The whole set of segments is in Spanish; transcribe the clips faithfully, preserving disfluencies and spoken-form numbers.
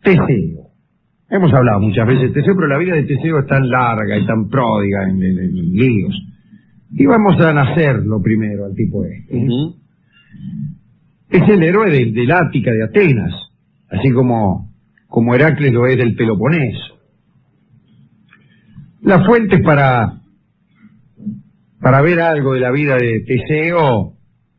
Teseo. Hemos hablado muchas veces de Teseo, pero la vida de Teseo es tan larga y tan pródiga en, en, en líos. Y vamos a nacerlo primero al tipo este. Uh-huh. Es el héroe de, del Ática, de Atenas, así como, como Heracles lo es del Peloponeso. Las fuentes para, para ver algo de la vida de Teseo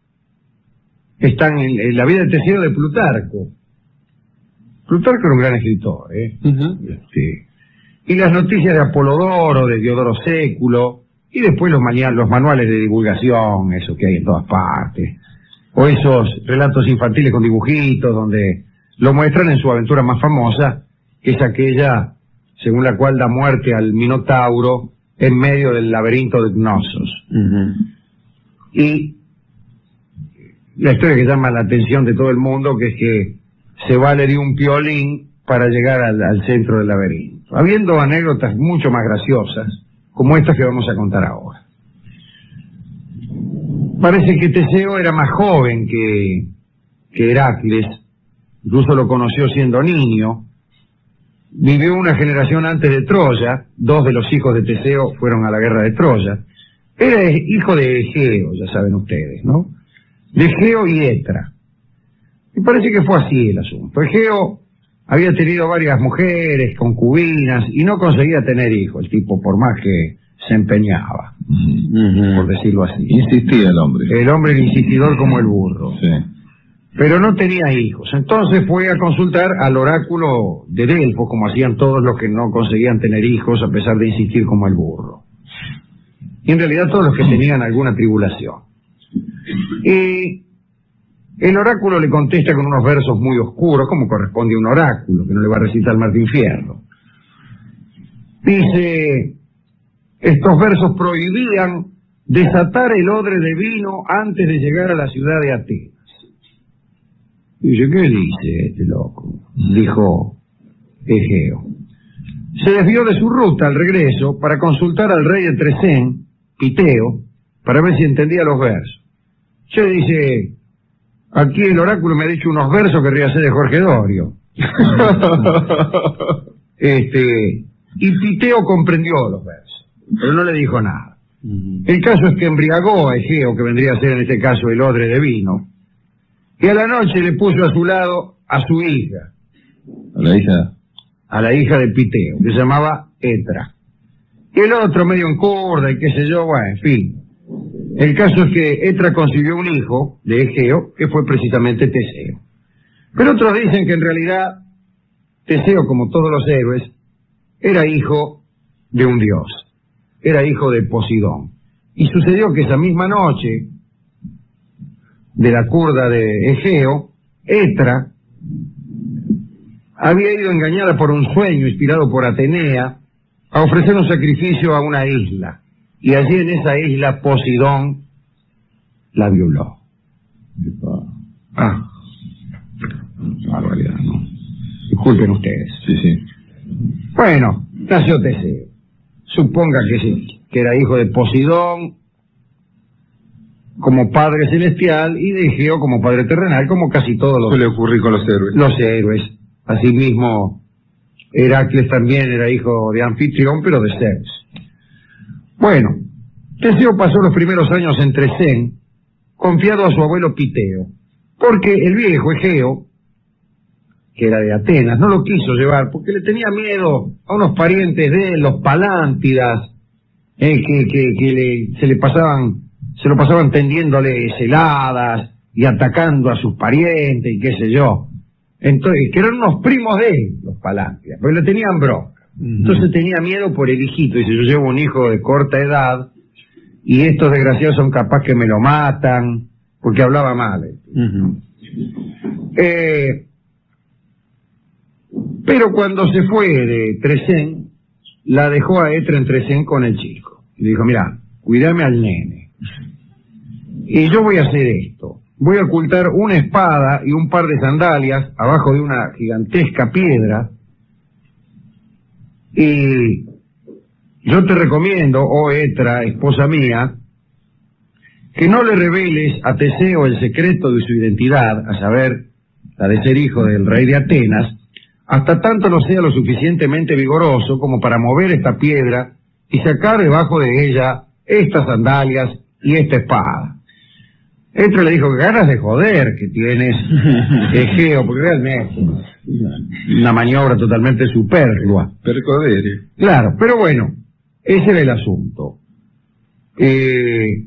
están en, en la vida de Teseo de Plutarco. Plutarco era un gran escritor, ¿eh? Uh-huh. Este, y las noticias de Apolodoro, de Diodoro Século, y después los, los manuales de divulgación, eso que hay en todas partes, o esos relatos infantiles con dibujitos, donde lo muestran en su aventura más famosa, que es aquella según la cual da muerte al Minotauro en medio del laberinto de Cnosos. Uh-huh. Y la historia que llama la atención de todo el mundo, que es que se vale de un piolín para llegar al, al centro del laberinto, habiendo anécdotas mucho más graciosas, como estas que vamos a contar ahora. Parece que Teseo era más joven que, que Heracles, incluso lo conoció siendo niño. Vivió una generación antes de Troya, dos de los hijos de Teseo fueron a la guerra de Troya. Era hijo de Egeo, ya saben ustedes, ¿no? De Egeo y Etra. Y parece que fue así el asunto. Egeo había tenido varias mujeres, concubinas, y no conseguía tener hijos, el tipo, por más que se empeñaba, uh-huh. por decirlo así. Insistía el hombre. El hombre era insistidor como el burro. Sí. Pero no tenía hijos. Entonces fue a consultar al oráculo de Delfos, como hacían todos los que no conseguían tener hijos a pesar de insistir como el burro. Y en realidad todos los que tenían alguna tribulación. Y el oráculo le contesta con unos versos muy oscuros, como corresponde a un oráculo, que no le va a recitar Martín Fierro. Dice, estos versos prohibían desatar el odre de vino antes de llegar a la ciudad de Atenas. Dice, ¿qué dice este loco? Dijo Egeo. Se desvió de su ruta al regreso para consultar al rey de Trecén, Piteo, para ver si entendía los versos. Che, dice, aquí el oráculo me ha dicho unos versos que querría ser de Jorge Dorio. este, y Piteo comprendió los versos, pero no le dijo nada. El caso es que embriagó a Egeo, que vendría a ser en este caso el odre de vino, y a la noche le puso a su lado a su hija. ¿A la hija? A la hija de Piteo, que se llamaba Etra. Y el otro medio en curda y qué sé yo, bueno, en fin. El caso es que Etra concibió un hijo de Egeo, que fue precisamente Teseo. Pero otros dicen que en realidad Teseo, como todos los héroes, era hijo de un dios. Era hijo de Posidón. Y sucedió que esa misma noche de la curda de Egeo, Etra había ido engañada por un sueño inspirado por Atenea a ofrecer un sacrificio a una isla, y allí en esa isla Posidón la violó. Ah, barbaridad, ¿no? Disculpen ustedes. Sí, sí. Bueno, nació Teseo. Suponga que sí, que era hijo de Posidón como padre celestial y de Egeo como padre terrenal, como casi todos los... ¿Qué le ocurrió con los héroes? Los héroes. Asimismo, Heracles también era hijo de Anfitrión, pero de Zeus. Bueno, Teseo pasó los primeros años en Trecén, confiado a su abuelo Piteo, porque el viejo Egeo, que era de Atenas, no lo quiso llevar, porque le tenía miedo a unos parientes de él, los Palántidas, eh, que, que, que le, se le pasaban... se lo pasaban tendiéndole heladas y atacando a sus parientes y qué sé yo. Entonces, que eran unos primos de él, los Palántidas, pero le tenían bronca. Uh-huh. Entonces tenía miedo por el hijito, dice, yo llevo un hijo de corta edad y estos desgraciados son capaz que me lo matan, porque hablaba mal. Uh-huh. Eh, pero cuando se fue de Trecén, la dejó a Etra en Trecén con el chico. Y le dijo, mira, cuídame al nene. Y yo voy a hacer esto. Voy a ocultar una espada y un par de sandalias abajo de una gigantesca piedra. Y yo te recomiendo, oh Etra, esposa mía, que no le reveles a Teseo el secreto de su identidad, a saber, la de ser hijo del rey de Atenas, hasta tanto no sea lo suficientemente vigoroso como para mover esta piedra y sacar debajo de ella estas sandalias y esta espada. Este le dijo, que ganas de joder que tienes, Egeo, porque realmente una maniobra totalmente superflua. Percoderio. Claro, pero bueno, ese era el asunto. Eh,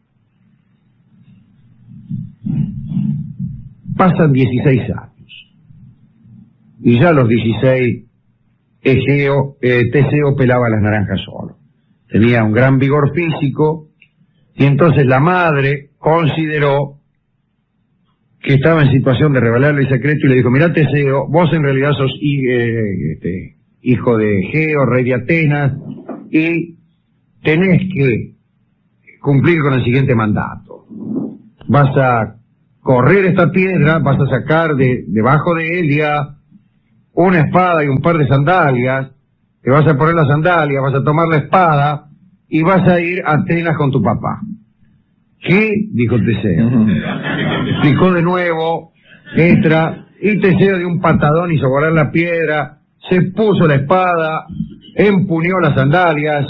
pasan dieciséis años. Y ya a los dieciséis, Egeo, eh, Teseo pelaba las naranjas solo. Tenía un gran vigor físico, y entonces la madre consideró que estaba en situación de revelarle el secreto y le dijo, mirá Teseo, vos en realidad sos eh, este, hijo de Egeo, rey de Atenas, y tenés que cumplir con el siguiente mandato. Vas a correr esta piedra, vas a sacar de debajo de ella una espada y un par de sandalias, te vas a poner la sandalia, vas a tomar la espada y vas a ir a Atenas con tu papá. ¿Qué? Dijo Teseo. Explicó de nuevo, entra, y Teseo dio un patadón, hizo volar la piedra, se puso la espada, empuñó las sandalias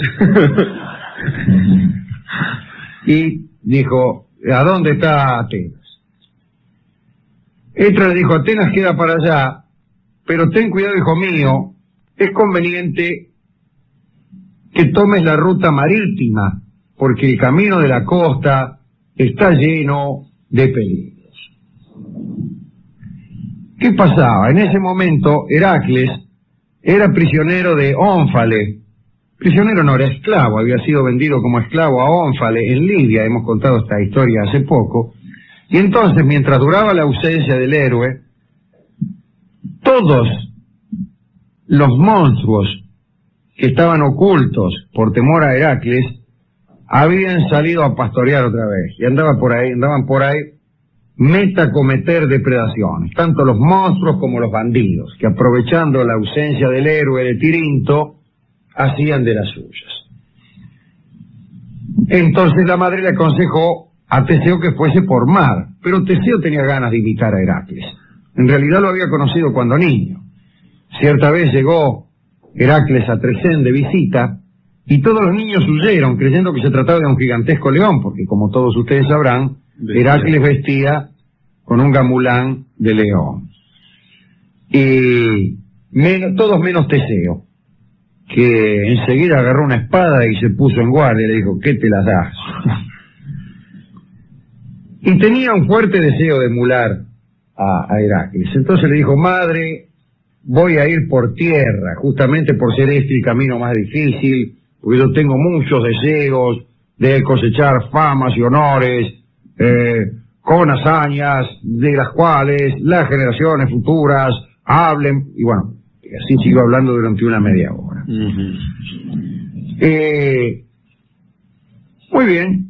y dijo, ¿a dónde está Atenas? Etra le dijo, Atenas queda para allá, pero ten cuidado, hijo mío, es conveniente que tomes la ruta marítima, porque el camino de la costa está lleno de peligros. ¿Qué pasaba? En ese momento, Heracles era prisionero de Ónfale. Prisionero no, era esclavo, había sido vendido como esclavo a Ónfale en Libia, hemos contado esta historia hace poco. Y entonces, mientras duraba la ausencia del héroe, todos los monstruos que estaban ocultos por temor a Heracles habían salido a pastorear otra vez y andaban por ahí, andaban por ahí meta cometer depredaciones, tanto los monstruos como los bandidos, que aprovechando la ausencia del héroe de Tirinto hacían de las suyas. Entonces la madre le aconsejó a Teseo que fuese por mar, pero Teseo tenía ganas de imitar a Heracles. En realidad lo había conocido cuando niño. Cierta vez llegó Heracles a Tresén de visita, y todos los niños huyeron, creyendo que se trataba de un gigantesco león, porque como todos ustedes sabrán, Heracles vestía con un gamulán de león. Y menos, todos menos Teseo, que enseguida agarró una espada y se puso en guardia, y le dijo, ¿qué te las das? Y tenía un fuerte deseo de emular a, a Heracles. Entonces le dijo, madre, voy a ir por tierra, justamente por ser este el camino más difícil, porque yo tengo muchos deseos de cosechar famas y honores, eh, con hazañas de las cuales las generaciones futuras hablen, y bueno, así sigo hablando durante una media hora. Uh-huh. eh, muy bien,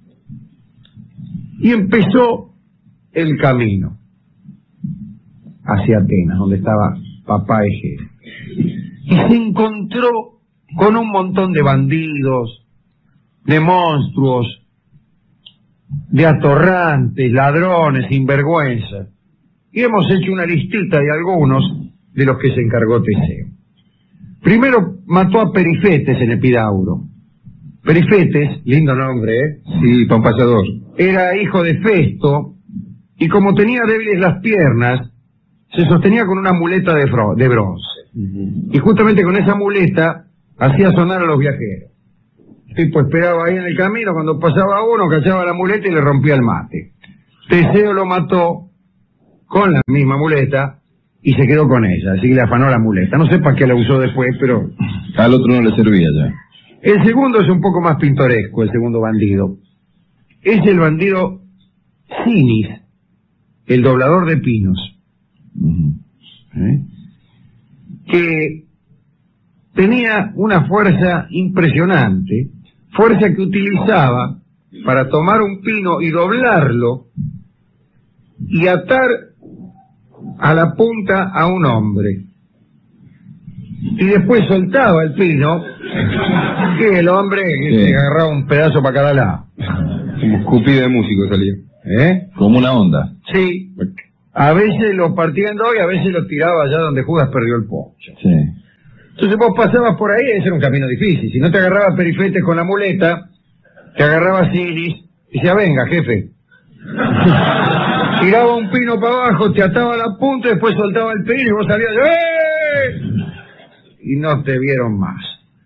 y empezó el camino hacia Atenas, donde estaba papá Egeo, y se encontró con un montón de bandidos, de monstruos, de atorrantes, ladrones, sinvergüenzas. Y hemos hecho una listita de algunos de los que se encargó Teseo. Primero mató a Perifetes en Epidauro. Perifetes, lindo nombre, ¿eh? Sí, para un paseador. Era hijo de Festo, y como tenía débiles las piernas, se sostenía con una muleta de, de bronce. Uh-huh. Y justamente con esa muleta hacía sonar a los viajeros. El tipo esperaba ahí en el camino, cuando pasaba uno, cachaba la muleta y le rompía el mate. Teseo lo mató con la misma muleta y se quedó con ella, así que le afanó la muleta. No sé para qué la usó después, pero... Al otro no le servía ya. El segundo es un poco más pintoresco, el segundo bandido. Es el bandido Cinis, el doblador de pinos. Uh-huh. ¿Eh? Que tenía una fuerza impresionante, fuerza que utilizaba para tomar un pino y doblarlo y atar a la punta a un hombre. Y después soltaba el pino, que el hombre que sí. se agarraba un pedazo para cada lado. Como escupida de músico salía. ¿Eh? Como una onda. Sí. A veces lo partía en dos y a veces lo tiraba allá donde Judas perdió el poncho. Sí. Entonces vos pasabas por ahí, ese era un camino difícil. Si no te agarraba Perifete con la muleta, te agarraba Siris y decía, venga, jefe. Tiraba un pino para abajo, te ataba la punta y después soltaba el pino y vos salías, ¡eh! Y no te vieron más.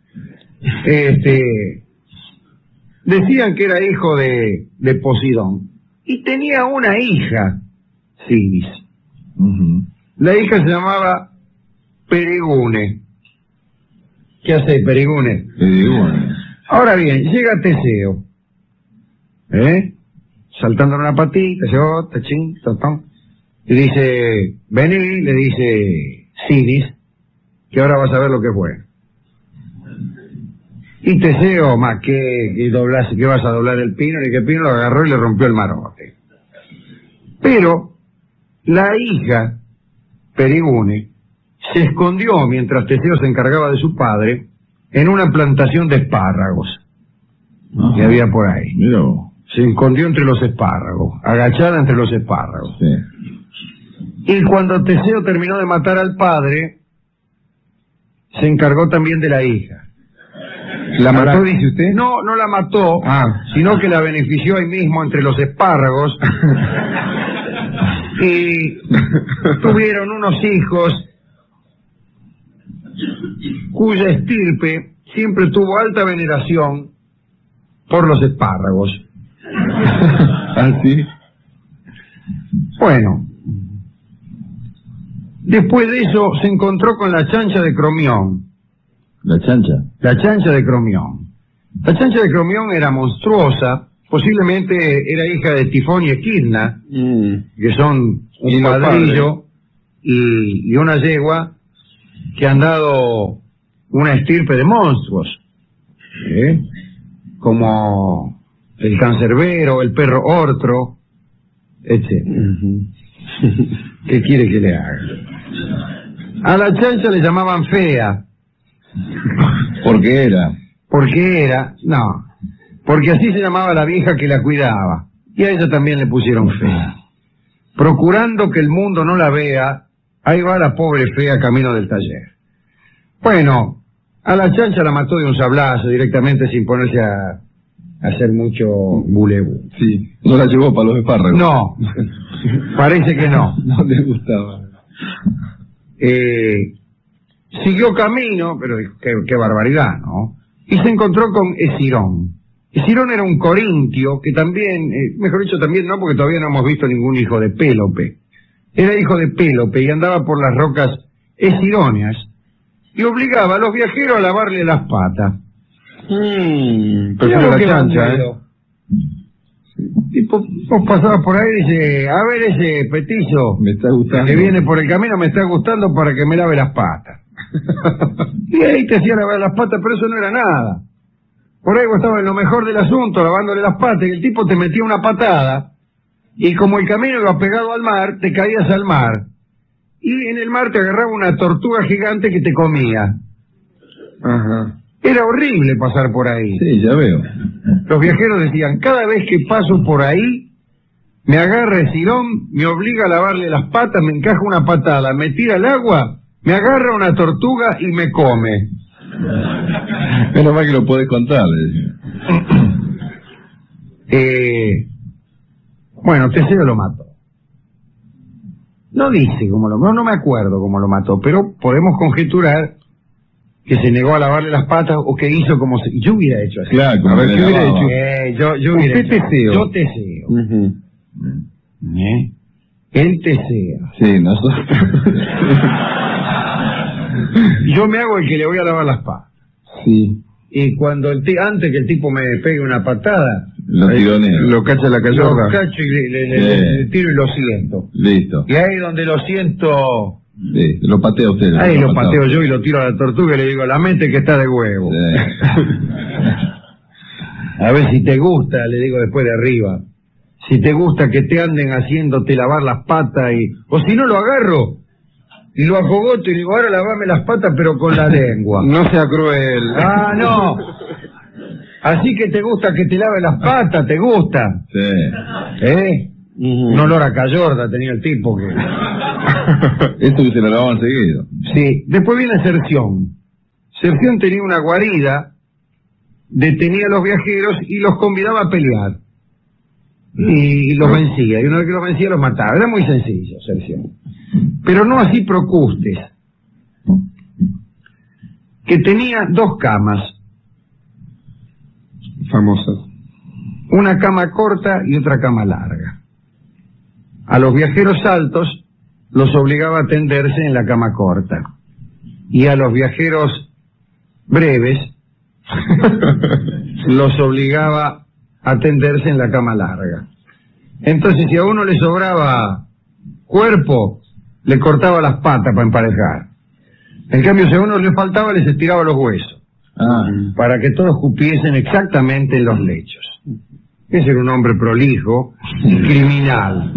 Este, decían que era hijo de, de Posidón y tenía una hija, Siris. Uh-huh. La hija se llamaba Perigune. ¿Qué hace Perigune? Perigune. Ahora bien, llega Teseo, ¿eh? Saltando en una patita, yo, tachín, totón, y dice, vení, le dice Siris, que ahora vas a ver lo que fue. Y Teseo, más que, que doblas, que vas a doblar el pino, y que el pino lo agarró y le rompió el marote. Pero la hija, Perigune, se escondió mientras Teseo se encargaba de su padre en una plantación de espárragos. Ajá. Que había por ahí. Mira vos. Se escondió entre los espárragos, agachada entre los espárragos. Sí. Y cuando Teseo terminó de matar al padre, se encargó también de la hija. ¿La mató, Ahora, dice usted? No, no la mató, ah. sino que la benefició ahí mismo entre los espárragos. Y tuvieron unos hijos cuya estirpe siempre tuvo alta veneración por los espárragos. ¿Ah, sí? Bueno, después de eso se encontró con la chancha de Cromión. ¿La chancha? La chancha de Cromión. La chancha de Cromión era monstruosa, posiblemente era hija de Tifón y Equidna, mm. que son un padrillo y, y una yegua que han dado una estirpe de monstruos, ¿eh? Como el cancerbero, el perro ortro, etcétera. Uh-huh. ¿Qué quiere que le haga? A la chancha le llamaban fea. ¿Por qué era? Porque era, no, porque así se llamaba la vieja que la cuidaba. Y a ella también le pusieron fea. Procurando que el mundo no la vea, ahí va la pobre fea camino del taller. Bueno, a la chancha la mató de un sablazo directamente sin ponerse a, a hacer mucho bulebú. Sí, ¿no la llevó para los espárragos? No, parece que no. No le gustaba. Eh, siguió camino, pero qué, qué barbaridad, ¿no? Y se encontró con Escirón. Escirón era un corintio que también, eh, mejor dicho también no, porque todavía no hemos visto ningún hijo de Pélope. Era hijo de Pélope y andaba por las rocas escironeas y obligaba a los viajeros a lavarle las patas. Mm, pero la chancha, ¿eh? Y vos pasabas por ahí y dice, a ver ese petizo me está gustando, que viene por el camino, me está gustando para que me lave las patas. Y ahí te hacía lavar las patas, pero eso no era nada. Por ahí vos estabas en lo mejor del asunto, lavándole las patas, y el tipo te metía una patada, y como el camino iba pegado al mar, te caías al mar. Y en el mar te agarraba una tortuga gigante que te comía. Ajá. Era horrible pasar por ahí. Sí, ya veo. Los viajeros decían, cada vez que paso por ahí, me agarra Escirón, me obliga a lavarle las patas, me encaja una patada, me tira al agua, me agarra una tortuga y me come. Menos mal que lo podés contar, le decía. eh, bueno, Teseo lo mató. No dice cómo lo mató, no me acuerdo cómo lo mató, pero podemos conjeturar que se negó a lavarle las patas o que hizo como si yo hubiera hecho así. Claro, a ver, ¿qué hubiera lavaba. hecho? Eh, yo, yo hubiera Usted hecho. Teseo. Yo Teseo. Uh-huh. ¿Eh? Él Teseo. Sí, nosotros. Yo me hago el que le voy a lavar las patas. Sí. Y cuando el t antes que el tipo me pegue una patada, lo tironeo. Lo cacha la cachorra. Lo cacho y le, le, sí. le, le tiro y lo siento. Listo. Y ahí donde lo siento. Sí, lo patea usted. Ahí lo, lo pateo yo y lo tiro a la tortuga y le digo, la mente que está de huevo. Sí. A ver si te gusta, le digo después de arriba. Si te gusta que te anden haciéndote lavar las patas y... O si no lo agarro y lo acogoto y digo, ahora lavame las patas pero con la lengua. No sea cruel. Ah, no. Así que te gusta que te lave las patas, ¿te gusta? Sí. ¿Eh? Un olor a cayorda tenía el tipo que... Esto que se lo lavaban seguido. Sí, después viene Cerción. Cerción tenía una guarida, detenía a los viajeros y los convidaba a pelear. Y los vencía, y una vez que los vencía los mataba. Era muy sencillo, Cerción. Pero no así Procustes, que tenía dos camas. Famosas. Una cama corta y otra cama larga. A los viajeros altos los obligaba a tenderse en la cama corta. Y a los viajeros breves los obligaba a tenderse en la cama larga. Entonces, si a uno le sobraba cuerpo, le cortaba las patas para emparejar. En cambio, si a uno le faltaba, les estiraba los huesos. Ah. Para que todos cupiesen exactamente en los lechos. Ese era un hombre prolijo y criminal.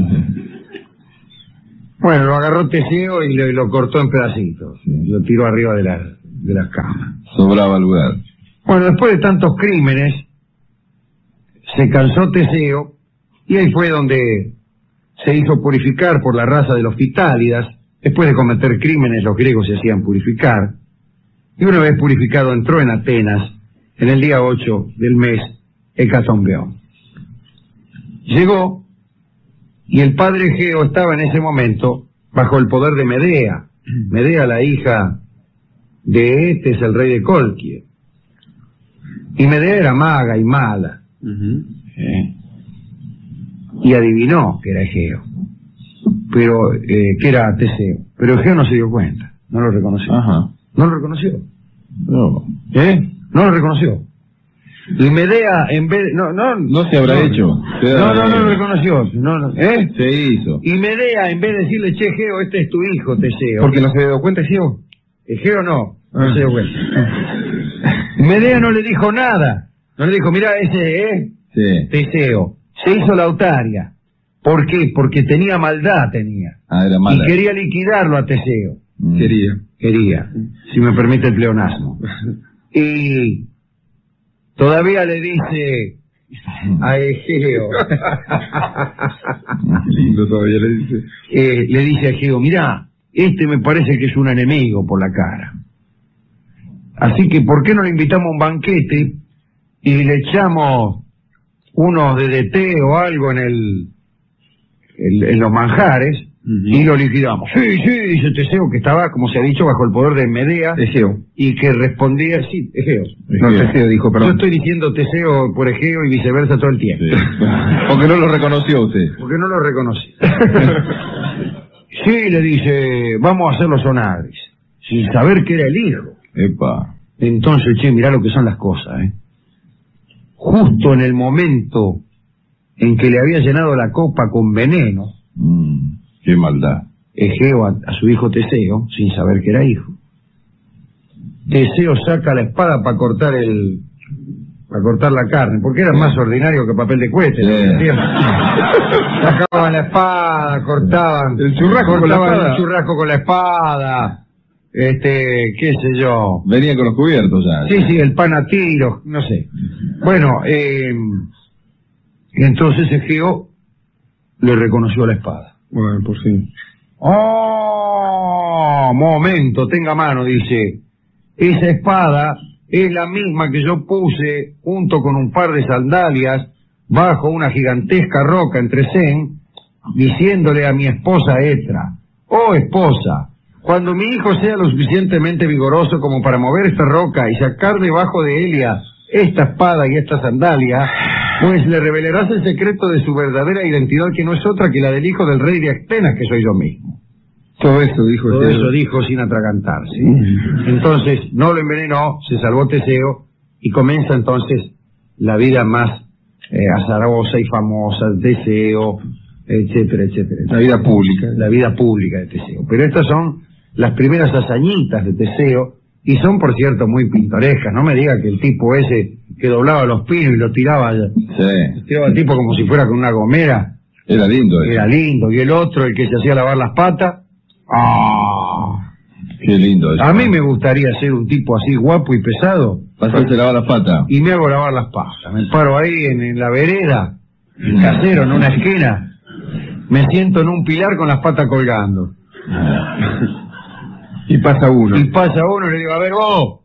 Bueno, lo agarró Teseo y lo, y lo cortó en pedacitos. Lo tiró arriba de la, de la cama. Sobraba lugar. Bueno, después de tantos crímenes, se cansó Teseo, y ahí fue donde se hizo purificar por la raza de los fitálidas. Después de cometer crímenes, los griegos se hacían purificar. Y una vez purificado, entró en Atenas, en el día ocho del mes hecatombeó. Llegó, y el padre Egeo estaba en ese momento bajo el poder de Medea. Medea, la hija de Eetes, el rey de Colquie. Y Medea era maga y mala. Uh-huh. ¿Eh? Y adivinó que era Egeo, pero eh, que era Teseo. Pero Egeo no se dio cuenta, no lo reconoció. Ajá. No lo reconoció. No. ¿Eh? No lo reconoció. Y Medea, en vez de... No, no, No se habrá no, hecho. Se No, habrá no, no lo hecho. reconoció. No, no, ¿eh? Se hizo. Y Medea, en vez de decirle, che, Egeo, este es tu hijo, Teseo. ¿Porque no se dio cuenta, Egeo? Egeo no, no Ah. se dio cuenta. Medea no le dijo nada. No le dijo, mira, ese es Sí. Teseo. Se hizo lautaria. ¿Por qué? Porque tenía maldad, tenía. Ah, era mala. Y quería liquidarlo a Teseo. Mm. Quería. Quería, si me permite el pleonasmo. Y todavía le dice a Egeo, Lindo todavía le dice. eh, le dice a Egeo, mirá, este me parece que es un enemigo por la cara. Así que, ¿por qué no le invitamos a un banquete y le echamos unos de té o algo en el, en, en los manjares y lo liquidamos? Sí, sí, dice Teseo, que estaba, como se ha dicho, bajo el poder de Medea, Egeo. y que respondía, sí, Egeo. No, Teseo dijo, Yo perdón. estoy diciendo Teseo por Egeo y viceversa todo el tiempo. Sí. Porque no lo reconoció usted. Porque no lo reconocí. Sí, le dice, vamos a hacer los honores, sin saber que era el hijo. Epa. Entonces, che, mirá lo que son las cosas, ¿eh? Justo en el momento en que le había llenado la copa con veneno, Mm, qué maldad. Egeo a, a su hijo Teseo, sin saber que era hijo, Teseo saca la espada para cortar el... para cortar la carne, porque era más ordinario que papel de cohete. Sí. ¿no? Sacaban la espada, cortaban El churrasco con la cortaban espada. el churrasco con la espada, este, qué sé yo. Venía con los cubiertos ya. Sí, sí, el pan a tiro, no sé. Bueno, eh, entonces Egeo le reconoció la espada. Bueno, por fin. ¡Oh! Momento, tenga mano, dice. Esa espada es la misma que yo puse junto con un par de sandalias bajo una gigantesca roca entre Zen, diciéndole a mi esposa Etra, oh esposa, cuando mi hijo sea lo suficientemente vigoroso como para mover esta roca y sacar debajo de ella esta espada y esta sandalia, pues le revelarás el secreto de su verdadera identidad, que no es otra que la del hijo del rey de Atenas, que soy yo mismo. Todo eso dijo Todo Egeo. eso dijo sin atragantarse. Entonces, no lo envenenó, se salvó Teseo, y comienza entonces la vida más eh, azarosa y famosa de Teseo, etcétera, etcétera. La vida pública. La vida pública de Teseo. Pero estas son las primeras hazañitas de Teseo, y son, por cierto, muy pintorescas. No me diga que el tipo ese que doblaba los pinos y lo tiraba, Sí. tiraba al tipo como si fuera con una gomera, Era lindo eso. era lindo. Y el otro, el que se hacía lavar las patas, ¡ah! Qué lindo eso. A mí me gustaría ser un tipo así guapo y pesado, Pasaste a lavar las patas. y me hago lavar las patas. Me paro ahí en, en la vereda, en casero, en una esquina, me siento en un pilar con las patas colgando. Y pasa uno. Y pasa uno y le digo, a ver vos.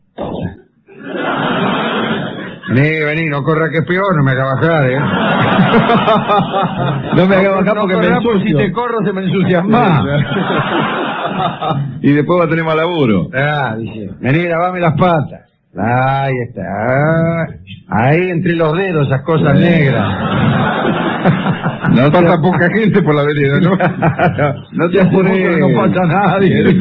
Vení, vení, no corra que es peor, no me haga bajar, ¿eh? No me haga bajar no porque me corra, porque ensucio. si te corro se me ensucian más. Y después va a tener mal laburo. Ah, dice, vení, lavame las patas. Ahí está. Ahí entre los dedos esas cosas negras. No Pasa te, poca gente por la vereda, ¿no? no te Ya hace mucho apures. que no pasa nadie.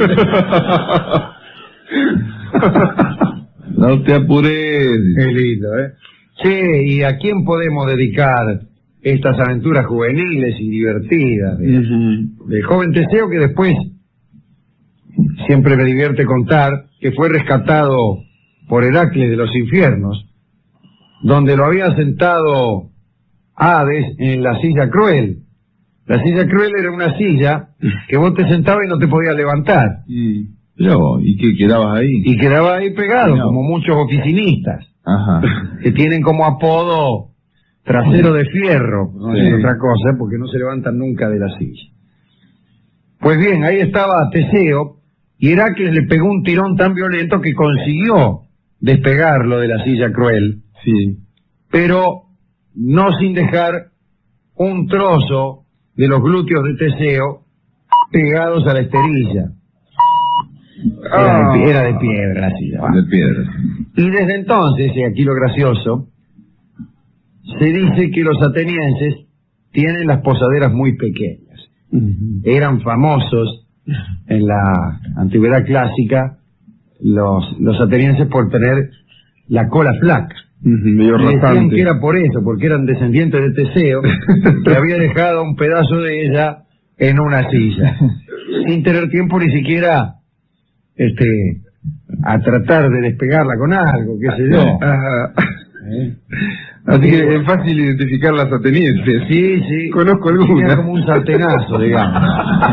No te apures. Qué lindo, ¿eh? Che, ¿y a quién podemos dedicar estas aventuras juveniles y divertidas de, Ujú. del joven Teseo, que después siempre me divierte contar que fue rescatado por Heracles de los infiernos, donde lo había sentado Hades en la silla cruel. La silla cruel era una silla que vos te sentabas y no te podías levantar. Y- Mirá vos, ¿y qué quedabas ahí? Y quedaba ahí pegado, No. como muchos oficinistas, Ajá. que tienen como apodo trasero de fierro, no Sí. es otra cosa, porque no se levantan nunca de la silla. Pues bien, ahí estaba Teseo, y Heracles le pegó un tirón tan violento que consiguió despegarlo de la silla cruel, Sí. pero no sin dejar un trozo de los glúteos de Teseo pegados a la esterilla. Era de, pie- era de piedra la silla. va. De piedra. Y desde entonces, y aquí lo gracioso, se dice que los atenienses tienen las posaderas muy pequeñas. Ujú. Eran famosos en la antigüedad clásica los, los atenienses por tener la cola flaca. Ujú, medio Y decían rasante. que era por eso, porque eran descendientes de Teseo, que había dejado un pedazo de ella en una silla, sin tener tiempo ni siquiera este a tratar de despegarla con algo, qué sé yo. Ajá. ¿Eh? Así que es fácil identificar las atenienses. Sí, sí. Conozco Tenía algunas. como un sartenazo, digamos.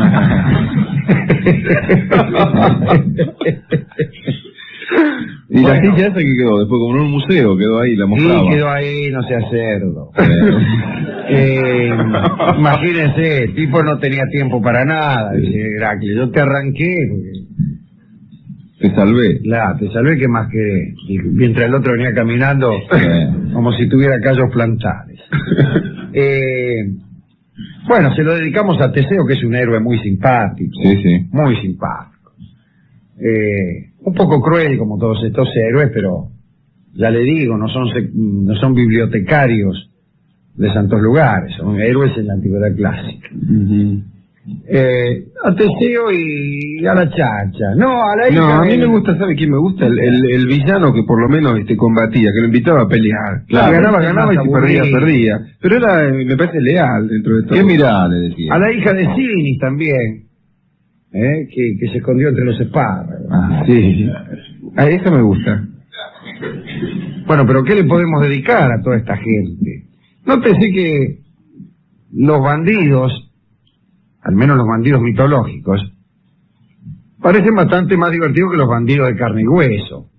¿Y la Bueno. silla esa que quedó? Después como en un museo, quedó ahí, la Sí, mostraba. quedó ahí, no sea cerdo. Eh, Eh, imagínense, el tipo no tenía tiempo para nada, dice Heracles. Yo te arranqué, porque, Te salvé. claro, te salvé, ¿qué más querés? Y mientras el otro venía caminando Eh. como si tuviera callos plantales. Eh, bueno, se lo dedicamos a Teseo, que es un héroe muy simpático, Sí, sí. muy simpático. Eh, un poco cruel como todos estos héroes, pero ya le digo, no son, sec- no son bibliotecarios de santos lugares, son héroes en la antigüedad clásica. Ujú. Eh, a Teseo y a la chacha. No, a la hija No, a mí del- me gusta, ¿sabe quién me gusta? El, el, el villano que por lo menos este, combatía, que lo invitaba a pelear. Claro, ganaba, es ganaba y más si perdía, aburrido. perdía. Pero era, eh, me parece, leal dentro de todo. ¿Qué mirá? Le decía. A la hija de Sinis también, eh, que, que se escondió entre los espárragos. Ah, Sí, a esa me gusta. Bueno, pero ¿qué le podemos dedicar a toda esta gente? Nótese que los bandidos, al menos los bandidos mitológicos, parecen bastante más divertidos que los bandidos de carne y hueso,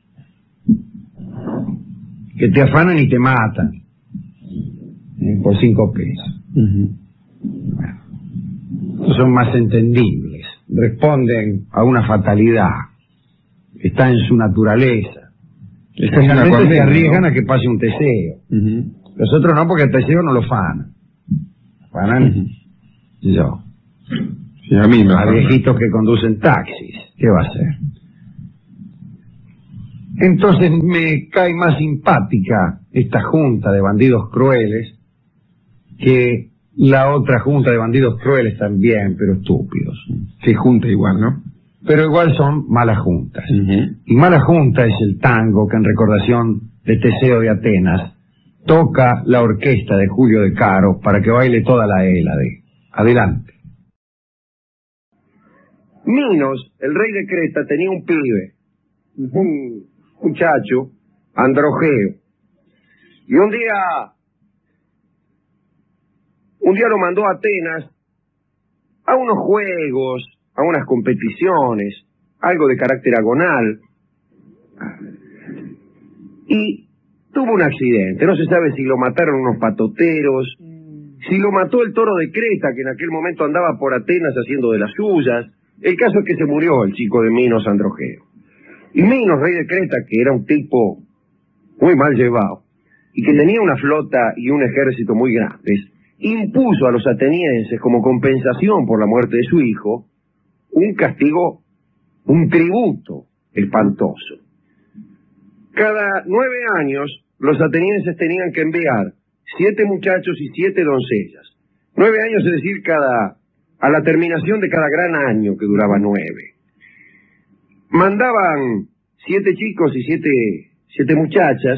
que te afanan y te matan eh, por cinco pesos. Ujú. Estos son más entendibles, responden a una fatalidad, está en su naturaleza. Esa es una Especialmente se condena, arriesgan ¿no? a que pase un Teseo. Ujú. Los otros no, porque a Teseo no lo fanan. Fanan Ujú. yo, Sí, a mí me a viejitos que conducen taxis. ¿Qué va a hacer? Entonces me cae más simpática esta junta de bandidos crueles que la otra junta de bandidos crueles también, pero estúpidos. Se junta igual, ¿no? Pero igual son malas juntas. Ujú. Y mala junta es el tango que en recordación de Teseo de Atenas toca la orquesta de Julio de Caro para que baile toda la Hélade. Adelante. Minos, el rey de Creta, tenía un pibe, un muchacho, Androgeo. Y un día, un día lo mandó a Atenas a unos juegos, a unas competiciones, algo de carácter agonal. Y tuvo un accidente, no se sabe si lo mataron unos patoteros, si lo mató el toro de Creta, que en aquel momento andaba por Atenas haciendo de las suyas. El caso es que se murió el chico de Minos, Androgeo. Y Minos, rey de Creta, que era un tipo muy mal llevado, y que tenía una flota y un ejército muy grandes, impuso a los atenienses, como compensación por la muerte de su hijo, un castigo, un tributo espantoso. Cada nueve años, los atenienses tenían que enviar siete muchachos y siete doncellas. Nueve años, es decir, cada, a la terminación de cada gran año, que duraba nueve. Mandaban siete chicos y siete, siete muchachas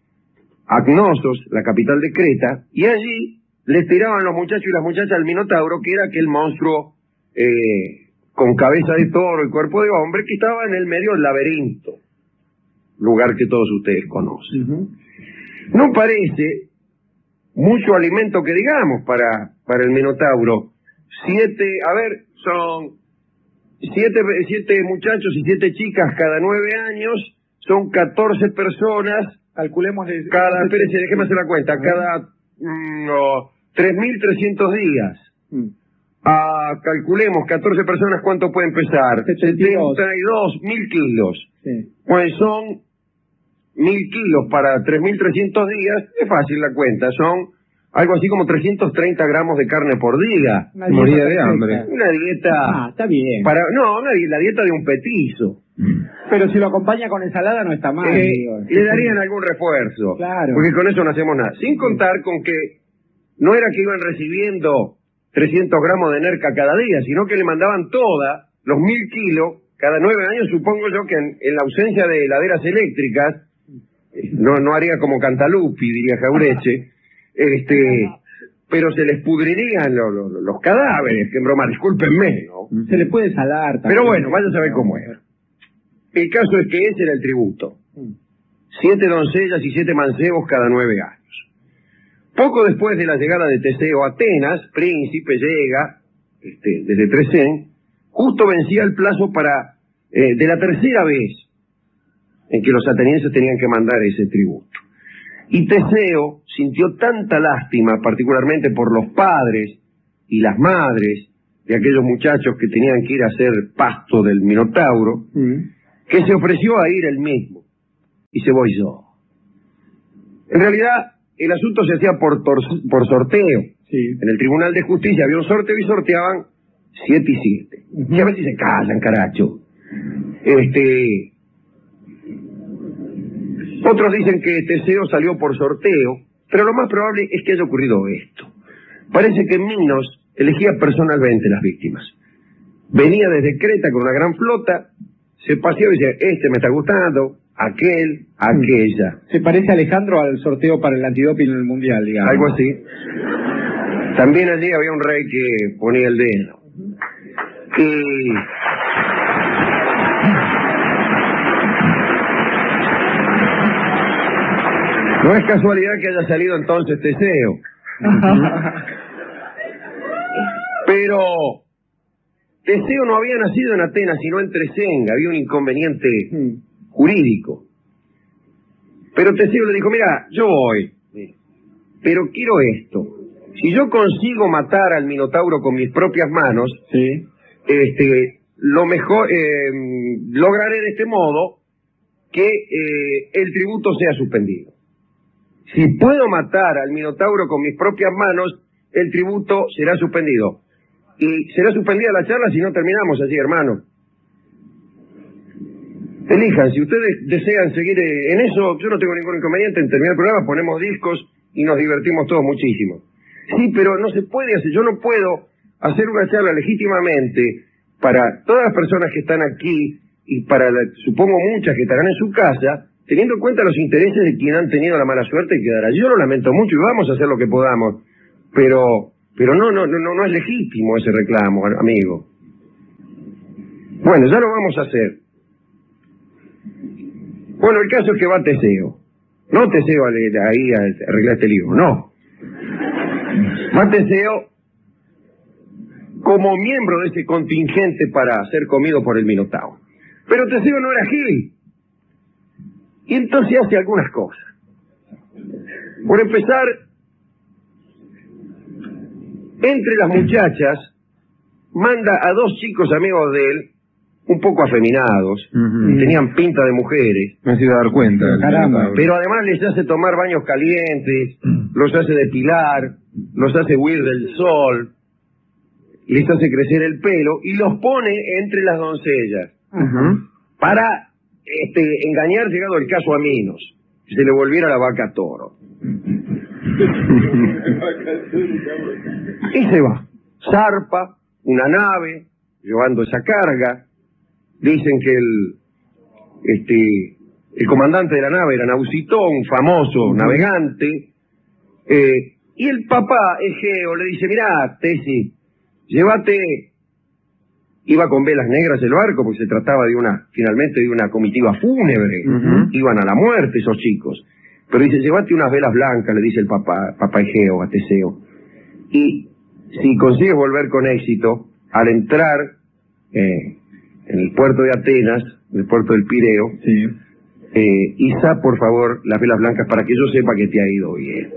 a Cnosos, la capital de Creta, y allí les tiraban los muchachos y las muchachas al Minotauro, que era aquel monstruo eh, con cabeza de toro y cuerpo de hombre que estaba en el medio del laberinto, lugar que todos ustedes conocen. Uh-huh. No parece mucho alimento que digamos para, para el Minotauro. Siete, a ver, son siete, siete muchachos y siete chicas cada nueve años, son catorce personas. Calculemos cada, espérese, déjeme hacer la cuenta, cada mm, no, tres mil trescientos días. Mm. Ah, calculemos, catorce personas, ¿cuánto pueden pesar? setenta y dos mil kilos. Sí. Pues son mil kilos para tres mil trescientos días, es fácil la cuenta, son algo así como trescientos treinta gramos de carne por día. Una dieta de hambre. Una dieta... Ah, está bien. Para, no, una, la dieta de un petizo. Pero si lo acompaña con ensalada no está mal. Eh, le darían algún refuerzo. Claro. Porque con eso no hacemos nada. Sin contar con que no era que iban recibiendo trescientos gramos de nerca cada día, sino que le mandaban toda, los mil kilos, cada nueve años. Supongo yo que en, en la ausencia de heladeras eléctricas, no, no haría como Cantalupi, diría Jaureche, este, pero se les pudrirían los, los, los cadáveres, que en broma, discúlpenme, ¿no? Se le puede salar también. Pero bueno, vaya a saber cómo era. El caso es que ese era el tributo. Siete doncellas y siete mancebos cada nueve años. Poco después de la llegada de Teseo a Atenas, príncipe llega, este, desde Trecén, justo vencía el plazo para, eh, de la tercera vez en que los atenienses tenían que mandar ese tributo. Y Teseo sintió tanta lástima, particularmente por los padres y las madres de aquellos muchachos que tenían que ir a hacer pasto del Minotauro, mm. que se ofreció a ir él mismo. Y se voy yo. En realidad, el asunto se hacía por, por sorteo. Sí. En el Tribunal de Justicia había un sorteo y sorteaban siete y siete. Uh-huh. Y a ver si se callan, caracho. Este... Otros dicen que Teseo salió por sorteo, pero lo más probable es que haya ocurrido esto. Parece que Minos elegía personalmente las víctimas. Venía desde Creta con una gran flota, se paseaba y decía, este me está gustando, aquel, aquella. Se parece, Alejandro, al sorteo para el antidoping en el Mundial, digamos. Algo así. También allí había un rey que ponía el dedo. Y... no es casualidad que haya salido entonces Teseo. Pero Teseo no había nacido en Atenas, sino en Trecén. Había un inconveniente jurídico. Pero Teseo le dijo, mira, yo voy, pero quiero esto. Si yo consigo matar al Minotauro con mis propias manos, sí. este, lo mejor, eh, lograré de este modo que eh, el tributo sea suspendido. Si puedo matar al Minotauro con mis propias manos, el tributo será suspendido. Y será suspendida la charla si no terminamos así, hermano. Elijan, si ustedes desean seguir en eso, yo no tengo ningún inconveniente en terminar el programa, ponemos discos y nos divertimos todos muchísimo. Sí, pero no se puede hacer, yo no puedo hacer una charla legítimamente para todas las personas que están aquí y para, la, supongo, muchas que estarán en su casa, teniendo en cuenta los intereses de quien han tenido la mala suerte de quedar allí. Yo lo lamento mucho y vamos a hacer lo que podamos, pero pero no no no no es legítimo ese reclamo, amigo. Bueno, ya lo vamos a hacer. Bueno, el caso es que va Teseo. No Teseo ahí a arreglar este lío, no. Va Teseo como miembro de ese contingente para ser comido por el Minotauro. Pero Teseo no era Gil. Y entonces hace algunas cosas. Por empezar, Entre las muchachas, manda a dos chicos amigos de él, un poco afeminados, Ujú. tenían pinta de mujeres, Me has ido a dar cuenta. Caramba. pero además les hace tomar baños calientes, los hace depilar, los hace huir del sol, les hace crecer el pelo y los pone entre las doncellas Ujú. para este, engañar, llegado el caso a Minos, que se le volviera la vaca toro. Y se va. Zarpa una nave llevando esa carga. Dicen que el este el comandante de la nave era Nausitón, un famoso navegante. Eh, y el papá, Egeo, le dice, mirá, Tesi, llévate... Iba con velas negras el barco porque se trataba de una, finalmente de una comitiva fúnebre. Ujú. Iban a la muerte esos chicos. Pero dice, llévate unas velas blancas, le dice el papá, papá Egeo a Teseo. Y si consigues volver con éxito, al entrar eh, en el puerto de Atenas, en el puerto del Pireo, Sí. eh, iza por favor las velas blancas para que yo sepa que te ha ido bien.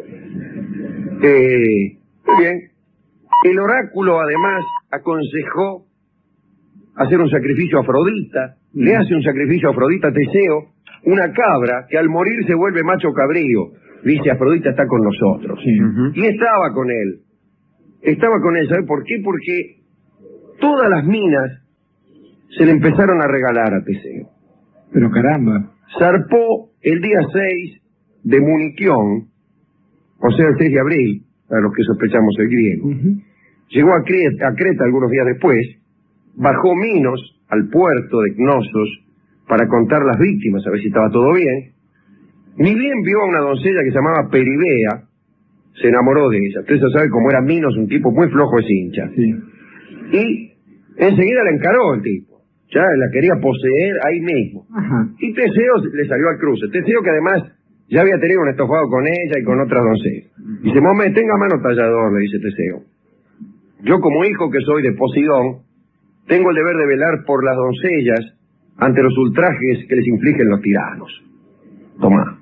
Eh, muy bien. El oráculo además aconsejó hacer un sacrificio a Afrodita, le hace un sacrificio a Afrodita a Teseo, una cabra que al morir se vuelve macho cabrío. Dice, Afrodita está con nosotros. Sí. Ujú. Y estaba con él. Estaba con él, ¿sabe por qué? Porque todas las minas se le empezaron a regalar a Teseo. Pero caramba. Zarpó el día seis de Muniquión, o sea, el seis de abril, para los que sospechamos el griego. Ujú. Llegó a Creta, a Creta algunos días después, bajó Minos al puerto de Cnosos para contar las víctimas, a ver si estaba todo bien. Ni bien vio a una doncella que se llamaba Peribea, se enamoró de ella. Usted ya sabe cómo era Minos, un tipo muy flojo de cincha. Sí. Y enseguida la encaró el tipo. Ya la quería poseer ahí mismo. Ajá. Y Teseo le salió al cruce. Teseo que además ya había tenido un estofado con ella y con otras doncellas. Dice, mome, tenga mano tallador, le dice Teseo. Yo como hijo que soy de Posidón, tengo el deber de velar por las doncellas ante los ultrajes que les infligen los tiranos. Tomá.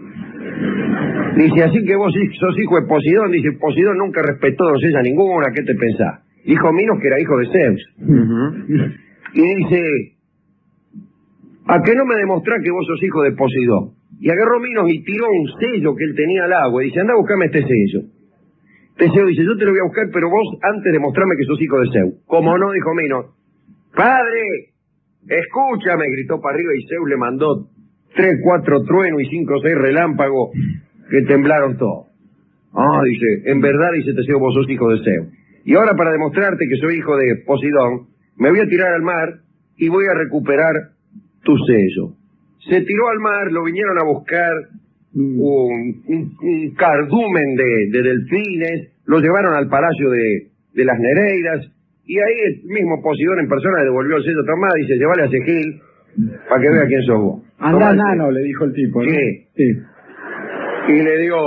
Dice, así que vos sos hijo de Posidón. Dice, Posidón nunca respetó doncella ninguna, ¿qué te pensás? Hijo Minos que era hijo de Zeus. Ujú. Y dice, ¿a qué no me demostrás que vos sos hijo de Posidón? Y agarró Minos y tiró un sello que él tenía al agua y dice, anda a buscarme este sello. Teseo dice, yo te lo voy a buscar, pero vos antes demostrame que sos hijo de Zeus. Como no, dijo Minos. Padre, escúchame, gritó para arriba y Zeus le mandó tres, cuatro truenos y cinco, seis relámpagos que temblaron todo. Ah, dice, en verdad, dice Teseo, vos sos hijo de Zeus. Y ahora para demostrarte que soy hijo de Posidón, me voy a tirar al mar y voy a recuperar tu sello. Se tiró al mar, lo vinieron a buscar un, un, un cardumen de, de delfines, lo llevaron al palacio de, de las Nereidas, y ahí el mismo Posidón en persona le devolvió el sello tomado y dice, llévale a Segil para que vea quién sos vos. Andá, Tomá el sello. nano, le dijo el tipo, ¿no? Sí. Sí. Y le dio...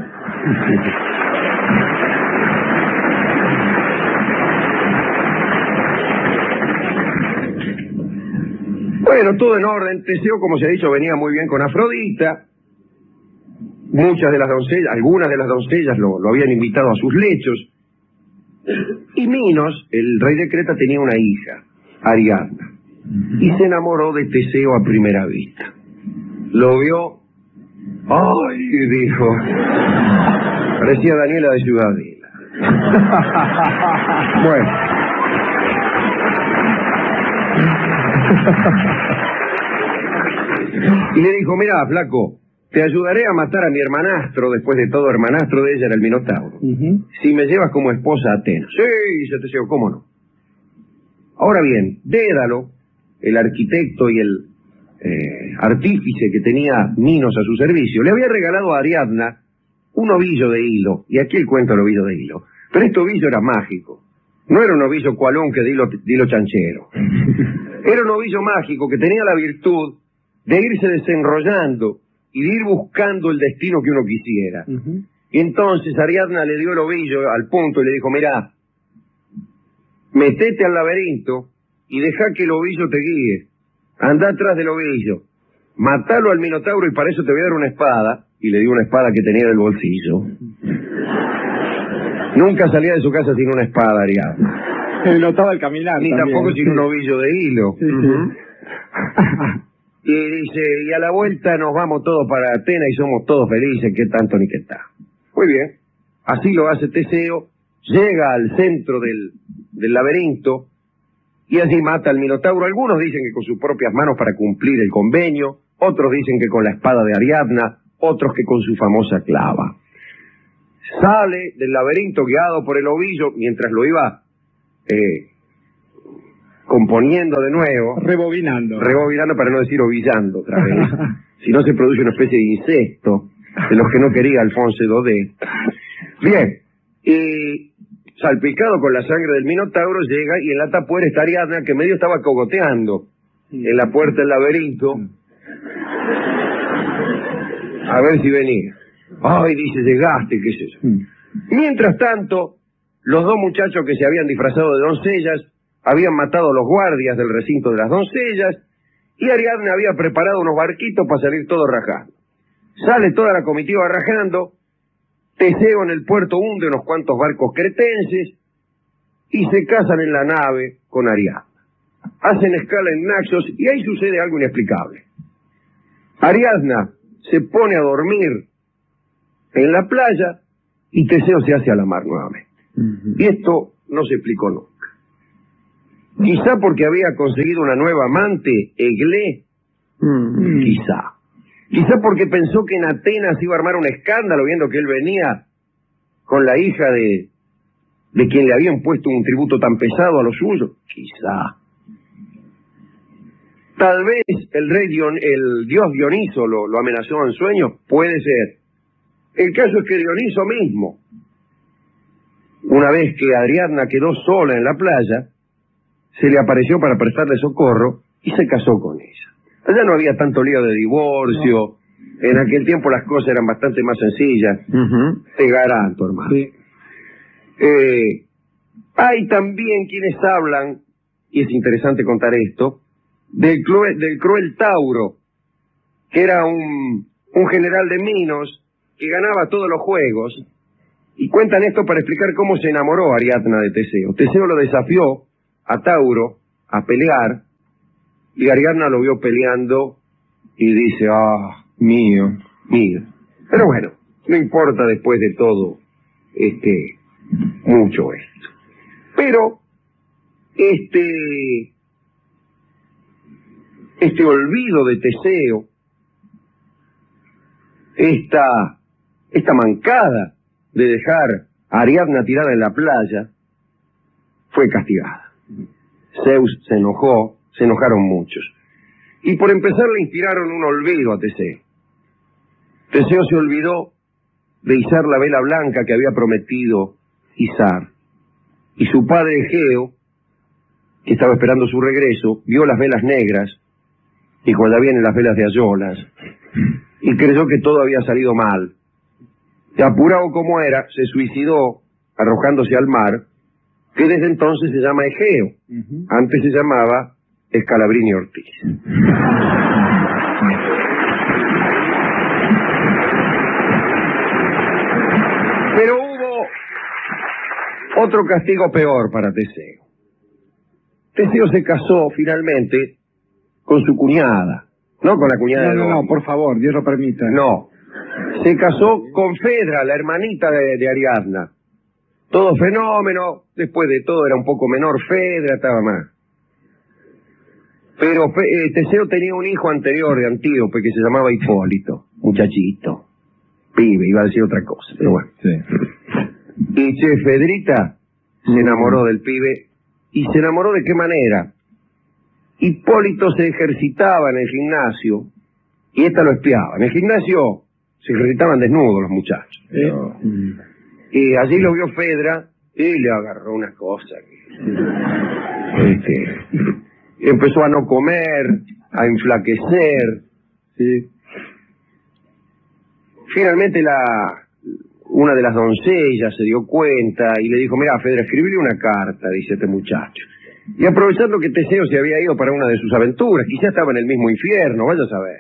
Bueno, todo en orden. Teseo, como se ha dicho, venía muy bien con Afrodita. Muchas de las doncellas, algunas de las doncellas lo, lo habían invitado a sus lechos. Y Minos, el rey de Creta, tenía una hija, Ariadna. Y se enamoró de Teseo a primera vista. Lo vio... ¡Ay! Dijo. Parecía Daniela de Ciudadela. Bueno. Y le dijo, mira, flaco, te ayudaré a matar a mi hermanastro, después de todo hermanastro de ella era el Minotauro, Ujú. si me llevas como esposa a Atenas. Sí, dice Teseo, ¿cómo no? Ahora bien, Dédalo, el arquitecto y el eh, artífice que tenía Minos a su servicio, le había regalado a Ariadna un ovillo de hilo, y aquí el cuento del ovillo de hilo. Pero este ovillo era mágico, no era un ovillo cualón que de hilo, de hilo chanchero. Era un ovillo mágico que tenía la virtud de irse desenrollando y de ir buscando el destino que uno quisiera. Ujú. Y entonces Ariadna le dio el ovillo al punto y le dijo, mirá, metete al laberinto y deja que el ovillo te guíe. Anda atrás del ovillo, matalo al Minotauro y para eso te voy a dar una espada. Y le dio una espada que tenía en el bolsillo. Nunca salía de su casa sin una espada, Ariadna. Se notaba el caminar. Ni también, tampoco sin sí. un ovillo de hilo. Sí, sí. Ujú. Y dice, y a la vuelta nos vamos todos para Atenas y somos todos felices, qué tanto ni qué está. Muy bien, así lo hace Teseo, llega al centro del, del laberinto y allí mata al Minotauro. Algunos dicen que con sus propias manos para cumplir el convenio, otros dicen que con la espada de Ariadna, otros que con su famosa clava. Sale del laberinto guiado por el ovillo mientras lo iba eh, componiendo de nuevo. Rebobinando. Rebobinando para no decir ovillando otra vez. Si no se produce una especie de incesto de los que no quería Alfonso Daudet. Bien, y salpicado con la sangre del Minotauro llega y en la tapuera está Ariadna, que medio estaba cogoteando en la puerta del laberinto a ver si venía. Ay, dice, llegaste, qué es eso. Mientras tanto, los dos muchachos que se habían disfrazado de doncellas habían matado a los guardias del recinto de las doncellas y Ariadna había preparado unos barquitos para salir todos rajando. Sale toda la comitiva rajando, Teseo en el puerto hunde unos cuantos barcos cretenses y se casan en la nave con Ariadna. Hacen escala en Naxos y ahí sucede algo inexplicable. Ariadna se pone a dormir en la playa y Teseo se hace a la mar nuevamente. Uh-huh. Y esto no se explicó nunca. Quizá porque había conseguido una nueva amante, Eglé. Uh-huh. Quizá. Quizá porque pensó que en Atenas iba a armar un escándalo viendo que él venía con la hija de, de quien le habían puesto un tributo tan pesado a los suyos. Quizá. Tal vez el rey Dion, el dios Dioniso lo, lo amenazó en sueños. Puede ser. El caso es que Dioniso mismo, una vez que Ariadna quedó sola en la playa, se le apareció para prestarle socorro y se casó con ella. Allá no había tanto lío de divorcio, no. En aquel tiempo las cosas eran bastante más sencillas. Uh-huh. Te garanto, hermano. Sí. Eh, hay también quienes hablan, y es interesante contar esto, del cruel, del cruel Tauro, que era un, un general de Minos que ganaba todos los juegos, y cuentan esto para explicar cómo se enamoró Ariadna de Teseo. Teseo lo desafió a Tauro a pelear, y Ariadna lo vio peleando y dice, ah, mío, mío. Pero bueno, no importa después de todo este mucho esto. Pero este este olvido de Teseo, esta esta mancada de dejar a Ariadna tirada en la playa, fue castigada. Zeus se enojó, se enojaron muchos. Y por empezar le inspiraron un olvido a Teseo. Teseo se olvidó de izar la vela blanca que había prometido izar. Y su padre Egeo, que estaba esperando su regreso, vio las velas negras, y cuando vienen las velas de Ayolas, y creyó que todo había salido mal. Y apurado como era, se suicidó arrojándose al mar, que desde entonces se llama Egeo. Uh-huh. Antes se llamaba Scalabrini Ortiz. Pero hubo otro castigo peor para Teseo. Teseo se casó finalmente con su cuñada, no con la cuñada no, de No, no, no, por favor, Dios lo permita. No, se casó con Fedra, la hermanita de, de Ariadna. Todo fenómeno, después de todo era un poco menor Fedra, estaba más. Pero eh, Teseo tenía un hijo anterior de Antíope que se llamaba Hipólito, muchachito, pibe, iba a decir otra cosa, pero bueno. Sí. Y che, Fedrita se enamoró del pibe, y se enamoró de qué manera. Hipólito se ejercitaba en el gimnasio, y esta lo espiaba. En el gimnasio se ejercitaban desnudos los muchachos. ¿eh? No. Y allí lo vio Fedra, y le agarró una cosa. Que, este, empezó a no comer, a enflaquecer, ¿sí? Finalmente la una de las doncellas se dio cuenta y le dijo, mira, Fedra, escribile una carta, dice este muchacho. Y aprovechando que Teseo se había ido para una de sus aventuras, quizá estaba en el mismo infierno, vaya a saber.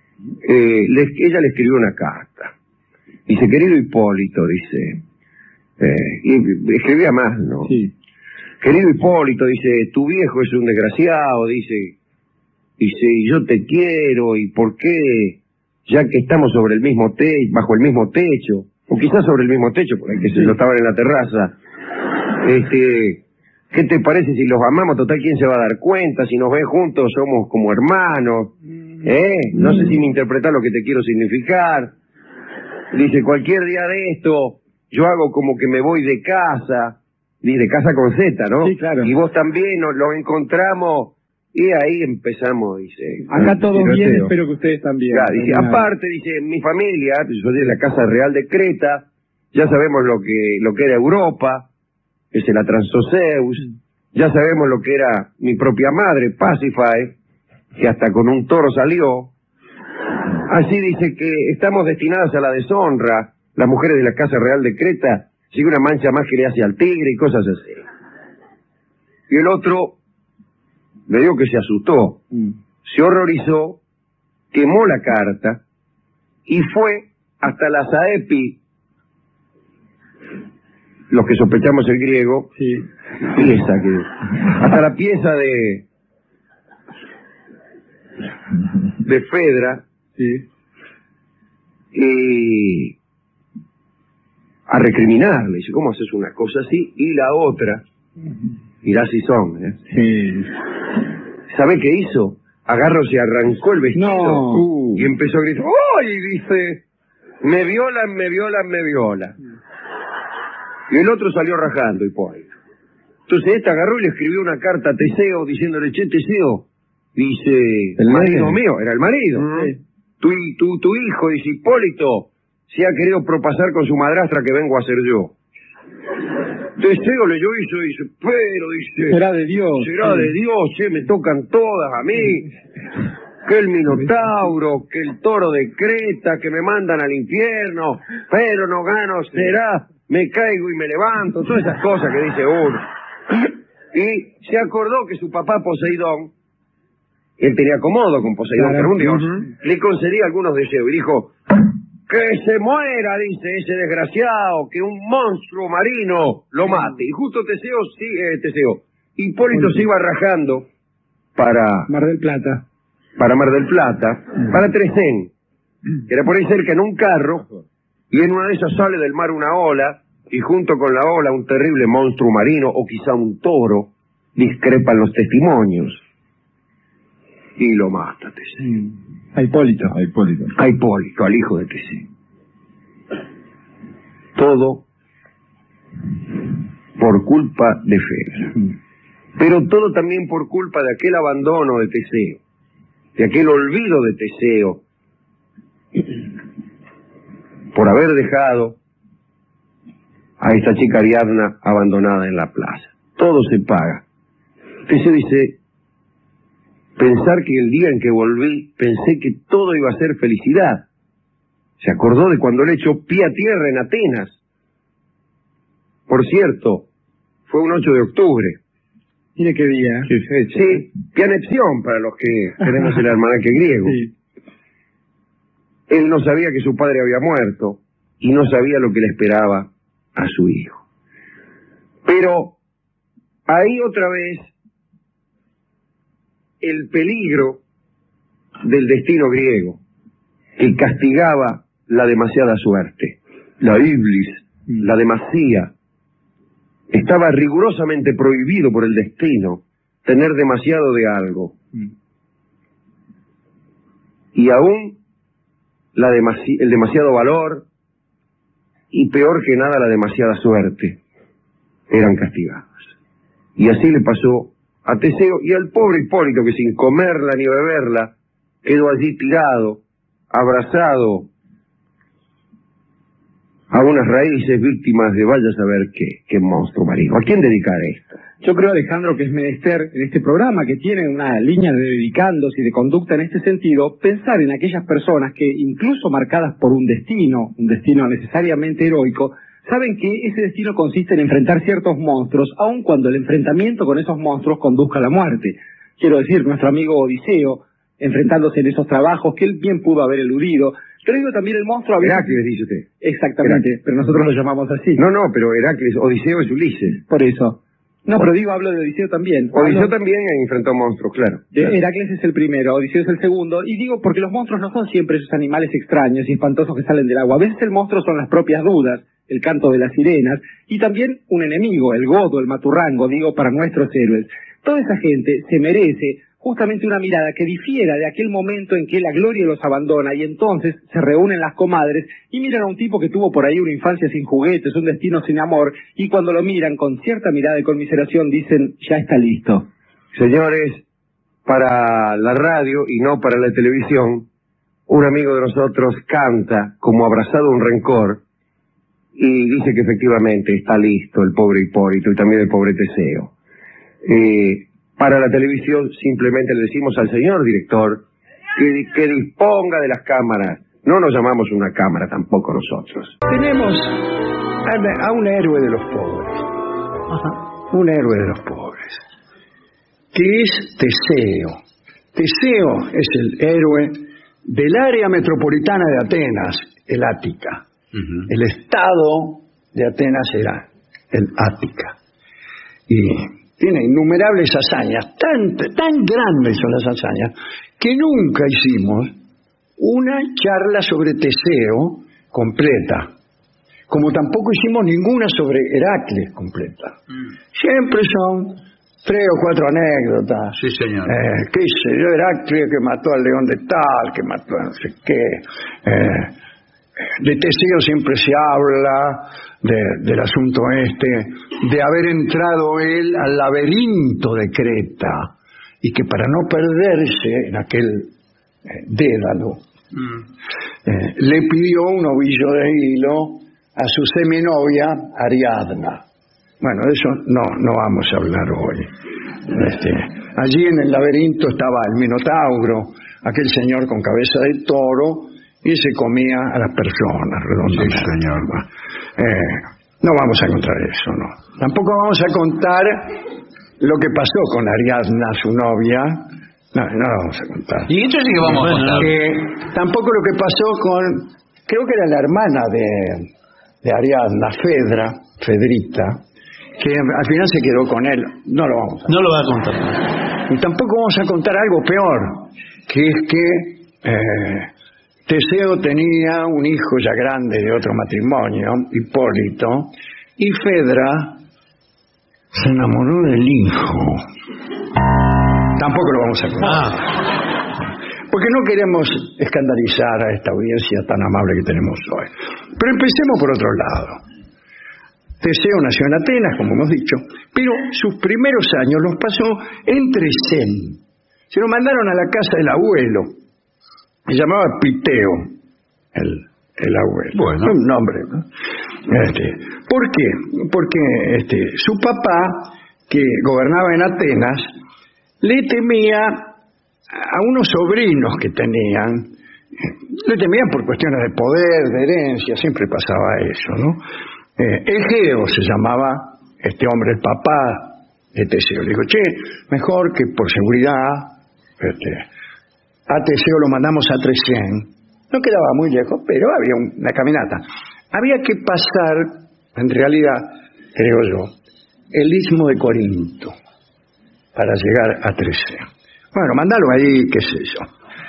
Eh, le, ella le escribió una carta. Dice, querido Hipólito, dice, Eh, y escribía más, ¿no? Sí. Querido Hipólito, dice, tu viejo es un desgraciado, dice, dice, yo te quiero, ¿y por qué? Ya que estamos sobre el mismo techo, bajo el mismo techo, o quizás sobre el mismo techo, porque que se lo estaban en la terraza, este, ¿qué te parece si los amamos? Total, ¿quién se va a dar cuenta? Si nos ven juntos somos como hermanos, ¿eh? No sé si me interpretás lo que te quiero significar. Dice, cualquier día de esto, yo hago como que me voy de casa, y de casa con Z, ¿no? Sí, claro. Y vos también nos lo encontramos, y ahí empezamos, dice. Acá todos tiroteo. bien, espero que ustedes también. Claro, dice, aparte, dice, mi familia, yo soy de la Casa Real de Creta, ya sabemos lo que lo que era Europa, que se la transó Zeus, ya sabemos lo que era mi propia madre, Pasífae, que hasta con un toro salió. Así dice que estamos destinadas a la deshonra, las mujeres de la Casa Real de Creta, sigue una mancha más que le hace al tigre y cosas así. Y el otro, le digo que se asustó, Mm. se horrorizó, quemó la carta y fue hasta la Saepi, los que sospechamos el griego, Sí. pieza que, hasta la pieza de de Fedra, Sí. y a recriminarle, dice, ¿cómo haces una cosa así? Y la otra, mirá si son, ¿eh? Sí. ¿Sabe qué hizo? Agarró, se arrancó el vestido No. uh, y empezó a gritar, ¡ay! Dice, me violan, me violan, me violan. Y el otro salió rajando, Hipólito. Entonces este agarró y le escribió una carta a Teseo diciéndole, che, Teseo, dice, el marido nene. mío, era el marido. Sí. Tu, tu, tu hijo, dice, Hipólito, se ha querido propasar con su madrastra que vengo a ser yo. Teseo leyó eso y dice, pero, dice, Será de Dios. será sí. de Dios, che, me tocan todas a mí. Que el Minotauro, que el toro de Creta, que me mandan al infierno, pero no gano, será, me caigo y me levanto, todas esas cosas que dice uno. Y se acordó que su papá Poseidón, él tenía acomodo con Poseidón, Claro. que era un dios, Ujú. le concedía algunos deseos y dijo, que se muera, dice ese desgraciado, que un monstruo marino lo mate. Y justo Teseo, sí, eh, Teseo, Hipólito se iba rajando para, Mar del Plata. para Mar del Plata, para Tresén, que era por ahí cerca en un carro, y en una de esas sale del mar una ola, y junto con la ola un terrible monstruo marino, o quizá un toro, discrepan los testimonios, y lo mata Teseo. A Hipólito. A Hipólito. A Hipólito, al hijo de Teseo. Todo por culpa de Fedra. Pero todo también por culpa de aquel abandono de Teseo, de aquel olvido de Teseo, por haber dejado a esta chica Ariadna abandonada en la plaza. Todo se paga. Teseo dice, pensar que el día en que volví, pensé que todo iba a ser felicidad. Se acordó de cuando le echó pie a tierra en Atenas. Por cierto, fue un ocho de octubre. Mire qué día. Qué fecha. Sí, pianepción para los que tenemos el almanaque griego. Sí. Él no sabía que su padre había muerto y no sabía lo que le esperaba a su hijo. Pero ahí otra vez el peligro del destino griego que castigaba la demasiada suerte, la iblis, la demasía. Estaba rigurosamente prohibido por el destino tener demasiado de algo. Y aún la demasi- el demasiado valor y peor que nada la demasiada suerte eran castigados. Y así le pasó a Teseo y al pobre Hipólito, que sin comerla ni beberla quedó allí tirado, abrazado a unas raíces, víctimas de vaya a saber qué, qué monstruo marino. ¿A quién dedicar esto? Yo creo, Alejandro, que es menester en este programa, que tiene una línea de dedicandos y de conducta en este sentido, pensar en aquellas personas que, incluso marcadas por un destino, un destino necesariamente heroico, saben que ese destino consiste en enfrentar ciertos monstruos, aun cuando el enfrentamiento con esos monstruos conduzca a la muerte. Quiero decir, nuestro amigo Odiseo, enfrentándose en esos trabajos que él bien pudo haber eludido, Pero digo también el monstruo... había- Heracles, dice usted. Exactamente, Heracles. pero nosotros lo llamamos así. No, no, pero Heracles, Odiseo es Ulises. Por eso. No, pero digo, hablo de Odiseo también. Odiseo Hablo- también enfrentó monstruos, claro. de- claro. Heracles es el primero, Odiseo es el segundo, y digo porque los monstruos no son siempre esos animales extraños y espantosos que salen del agua. A veces el monstruo son las propias dudas, el canto de las sirenas, y también un enemigo, el godo, el maturrango, digo, para nuestros héroes. Toda esa gente se merece justamente una mirada que difiera de aquel momento en que la gloria los abandona y entonces se reúnen las comadres y miran a un tipo que tuvo por ahí una infancia sin juguetes, un destino sin amor, y cuando lo miran con cierta mirada de conmiseración dicen, ya está listo. Señores, para la radio y no para la televisión, un amigo de nosotros canta como abrazado a un rencor y dice que efectivamente está listo el pobre Hipólito y también el pobre Teseo. Eh, para la televisión simplemente le decimos al señor director que, que disponga de las cámaras. No nos llamamos una cámara tampoco nosotros. Tenemos a, a un héroe de los pobres. Un héroe de los pobres. Que es Teseo. Teseo es el héroe del área metropolitana de Atenas, el Ática. Uh-huh. El estado de Atenas era el Ática. Y tiene innumerables hazañas, tan, tan grandes son las hazañas, que nunca hicimos una charla sobre Teseo completa, como tampoco hicimos ninguna sobre Heracles completa. Mm. Siempre son tres o cuatro anécdotas. Sí, señor. Eh, qué sé yo, Heracles que mató al león de tal, que mató a no sé qué. Eh, de Teseo siempre se habla de, del asunto este, de haber entrado él al laberinto de Creta y que para no perderse en aquel eh, dédalo, mm. eh, le pidió un ovillo de hilo a su seminovia Ariadna. Bueno, de eso no, no vamos a hablar hoy. Este, allí en el laberinto estaba el Minotauro, aquel señor con cabeza de toro, y se comía a las personas redondamente. Sí, señor. Eh, no vamos a contar eso, no. Tampoco vamos a contar lo que pasó con Ariadna, su novia. No, no lo vamos a contar. Y esto sí que vamos bueno, a contar. Eh, tampoco lo que pasó con, creo que era la hermana de, de Ariadna, Fedra, Fedrita, que al final se quedó con él. No lo vamos a contar. No lo va a contar. Y tampoco vamos a contar algo peor, que es que eh, Teseo tenía un hijo ya grande de otro matrimonio, Hipólito, y Fedra se enamoró del hijo. Tampoco lo vamos a contar. Ah. Porque no queremos escandalizar a esta audiencia tan amable que tenemos hoy. Pero empecemos por otro lado. Teseo nació en Atenas, como hemos dicho, pero sus primeros años los pasó en Tresén. Se lo mandaron a la casa del abuelo. Se llamaba Piteo, el, el abuelo. Bueno. Un nombre, ¿no? Este, ¿por qué? Porque este, su papá, que gobernaba en Atenas, le temía a unos sobrinos que tenían. Le temían por cuestiones de poder, de herencia, siempre pasaba eso, ¿no? Eh, Egeo se llamaba este hombre, el papá de Teseo. Le dijo, che, mejor que por seguridad, este, a Teseo lo mandamos a Tresén. No quedaba muy lejos, pero había una caminata. Había que pasar, en realidad, creo yo, el istmo de Corinto para llegar a Tresén. Bueno, mandalo ahí, qué sé yo.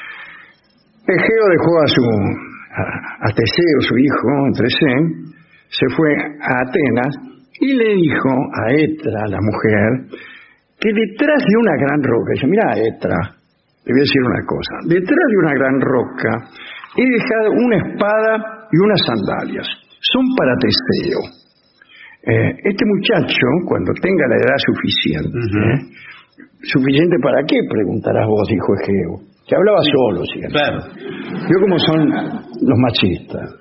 Egeo dejó a su a, a Teseo, su hijo, en Tresén, se fue a Atenas y le dijo a Etra, la mujer, que detrás de una gran roca, dice, mira Etra, te voy a decir una cosa, detrás de una gran roca he dejado una espada y unas sandalias, son para Teseo. Eh, este muchacho, cuando tenga la edad suficiente, uh-huh. ¿eh? ¿Suficiente para qué? Preguntarás vos, dijo Egeo. Que hablaba solo, siempre. Claro. Yo como son los machistas.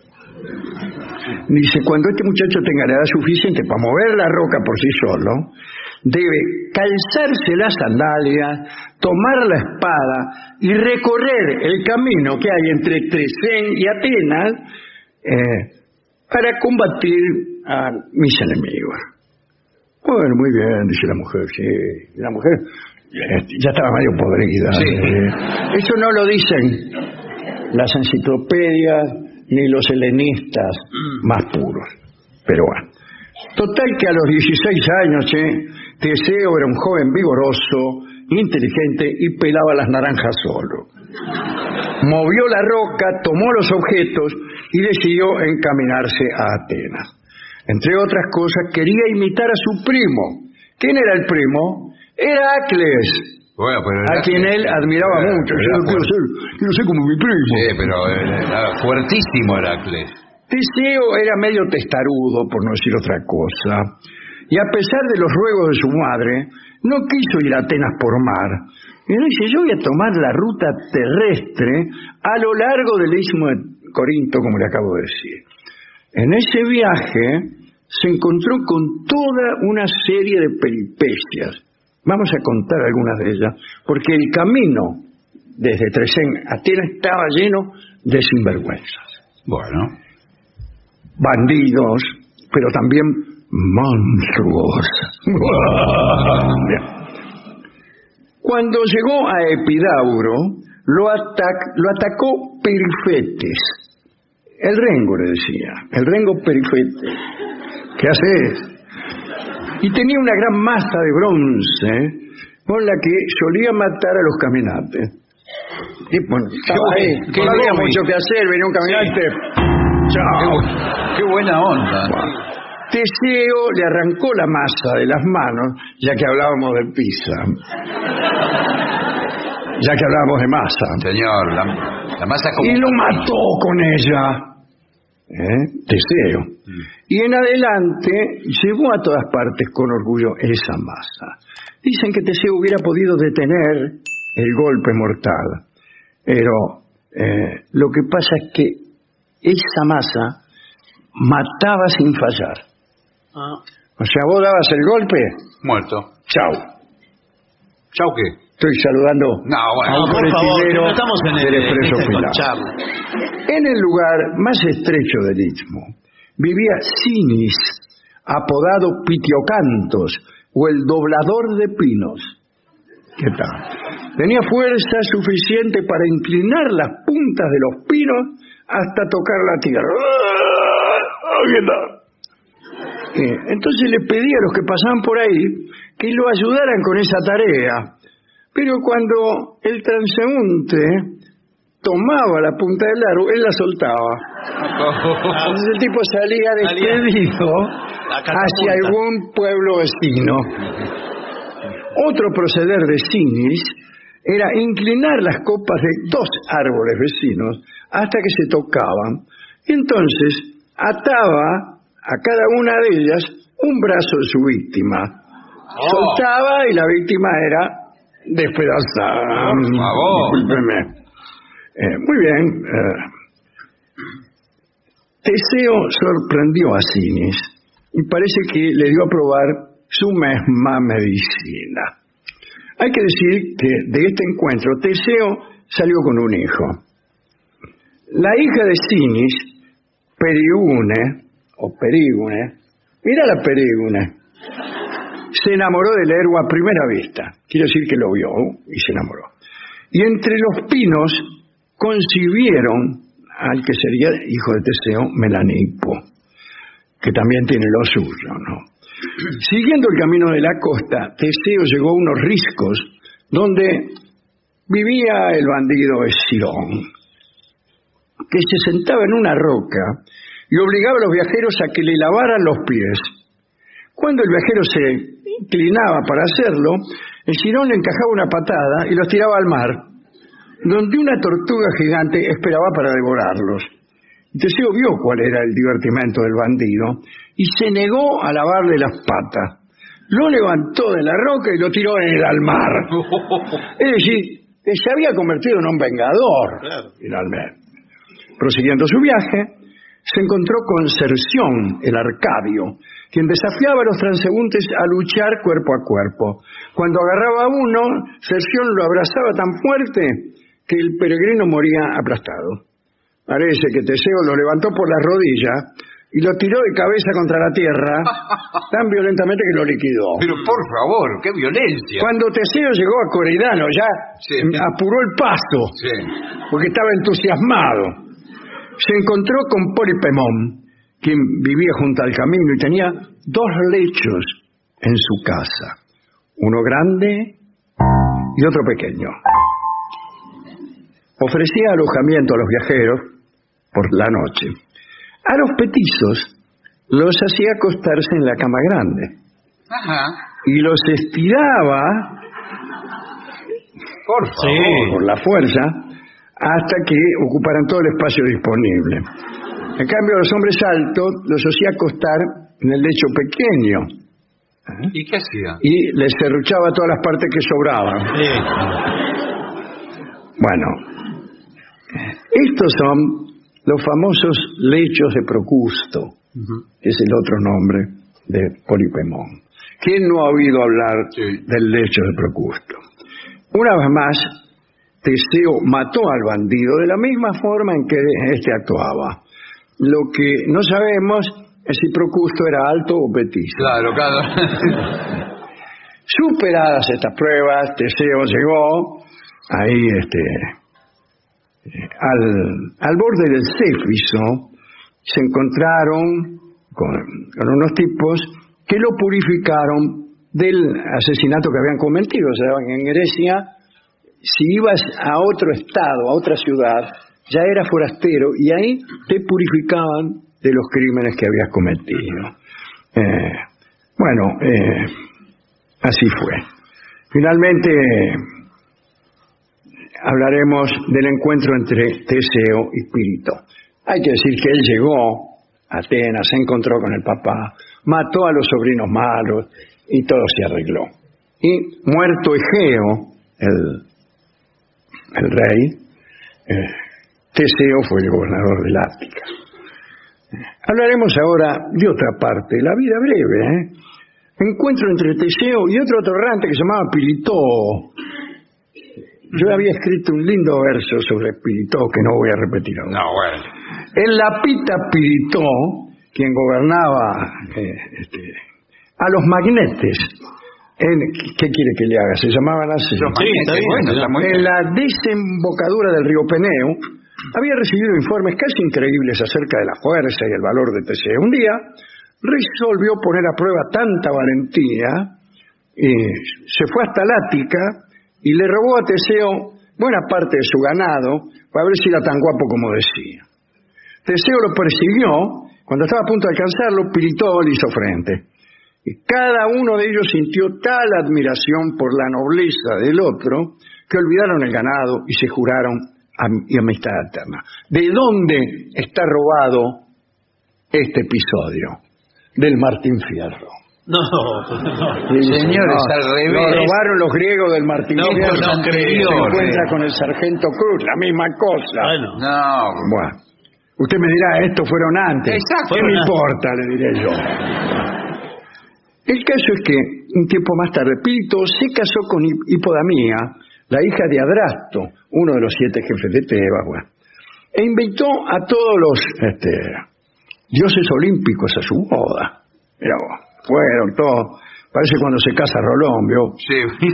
Dice, cuando este muchacho tenga la edad suficiente para mover la roca por sí solo, debe calzarse las sandalias, tomar la espada y recorrer el camino que hay entre Tresén y Atenas eh, para combatir a mis enemigos. Bueno, muy bien, dice la mujer, sí. La mujer ya estaba medio podrida. Sí. Eh, eso no lo dicen las enciclopedias ni los helenistas más puros. Pero bueno. Total que a los dieciséis años, che, Teseo era un joven vigoroso, inteligente y pelaba las naranjas solo. Movió la roca, tomó los objetos y decidió encaminarse a Atenas. Entre otras cosas, quería imitar a su primo. ¿Quién era el primo? Heracles. Bueno, pero a quien él admiraba era, mucho. Era Yo quiero ser, quiero ser como mi primo. Sí, pero era fuertísimo Heracles. Teseo era medio testarudo, por no decir otra cosa, y a pesar de los ruegos de su madre, no quiso ir a Atenas por mar. Y él dice, yo voy a tomar la ruta terrestre a lo largo del istmo de Corinto, como le acabo de decir. En ese viaje se encontró con toda una serie de peripecias. Vamos a contar algunas de ellas, porque el camino desde Tresén a Atenas estaba lleno de sinvergüenzas. Bueno. Bandidos, pero también monstruos. Cuando llegó a Epidauro, lo, atac- lo atacó Perifetes. El rengo, le decía. El rengo Perifetes. ¿Qué haces? Y tenía una gran masa de bronce con la que solía matar a los caminantes. Y bueno, estaba ahí, que no había mucho que hacer, venía un caminante. Sí. Chao. Qué, qué buena onda. Bueno, Teseo le arrancó la masa de las manos, ya que hablábamos de pizza. Ya que hablábamos de masa. Señor, la, la masa como... Y lo mató con ella. ¿Eh? Teseo. Mm. Y en adelante llevó a todas partes con orgullo esa masa. Dicen que Teseo hubiera podido detener el golpe mortal, pero eh, lo que pasa es que esa masa mataba sin fallar. Ah. O sea, vos dabas el golpe, muerto. Chau. ¿Chau qué? Estoy saludando no, bueno, a un por favor, no estamos en el, del Expreso Final. En el lugar más estrecho del istmo vivía Sinis, apodado Pitiocantos, o el doblador de pinos. ¿Qué tal? Tenía fuerza suficiente para inclinar las puntas de los pinos hasta tocar la tierra. ¿Qué tal? Eh, entonces le pedía a los que pasaban por ahí que lo ayudaran con esa tarea. Pero cuando el transeúnte tomaba la punta del árbol, él la soltaba. Entonces el tipo salía despedido hacia algún pueblo vecino. Otro proceder de Sinis era inclinar las copas de dos árboles vecinos hasta que se tocaban. Y entonces ataba a cada una de ellas un brazo de su víctima. Soltaba y la víctima era despedazada. Por favor. Discúlpeme. Eh, muy bien. Eh, Teseo sorprendió a Sinis y parece que le dio a probar su misma medicina. Hay que decir que de este encuentro Teseo salió con un hijo. La hija de Sinis, Perigune, o Perigune, mira la Perigune, se enamoró del héroe a primera vista. Quiere decir que lo vio y se enamoró. Y entre los pinos concibieron al que sería hijo de Teseo, Melanipo, que también tiene lo suyo, ¿no? Siguiendo el camino de la costa, Teseo llegó a unos riscos donde vivía el bandido Escirón, que se sentaba en una roca y obligaba a los viajeros a que le lavaran los pies. Cuando el viajero se inclinaba para hacerlo, el Escirón le encajaba una patada y los tiraba al mar, donde una tortuga gigante esperaba para devorarlos. Teseo vio cuál era el divertimento del bandido y se negó a lavarle las patas. Lo levantó de la roca y lo tiró en el al mar. Es decir, que se había convertido en un vengador, claro. Finalmente. Prosiguiendo su viaje, se encontró con Cerción, el arcadio, quien desafiaba a los transeúntes a luchar cuerpo a cuerpo. Cuando agarraba a uno, Cerción lo abrazaba tan fuerte que el peregrino moría aplastado. Parece que Teseo lo levantó por las rodillas y lo tiró de cabeza contra la tierra tan violentamente que lo liquidó. Pero por favor, qué violencia. Cuando Teseo llegó a Coridano ya Sí. apuró el paso Sí. porque estaba entusiasmado. Se encontró con Polipemón, quien vivía junto al camino y tenía dos lechos en su casa, uno grande y otro pequeño. Ofrecía alojamiento a los viajeros por la noche. A los petizos los hacía acostarse en la cama grande Ajá. y los estiraba Por favor. por la fuerza hasta que ocuparan todo el espacio disponible. En cambio, a los hombres altos los hacía acostar en el lecho pequeño ¿Y qué hacía? y les serruchaba todas las partes que sobraban. Bueno, estos son los famosos lechos de Procusto, que es el otro nombre de Polipemón. ¿Quién no ha oído hablar Sí. del lecho de Procusto? Una vez más, Teseo mató al bandido de la misma forma en que éste actuaba. Lo que no sabemos es si Procusto era alto o petizo. Claro, claro. Superadas estas pruebas, Teseo llegó ahí este, al, al borde del Céfiso. Se encontraron con, con unos tipos que lo purificaron del asesinato que habían cometido. O sea, en Grecia, si ibas a otro estado, a otra ciudad, ya eras forastero y ahí te purificaban de los crímenes que habías cometido. Eh, bueno, eh, así fue. Finalmente hablaremos del encuentro entre Teseo y Pirito. Hay que decir que él llegó a Atenas, se encontró con el papá, mató a los sobrinos malos y todo se arregló. Y muerto Egeo, el, el rey, eh, Teseo fue el gobernador de Ática. Hablaremos ahora de otra parte, la vida breve, ¿eh? Encuentro entre Teseo y otro atorrante que se llamaba Pirito. Yo había escrito un lindo verso sobre Pirito que no voy a repetir ahora. No, bueno. El lapita Pirito, quien gobernaba eh, este, a los magnetes, en, ¿qué quiere que le haga? Se llamaban así. Los magnetes, bueno, está muy bien. En la desembocadura del río Peneo, había recibido informes casi increíbles acerca de la fuerza y el valor de Teseo. Un día resolvió poner a prueba tanta valentía y se fue hasta Lática y le robó a Teseo buena parte de su ganado para ver si era tan guapo como decía. Teseo lo persiguió. Cuando estaba a punto de alcanzarlo, Pirito le hizo frente. Y cada uno de ellos sintió tal admiración por la nobleza del otro que olvidaron el ganado y se juraron am- y amistad eterna. ¿De dónde está robado este episodio? Del Martín Fierro. No, no. Y dice, Señores, no, al revés. Lo robaron los griegos del Martín No, Fierro. no, Se anterior, encuentra eh. con el sargento Cruz, la misma cosa. Bueno, No. Bueno, usted me dirá, estos fueron antes. Exacto. ¿Qué me importa? Le diré yo. El caso es que, un tiempo más tarde, Pirito se casó con Hip- Hipodamía, la hija de Adrasto, uno de los siete jefes de Tebas, bueno, e invitó a todos los este, dioses olímpicos a su boda. Mirá vos, fueron todos, parece cuando se casa Rolón, ¿vio? Sí.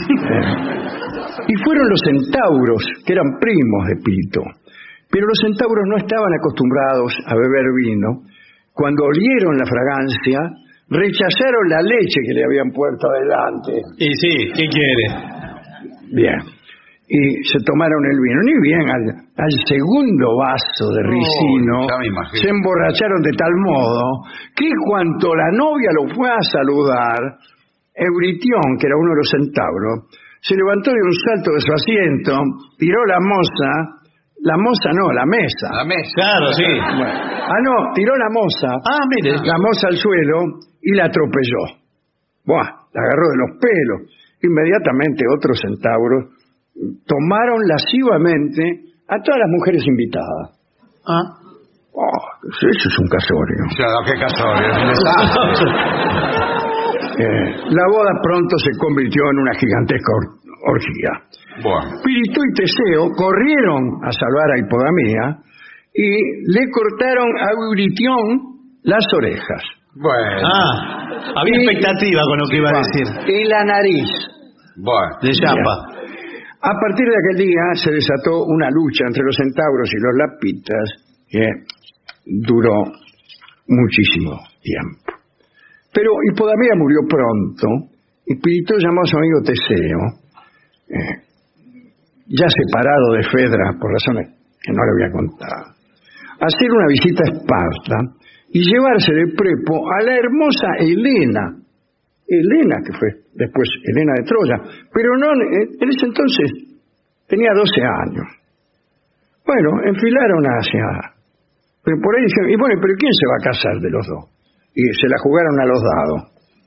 Y fueron los centauros, que eran primos de Pirito. Pero los centauros no estaban acostumbrados a beber vino. Cuando olieron la fragancia, rechazaron la leche que le habían puesto adelante. y sí, ¿qué quiere? Bien. Y se tomaron el vino. Ni bien al, al segundo vaso de ricino, ya me imagino. se emborracharon de tal modo que cuando la novia lo fue a saludar, Euritión, que era uno de los centauros, se levantó de un salto de su asiento, tiró la moza, la moza no, la mesa. La mesa. Claro, sí. Bueno, ah, no, tiró la moza, Ah, mire. la moza al suelo y la atropelló. Buah, la agarró de los pelos. Inmediatamente otros centauros tomaron lascivamente a todas las mujeres invitadas. Ah. Oh, eso es un casorio. Claro, qué casorio, es un desastre. Eh, la boda pronto se convirtió en una gigantesca or- orgía. Bueno. Pirito y Teseo corrieron a salvar a Hipodamía y le cortaron a Euritión las orejas. Bueno. Ah, había expectativa con lo que iba a decir. Y la nariz. Bueno. De chapa. A partir de aquel día se desató una lucha entre los centauros y los lapitas que duró muchísimo tiempo. Pero Hipodamia murió pronto y Pirito llamó a su amigo Teseo, eh, ya separado de Fedra por razones que no le voy a contar, a hacer una visita a Esparta y llevarse de prepo a la hermosa Helena. Helena, que fue después Helena de Troya, pero no en ese entonces tenía doce años. Bueno, enfilaron hacia... Pero por ahí dijeron, y bueno, ¿pero quién se va a casar de los dos? Y se la jugaron a los dados.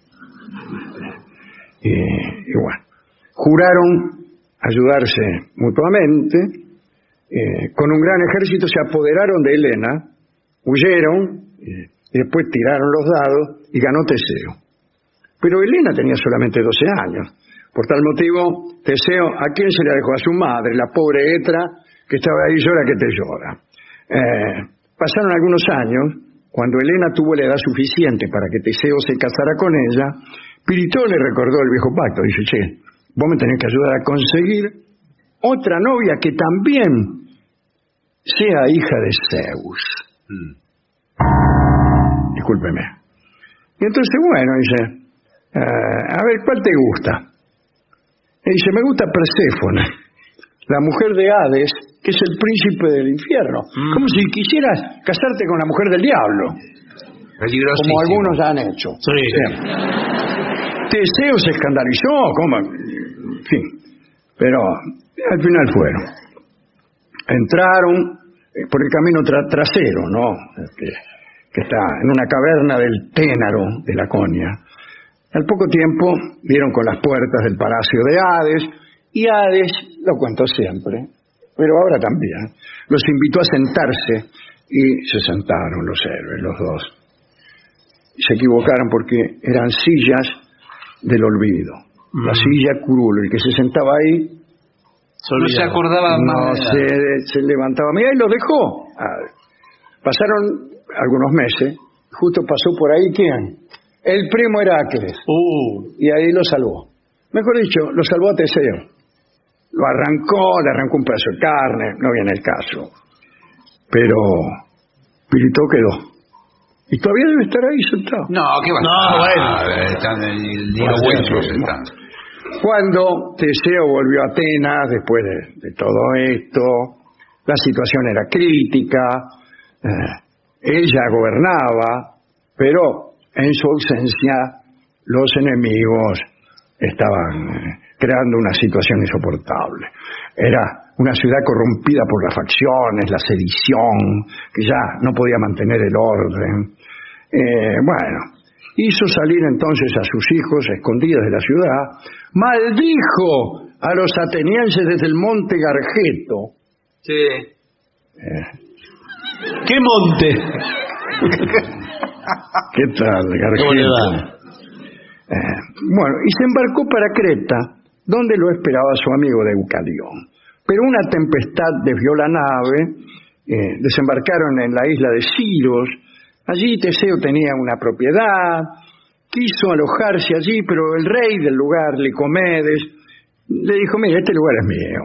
Y, y bueno, juraron ayudarse mutuamente, eh, con un gran ejército se apoderaron de Helena, huyeron, eh, y después tiraron los dados y ganó Teseo. Pero Helena tenía solamente doce años. Por tal motivo, Teseo, ¿a quién se la dejó? A su madre, la pobre Etra, que estaba ahí llora que te llora. Eh, pasaron algunos años, cuando Helena tuvo la edad suficiente para que Teseo se casara con ella, Pirito le recordó el viejo pacto. Dice, che, vos me tenés que ayudar a conseguir otra novia que también sea hija de Zeus. Mm. Discúlpeme. Y entonces, bueno, dice... Uh, a ver, ¿cuál te gusta? Y dice, me gusta Perséfone, la mujer de Hades, que es el príncipe del infierno. Mm. Como si quisieras casarte con la mujer del diablo. Como algunos ya han hecho. Sí. Sí. Teseo se escandalizó, ¿cómo? En fin. Pero al final fueron. Entraron por el camino tra trasero, ¿no? Que, que está en una caverna del Ténaro de Laconia. Al poco tiempo vieron con las puertas del palacio de Hades, y Hades, lo cuento siempre, pero ahora también, los invitó a sentarse y se sentaron los héroes, los dos. Se equivocaron porque eran sillas del olvido. Mm. La silla curul, el que se sentaba ahí no se acordaba no más. Se, se levantaba, mira, y los dejó. Ah, pasaron algunos meses, justo pasó por ahí, ¿quién? El primo Heracles. Uh. Y ahí lo salvó. Mejor dicho, lo salvó a Teseo. Lo arrancó, le arrancó un pedazo de carne, no viene el caso. Pero Pirito quedó. Y todavía debe estar ahí sentado. No, ¿qué va a No, bueno. Están en el día huesos. Cuando Teseo volvió a Atenas, después de, de todo esto, la situación era crítica, eh, ella gobernaba, pero en su ausencia los enemigos estaban eh, creando una situación insoportable. Era una ciudad corrompida por las facciones, la sedición, que ya no podía mantener el orden. Eh, bueno, hizo salir entonces a sus hijos escondidos de la ciudad, maldijo a los atenienses desde el monte Gargeto. Sí. Eh. ¿Qué monte? ¿Qué tal, Gargeto? Eh, bueno, y se embarcó para Creta, donde lo esperaba su amigo Deucalión. Pero una tempestad desvió la nave, eh, desembarcaron en la isla de Siros. Allí Teseo tenía una propiedad, quiso alojarse allí, pero el rey del lugar, Licomedes, le dijo, mira, este lugar es mío.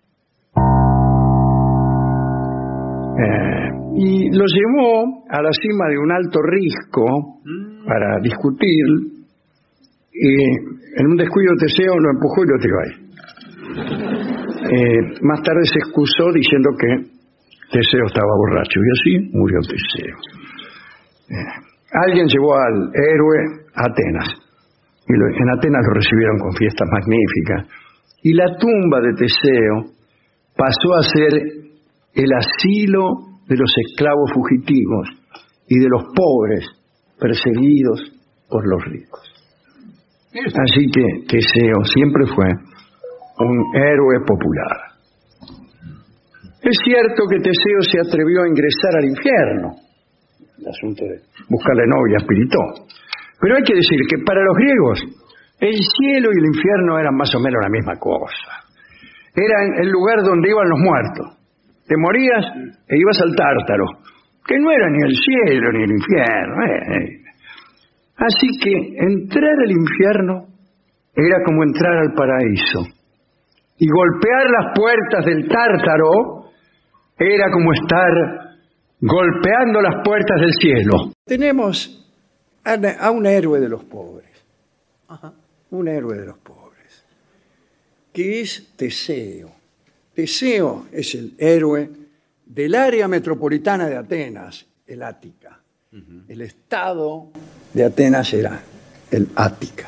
Eh, y lo llevó a la cima de un alto risco para discutir, y en un descuido Teseo lo empujó y lo tiró ahí. Eh, más tarde se excusó diciendo que Teseo estaba borracho, y así murió Teseo. Eh, alguien llevó al héroe a Atenas, y lo, en Atenas lo recibieron con fiestas magníficas, y la tumba de Teseo pasó a ser el asilo de los esclavos fugitivos y de los pobres perseguidos por los ricos. Así que Teseo siempre fue un héroe popular. Es cierto que Teseo se atrevió a ingresar al infierno, el asunto de buscarle novia a Pirito. Pero hay que decir que para los griegos el cielo y el infierno eran más o menos la misma cosa. Eran el lugar donde iban los muertos. Te morías e ibas al Tártaro. que no era ni el cielo ni el infierno. Eh. Así que entrar al infierno era como entrar al paraíso. Y golpear las puertas del Tártaro era como estar golpeando las puertas del cielo. Tenemos a, a un héroe de los pobres. Ajá. Un héroe de los pobres. Que es Teseo. Teseo es el héroe del área metropolitana de Atenas, el Ática. Uh-huh. El estado de Atenas era el Ática.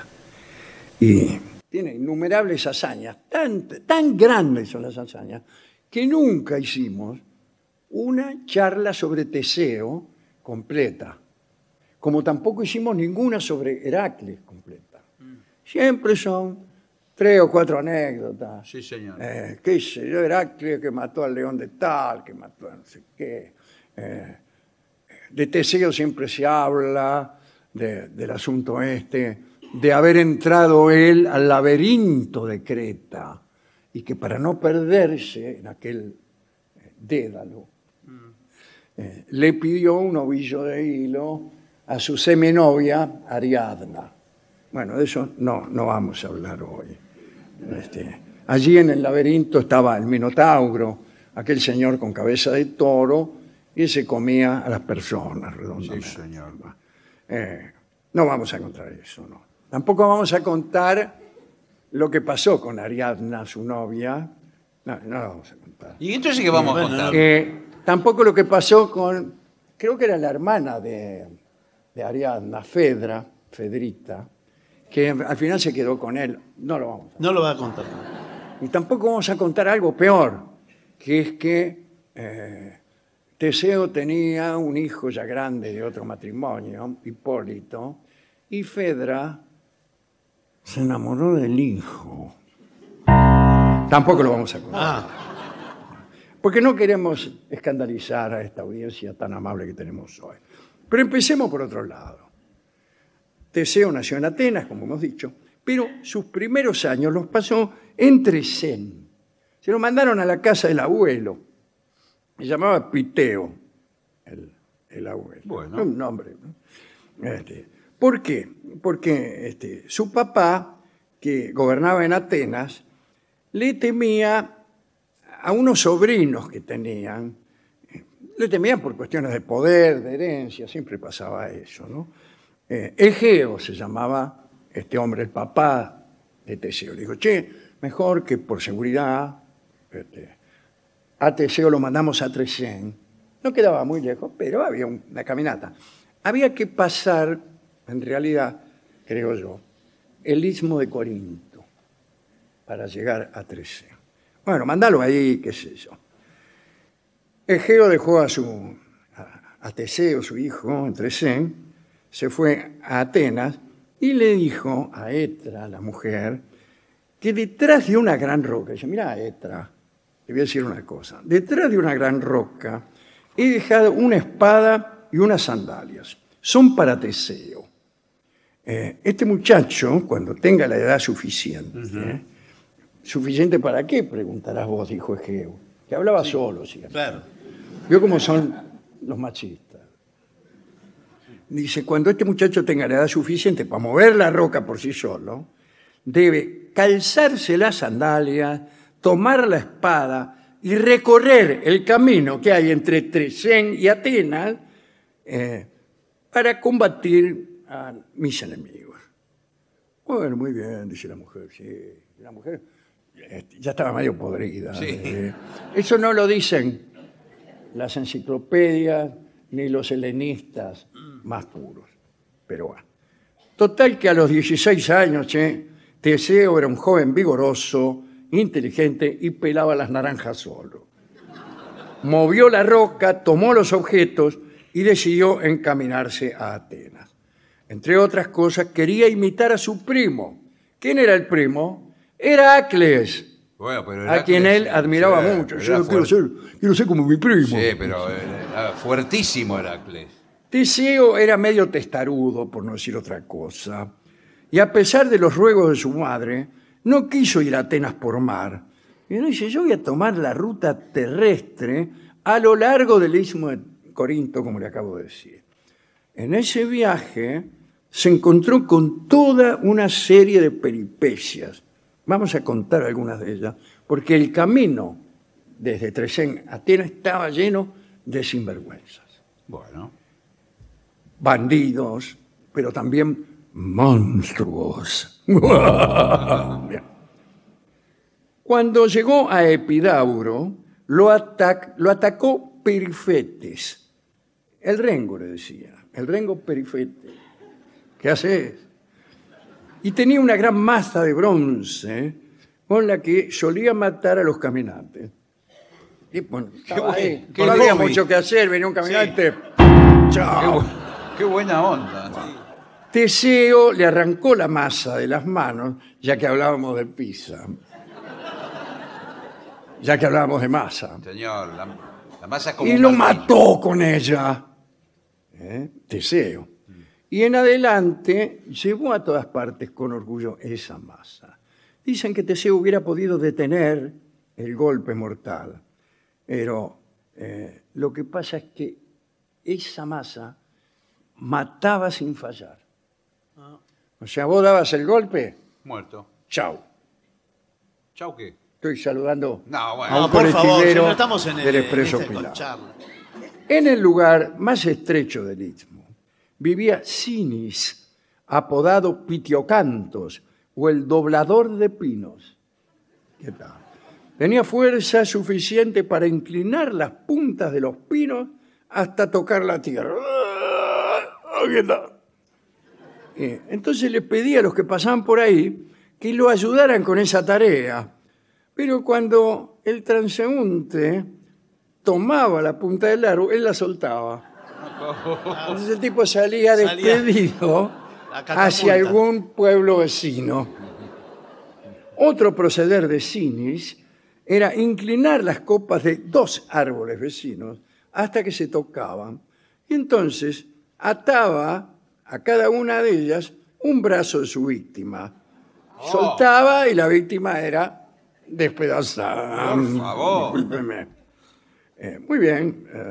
Y tiene innumerables hazañas, tan, tan grandes son las hazañas, que nunca hicimos una charla sobre Teseo completa, como tampoco hicimos ninguna sobre Heracles completa. Mm. Siempre son tres o cuatro anécdotas. Sí, señor. Eh, qué sé yo, Heracles que mató al león de tal, que mató a no sé qué. Eh, de Teseo siempre se habla de, del asunto este, de haber entrado él al laberinto de Creta y que para no perderse en aquel dédalo, mm. eh, le pidió un ovillo de hilo a su seminovia Ariadna. Bueno, de eso no, no vamos a hablar hoy. Este, allí en el laberinto estaba el Minotauro, aquel señor con cabeza de toro, y se comía a las personas redondamente. Sí, señor. Eh, no vamos a contar eso, no. Tampoco vamos a contar lo que pasó con Ariadna, su novia. No, no lo vamos a contar. ¿Y entonces qué vamos a contar? Eh, tampoco lo que pasó con, creo que era la hermana de, de Ariadna, Fedra, Fedrita, que al final se quedó con él. No lo vamos a contar. No lo va a contar. Y tampoco vamos a contar algo peor, que es que eh, Teseo tenía un hijo ya grande de otro matrimonio, Hipólito, y Fedra se enamoró del hijo. Tampoco lo vamos a contar. Ah. Porque no queremos escandalizar a esta audiencia tan amable que tenemos hoy. Pero empecemos por otro lado. Teseo nació en Atenas, como hemos dicho, pero sus primeros años los pasó en Tresén. Se lo mandaron a la casa del abuelo. Se llamaba Piteo, el, el abuelo. Bueno. Un nombre, ¿no? Este, ¿Por qué? Porque este, su papá, que gobernaba en Atenas, le temía a unos sobrinos que tenían. Le temían por cuestiones de poder, de herencia, siempre pasaba eso, ¿no? Eh, Egeo se llamaba este hombre, el papá de Teseo. Le dijo, che, mejor que por seguridad, este, a Teseo lo mandamos a Tresén. No quedaba muy lejos, pero había una caminata. Había que pasar, en realidad, creo yo, el istmo de Corinto para llegar a Tresén. Bueno, mandalo ahí, qué sé yo. Egeo dejó a, su, a, a Teseo, su hijo, en Tresén, se fue a Atenas y le dijo a Etra, la mujer, que detrás de una gran roca, dice, mira, Etra, te voy a decir una cosa, detrás de una gran roca he dejado una espada y unas sandalias, son para Teseo. Eh, este muchacho, cuando tenga la edad suficiente, uh-huh. ¿eh? ¿Suficiente para qué? Preguntarás vos, dijo Egeo, que hablaba sí, solo, ¿cierto? Claro. Vio cómo son los machistas. Dice, cuando este muchacho tenga la edad suficiente para mover la roca por sí solo, debe calzarse las sandalias, tomar la espada y recorrer el camino que hay entre Tresén y Atenas eh, para combatir a mis enemigos. Bueno, muy bien, dice la mujer, sí. La mujer este, ya estaba medio podrida. Sí. Eh, eso no lo dicen las enciclopedias ni los helenistas más puros. Pero bueno. Total que a los dieciséis años, che, Teseo era un joven vigoroso, inteligente y pelaba las naranjas solo. Movió la roca, tomó los objetos y decidió encaminarse a Atenas. Entre otras cosas, quería imitar a su primo. ¿Quién era el primo? Heracles. Bueno, pero Heracles, a quien él admiraba sí, mucho. Yo quiero ser, quiero ser como mi primo. Sí, pero era fuertísimo Heracles. Teseo era medio testarudo, por no decir otra cosa, y a pesar de los ruegos de su madre, no quiso ir a Atenas por mar. Y no dice, yo voy a tomar la ruta terrestre a lo largo del istmo de Corinto, como le acabo de decir. En ese viaje se encontró con toda una serie de peripecias. Vamos a contar algunas de ellas, porque el camino desde Tresén a Atenas estaba lleno de sinvergüenzas. Bueno. Bandidos, pero también monstruos. Cuando llegó a Epidauro, lo, atac lo atacó Perifetes. El rengo, le decía. El rengo Perifetes. ¿Qué haces? Y tenía una gran masa de bronce con la que solía matar a los caminantes. Y bueno, estaba ahí. qué No había hobby. mucho que hacer, venía un caminante. Sí. ¡Chao! Qué, bu- qué buena onda. sí. Teseo le arrancó la masa de las manos, ya que hablábamos de pizza. Ya que hablábamos de masa. Señor, la, la masa es como Y un lo martillo. mató con ella. ¿Eh? Teseo. Y en adelante llevó a todas partes con orgullo esa masa. Dicen que Teseo hubiera podido detener el golpe mortal, pero eh, lo que pasa es que esa masa mataba sin fallar. O sea, vos dabas el golpe, Muerto. chau. ¿Chau qué? Estoy saludando No, bueno. a un No, por favor, si colectivero no estamos en el, del en Expreso este Pilar. concharla. En el lugar más estrecho del Istmo vivía Sinis, apodado Pitiocantos, o el doblador de pinos. ¿Qué tal? Tenía fuerza suficiente para inclinar las puntas de los pinos hasta tocar la tierra. ¿Qué tal? Eh, Entonces le pedía a los que pasaban por ahí que lo ayudaran con esa tarea. Pero cuando el transeúnte tomaba la punta del árbol, él la soltaba. Entonces el tipo salía Salía despedido a catapulta. hacia algún pueblo vecino. Otro proceder de Sinis era inclinar las copas de dos árboles vecinos hasta que se tocaban. Y entonces ataba a cada una de ellas un brazo de su víctima. Soltaba y la víctima era despedazada. Por favor. Discúlpeme. Eh, muy bien. eh,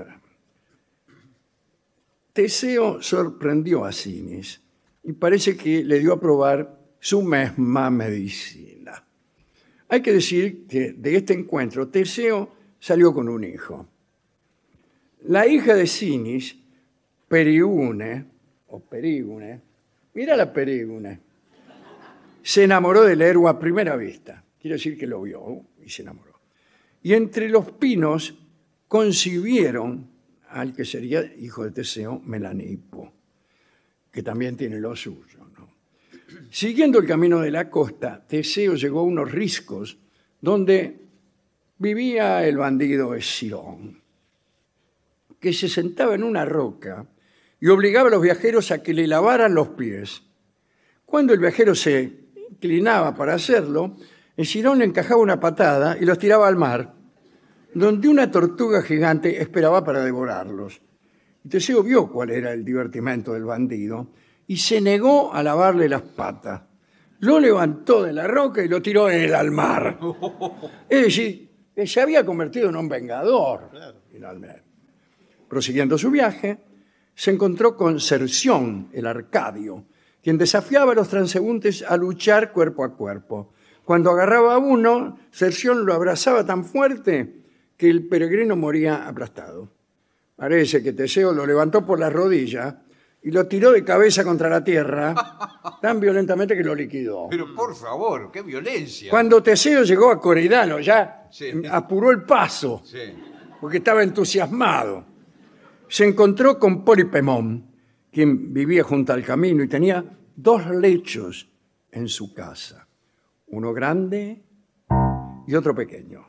Teseo sorprendió a Sinis y parece que le dio a probar su misma medicina. Hay que decir que de este encuentro Teseo salió con un hijo. La hija de Sinis, Periune, o Perígune, mira la Perígune, se enamoró del héroe a primera vista. Quiere decir que lo vio y se enamoró. Y entre los pinos concibieron al que sería hijo de Teseo, Melanipo, que también tiene lo suyo, ¿no? Siguiendo el camino de la costa, Teseo llegó a unos riscos donde vivía el bandido Escirón, que se sentaba en una roca y obligaba a los viajeros a que le lavaran los pies. Cuando el viajero se inclinaba para hacerlo, Escirón le encajaba una patada y los tiraba al mar, donde una tortuga gigante esperaba para devorarlos. Y Teseo vio cuál era el divertimento del bandido y se negó a lavarle las patas. Lo levantó de la roca y lo tiró él al mar. Es decir, que se había convertido en un vengador, finalmente. Prosiguiendo su viaje, se encontró con Cerción, el arcadio, quien desafiaba a los transeúntes a luchar cuerpo a cuerpo. Cuando agarraba a uno, Cerción lo abrazaba tan fuerte que el peregrino moría aplastado. Parece que Teseo lo levantó por la rodilla y lo tiró de cabeza contra la tierra tan violentamente que lo liquidó. Pero por favor, qué violencia. Cuando Teseo llegó a Coridano, ya Sí. apuró el paso, Sí. porque estaba entusiasmado. Se encontró con Polipemón, quien vivía junto al camino y tenía dos lechos en su casa, uno grande y otro pequeño.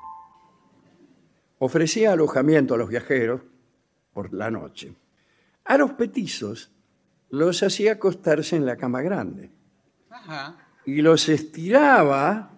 Ofrecía alojamiento a los viajeros por la noche. A los petizos los hacía acostarse en la cama grande Ajá. y los estiraba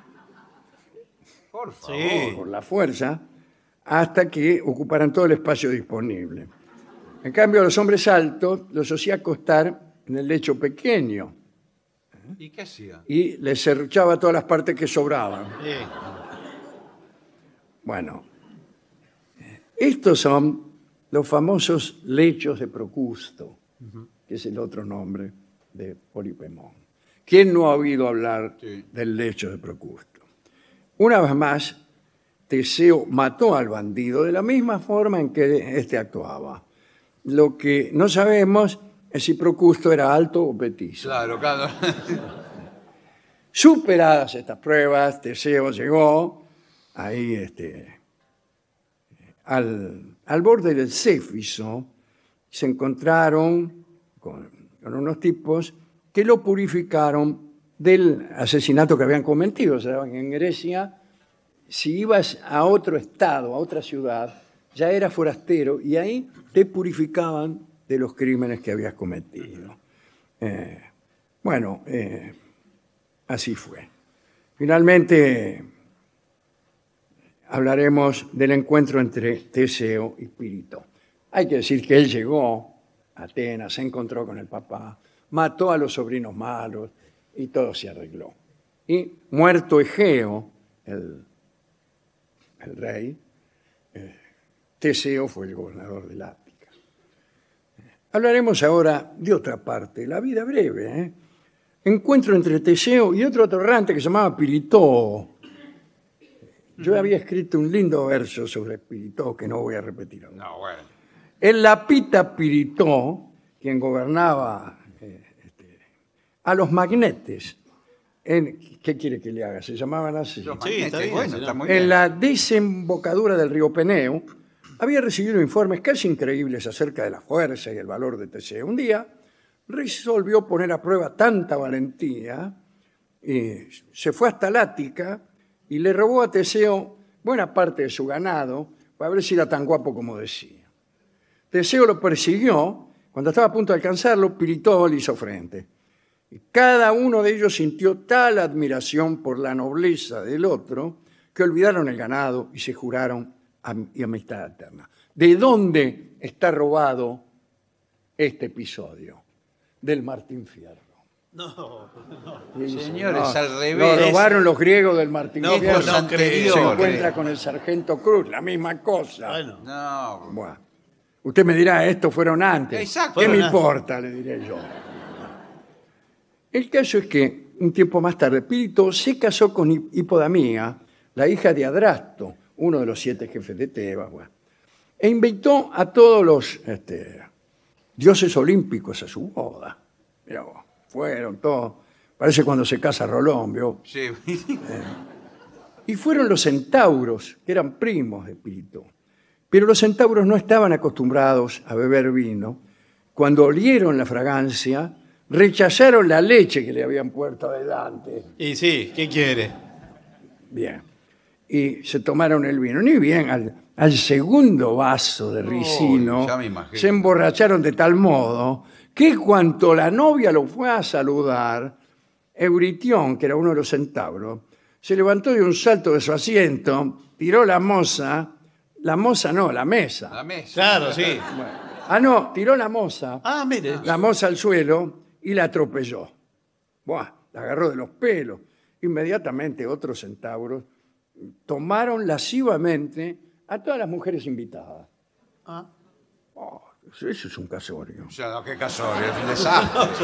Por favor. Sí. por la fuerza hasta que ocuparan todo el espacio disponible. En cambio, a los hombres altos los hacía acostar en el lecho pequeño ¿Y qué hacía? y les serruchaba todas las partes que sobraban. Sí. Bueno, estos son los famosos lechos de Procusto, que es el otro nombre de Polipemón. ¿Quién no ha oído hablar Sí. del lecho de Procusto? Una vez más, Teseo mató al bandido de la misma forma en que éste actuaba. Lo que no sabemos es si Procusto era alto o petizo. Claro, claro. Superadas estas pruebas, Teseo llegó ahí este, al, al borde del Céfiso. Se encontraron con, con unos tipos que lo purificaron del asesinato que habían cometido. O sea, en Grecia, si ibas a otro estado, a otra ciudad, ya eras forastero y ahí te purificaban de los crímenes que habías cometido. Eh, bueno, eh, así fue. Finalmente, hablaremos del encuentro entre Teseo y Pirito. Hay que decir que él llegó a Atenas, se encontró con el papá, mató a los sobrinos malos y todo se arregló. Y muerto Egeo, el, el rey, eh, Teseo fue el gobernador de Ática. Hablaremos ahora de otra parte, la vida breve. ¿eh? Encuentro entre Teseo y otro atorrante que se llamaba Pirito. Yo había escrito un lindo verso sobre Pirito que no voy a repetir ahora. No, bueno. El lapita Pirito, quien gobernaba eh, este, a los magnetes, en, ¿qué quiere que le haga? Se llamaban así. Los Sí, está magnetes, bien, bueno, señor. está muy En bien. la desembocadura del río Peneo, había recibido informes casi increíbles acerca de la fuerza y el valor de Teseo. Un día resolvió poner a prueba tanta valentía, y se fue hasta Lática y le robó a Teseo buena parte de su ganado para ver si era tan guapo como decía. Teseo lo persiguió. Cuando estaba a punto de alcanzarlo, Pirito le hizo frente. Y cada uno de ellos sintió tal admiración por la nobleza del otro que olvidaron el ganado y se juraron am- y amistad eterna. ¿De dónde está robado este episodio? Del Martín Fierro. No, Sí, Señores, señor. al revés. Lo robaron los griegos del Martín No, Fierro. pues no Se creo. encuentra con el sargento Cruz, la misma cosa. bueno. No, Bueno, usted me dirá, estos fueron antes. Exacto. ¿Qué me Fueron antes. importa? Le diré yo. El caso es que, un tiempo más tarde, Pirito se casó con Hip- Hipodamía, la hija de Adrasto, uno de los siete jefes de Tebas, bueno, e invitó a todos los este, dioses olímpicos a su boda. Mirá vos, fueron todos. Parece cuando se casa Rolón, ¿vio? sí. Y fueron los centauros, que eran primos de Pirito. Pero los centauros no estaban acostumbrados a beber vino. Cuando olieron la fragancia, rechazaron la leche que le habían puesto adelante. Y sí, ¿qué quiere? Bien. Y se tomaron el vino. Ni bien, al, al segundo vaso de ricino, ya me imagino. se emborracharon de tal modo que cuando la novia lo fue a saludar, Euritión, que era uno de los centauros, se levantó de un salto de su asiento, tiró la moza, la moza no, la mesa. La mesa. Claro, sí. Ah, no, tiró la moza, Ah, mire. la moza al suelo y la atropelló. Buah, la agarró de los pelos. Inmediatamente otros centauros tomaron lascivamente a todas las mujeres invitadas. Ah. Oh, eso es un casorio. O sea, no, qué casorio, es un desastre.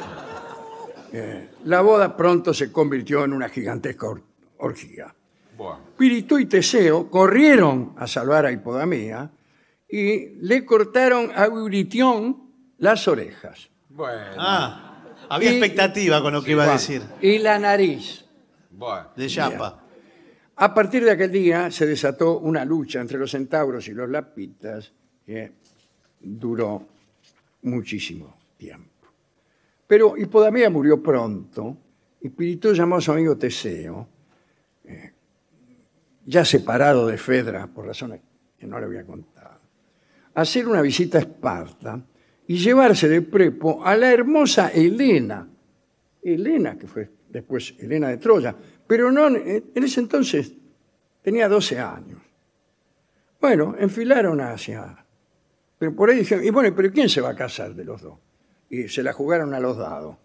La boda pronto se convirtió en una gigantesca or- orgía. Bueno, Pirito y Teseo corrieron a salvar a Hipodamía y le cortaron a Euritión las orejas bueno, Ah, había Y- expectativa con lo que iba a Buah, decir. y la nariz. bueno. De Yapa. A partir de aquel día se desató una lucha entre los centauros y los lapitas que duró muchísimo tiempo. Pero Hipodamía murió pronto y Pirito llamó a su amigo Teseo, eh, ya separado de Fedra por razones que no le voy a contar, a hacer una visita a Esparta y llevarse de prepo a la hermosa Helena. Helena, que fue después Helena de Troya, pero no, en ese entonces tenía doce años. Bueno, enfilaron hacia... Pero por ahí dijeron, y bueno, ¿pero quién se va a casar de los dos? Y se la jugaron a los dados.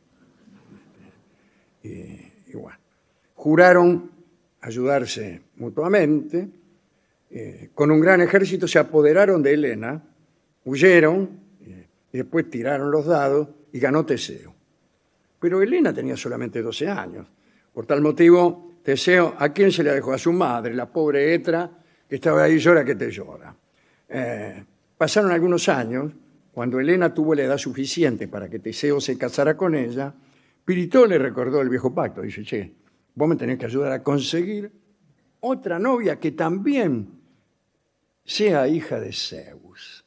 Y, y bueno, juraron ayudarse mutuamente eh, con un gran ejército se apoderaron de Helena, huyeron eh, y después tiraron los dados y ganó Teseo. Pero Helena tenía solamente doce años. Por tal motivo, Teseo, ¿a quién se le dejó? A su madre, la pobre Etra, que estaba ahí llora que te llora. Eh, pasaron algunos años, cuando Helena tuvo la edad suficiente para que Teseo se casara con ella, Piritó le recordó el viejo pacto. Dice, che, vos me tenés que ayudar a conseguir otra novia que también sea hija de Zeus.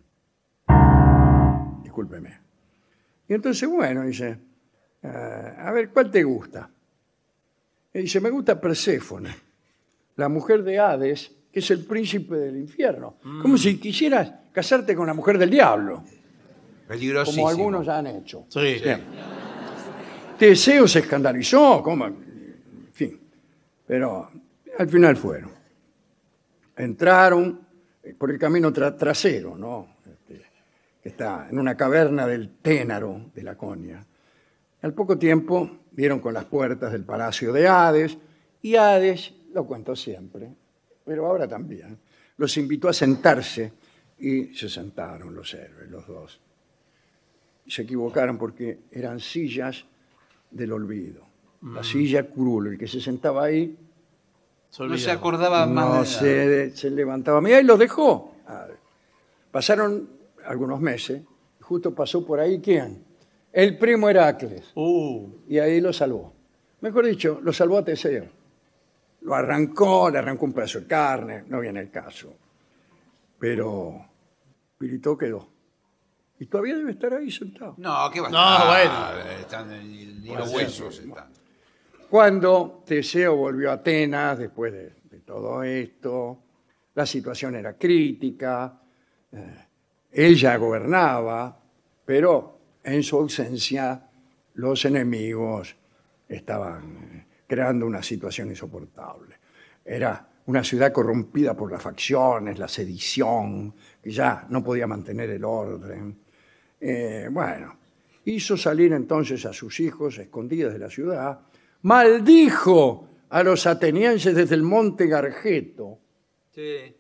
Discúlpeme. Y entonces, bueno, dice, uh, a ver, ¿cuál te gusta? Y dice, me gusta Perséfone, la mujer de Hades, que es el príncipe del infierno. Mm. Como si quisieras casarte con la mujer del diablo. Peligrosísimo. Como algunos ya han hecho. Sí. Bien. Teseo se escandalizó, como, en fin. Pero al final fueron. Entraron por el camino tra trasero, ¿no? Este, que está en una caverna del Ténaro de Laconia. Al poco tiempo dieron con las puertas del palacio de Hades, y Hades, lo cuento siempre, pero ahora también, los invitó a sentarse y se sentaron los héroes, los dos. Se equivocaron porque eran sillas del olvido. La mm. silla curul, el que se sentaba ahí se no se acordaba más no de se, se levantaba. Mira, y los dejó. Pasaron algunos meses, justo pasó por ahí, ¿quién? El primo Heracles. Uh. Y ahí lo salvó. Mejor dicho, lo salvó a Teseo. Lo arrancó, le arrancó un pedazo de carne, no viene el caso. Pero Piritó quedó. Y todavía debe estar ahí sentado. No, ¿qué va a No, estar? bueno. Están en, ni los huesos están. Cuando Teseo volvió a Atenas, después de, de todo esto, la situación era crítica, eh, ella gobernaba, pero en su ausencia los enemigos estaban creando una situación insoportable. Era una ciudad corrompida por las facciones, la sedición, que ya no podía mantener el orden. Eh, bueno, hizo salir entonces a sus hijos escondidas de la ciudad, maldijo a los atenienses desde el monte Gargeto. Sí. Eh.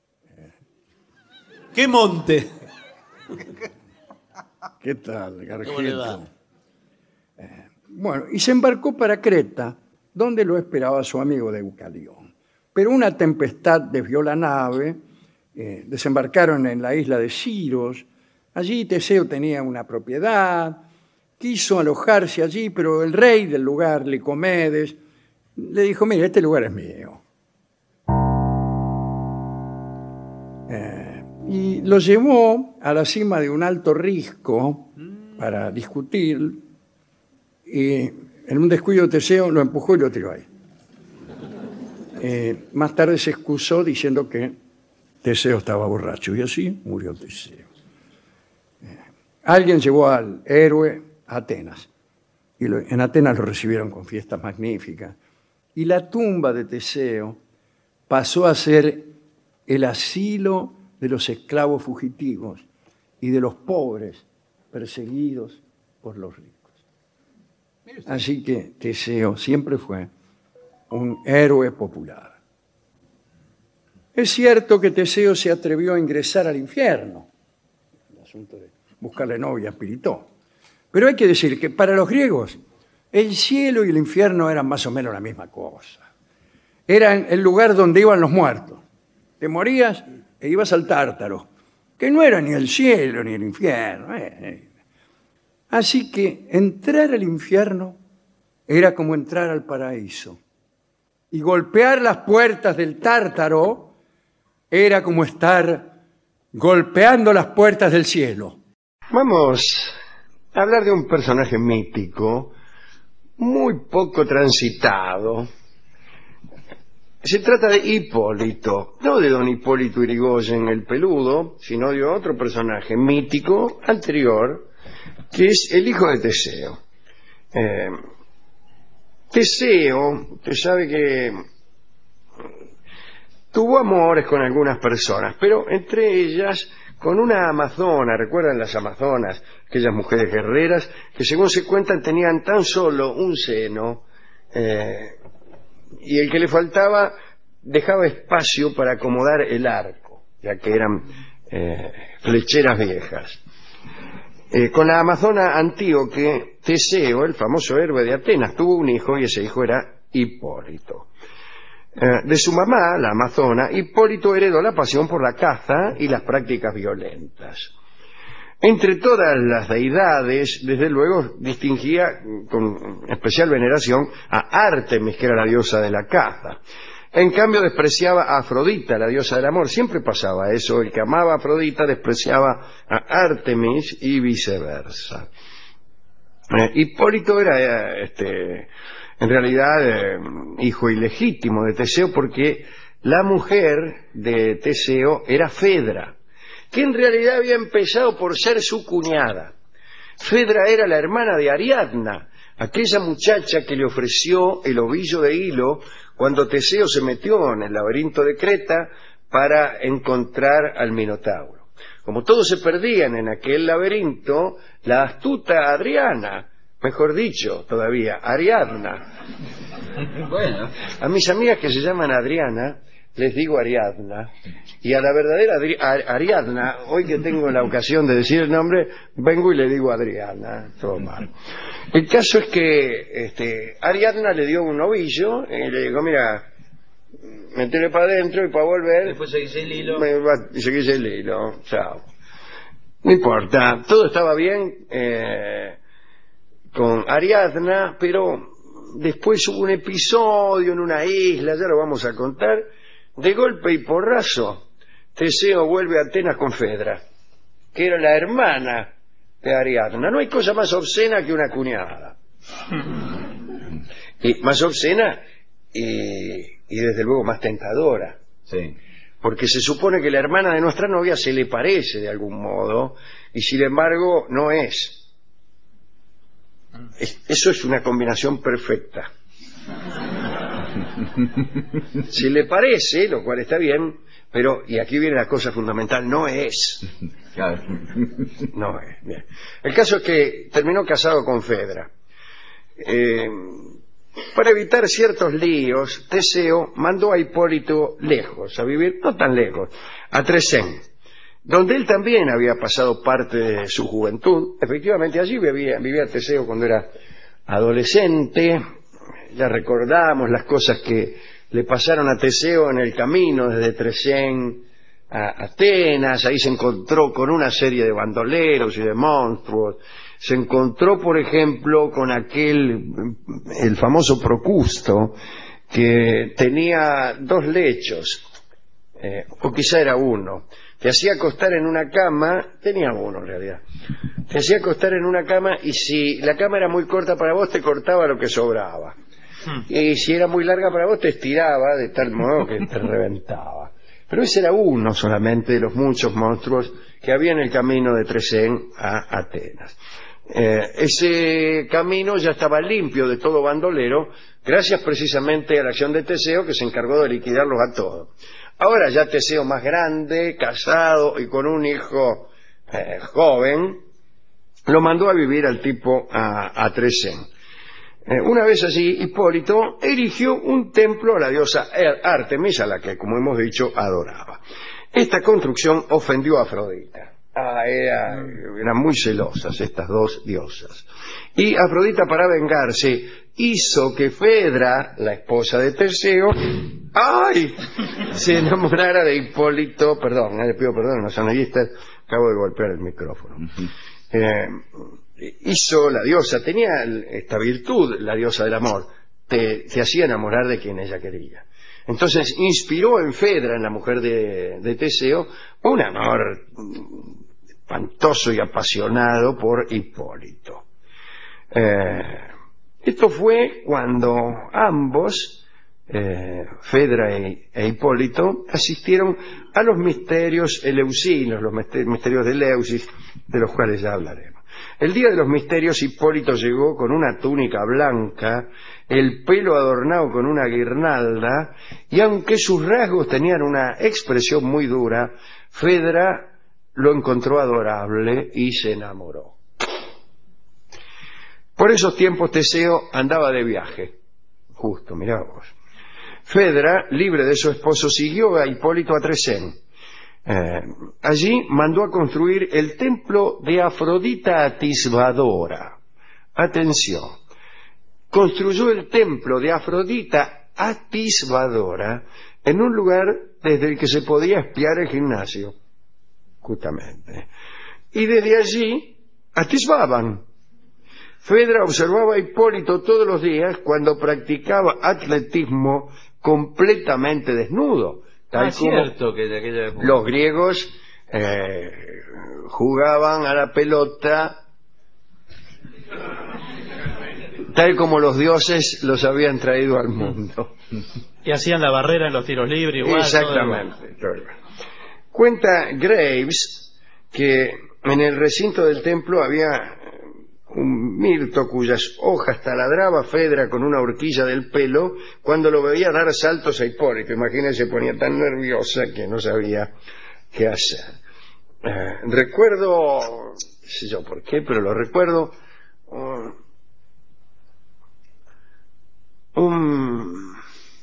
¿Qué monte? ¿Qué tal, Gargeto? ¿Cómo le va? Eh, bueno, y se embarcó para Creta, donde lo esperaba su amigo Deucalión. Pero una tempestad desvió la nave, eh, desembarcaron en la isla de Siros. Allí Teseo tenía una propiedad, quiso alojarse allí, pero el rey del lugar, Licomedes, le dijo, mira, este lugar es mío. Eh, y lo llevó a la cima de un alto risco para discutir, y en un descuido Teseo lo empujó y lo tiró ahí. Eh, más tarde se excusó diciendo que Teseo estaba borracho, y así murió Teseo. Eh, alguien llevó al héroe a Atenas, y lo, en Atenas lo recibieron con fiestas magníficas, y la tumba de Teseo pasó a ser el asilo de los esclavos fugitivos y de los pobres perseguidos por los ricos. Así que Teseo siempre fue un héroe popular. Es cierto que Teseo se atrevió a ingresar al infierno, el asunto de buscarle novia a Piritó. Pero hay que decir que para los griegos el cielo y el infierno eran más o menos la misma cosa. Eran el lugar donde iban los muertos. Te morías e ibas al Tártaro, que no era ni el cielo ni el infierno. Eh, eh. Así que entrar al infierno era como entrar al paraíso. Y golpear las puertas del Tártaro era como estar golpeando las puertas del cielo. Vamos a hablar de un personaje mítico, muy poco transitado. Se trata de Hipólito, no de don Hipólito Yrigoyen el peludo, sino de otro personaje mítico anterior, que es el hijo de Teseo. Eh, Teseo, usted sabe que tuvo amores con algunas personas, pero entre ellas con una amazona. ¿Recuerdan las amazonas? Aquellas mujeres guerreras que, según se cuentan, tenían tan solo un seno, eh, y el que le faltaba dejaba espacio para acomodar el arco, ya que eran eh, flecheras viejas. Eh, con la amazona Antíoque, Teseo, el famoso héroe de Atenas, tuvo un hijo y ese hijo era Hipólito. Eh, de su mamá, la amazona, Hipólito heredó la pasión por la caza y las prácticas violentas. Entre todas las deidades, desde luego, distinguía con especial veneración a Ártemis, que era la diosa de la caza. En cambio, despreciaba a Afrodita, la diosa del amor. Siempre pasaba eso, el que amaba a Afrodita despreciaba a Ártemis y viceversa. Eh, Hipólito era, eh, este, en realidad, eh, hijo ilegítimo de Teseo, porque la mujer de Teseo era Fedra, que en realidad había empezado por ser su cuñada. Fedra era la hermana de Ariadna, aquella muchacha que le ofreció el ovillo de hilo cuando Teseo se metió en el laberinto de Creta para encontrar al Minotauro. Como todos se perdían en aquel laberinto, la astuta Adriana, mejor dicho todavía, Ariadna. Bueno, a mis amigas que se llaman Adriana, les digo Ariadna, y a la verdadera Adri a Ariadna, hoy que tengo la ocasión de decir el nombre, vengo y le digo Adriana, todo mal. El caso es que este, Ariadna le dio un ovillo y le dijo, mira, metele para adentro y para volver... Después seguís el hilo. Me va, y seguís el hilo, chao. No importa, todo estaba bien eh, con Ariadna, pero después hubo un episodio en una isla, ya lo vamos a contar. De golpe y porrazo, Teseo vuelve a Atenas con Fedra, que era la hermana de Ariadna. No hay cosa más obscena que una cuñada. Y más obscena y, y desde luego más tentadora. Sí. Porque se supone que la hermana de nuestra novia se le parece de algún modo, y sin embargo no es. es eso es una combinación perfecta. Se le parece, lo cual está bien, pero, y aquí viene la cosa fundamental, no es. Claro. No es. Bien. El caso es que terminó casado con Fedra. Eh, para evitar ciertos líos, Teseo mandó a Hipólito lejos, a vivir, no tan lejos, a Tresén, donde él también había pasado parte de su juventud. Efectivamente, allí vivía, vivía Teseo cuando era adolescente. Ya recordamos las cosas que le pasaron a Teseo en el camino desde Tresén a Atenas. Ahí se encontró con una serie de bandoleros y de monstruos. Se encontró, por ejemplo, con aquel, el famoso Procusto, que tenía dos lechos, eh, o quizá era uno. Te hacía acostar en una cama, tenía uno en realidad, te hacía acostar en una cama y si la cama era muy corta para vos, te cortaba lo que sobraba. Y si era muy larga para vos, te estiraba de tal modo que te reventaba. Pero ese era uno solamente de los muchos monstruos que había en el camino de Tresén a Atenas. Eh, ese camino ya estaba limpio de todo bandolero, gracias precisamente a la acción de Teseo, que se encargó de liquidarlos a todos. Ahora ya Teseo más grande, casado y con un hijo eh, joven, lo mandó a vivir al tipo a, a Tresén. Eh, una vez allí, Hipólito erigió un templo a la diosa Ártemis, a la que, como hemos dicho, adoraba. Esta construcción ofendió a Afrodita. Ah, era, eran muy celosas estas dos diosas. Y Afrodita, para vengarse, hizo que Fedra, la esposa de Teseo, ¡ay!, se enamorara de Hipólito. Perdón, le pido perdón a los analistas, acabo de golpear el micrófono. Eh, hizo la diosa, tenía esta virtud, la diosa del amor, te, te hacía enamorar de quien ella quería. Entonces inspiró en Fedra, en la mujer de, de Teseo, un amor espantoso y apasionado por Hipólito. Eh, esto fue cuando ambos, eh, Fedra e, e Hipólito, asistieron a los misterios eleusinos, los misterios de Eleusis, de los cuales ya hablaremos. El día de los misterios, Hipólito llegó con una túnica blanca, el pelo adornado con una guirnalda, y aunque sus rasgos tenían una expresión muy dura, Fedra lo encontró adorable y se enamoró. Por esos tiempos Teseo andaba de viaje, justo, mirá vos. Fedra, libre de su esposo, siguió a Hipólito a Tresén. Eh, allí mandó a construir el templo de Afrodita Atisbadora. Atención, construyó el templo de Afrodita Atisbadora en un lugar desde el que se podía espiar el gimnasio, justamente. Y desde allí atisbaban. Fedra observaba a Hipólito todos los días cuando practicaba atletismo completamente desnudo. Tal Ah, como cierto que de aquella época. los griegos eh, jugaban a la pelota tal como los dioses los habían traído al mundo. Y hacían la barrera en los tiros libres igual. Exactamente. Todo igual. Cuenta Graves que en el recinto del templo había un mirto cuyas hojas taladraba Fedra con una horquilla del pelo cuando lo veía dar saltos a Hipólito. Imagínense, se ponía tan nerviosa que no sabía qué hacer. Eh, recuerdo, no sé yo por qué, pero lo recuerdo, uh, un,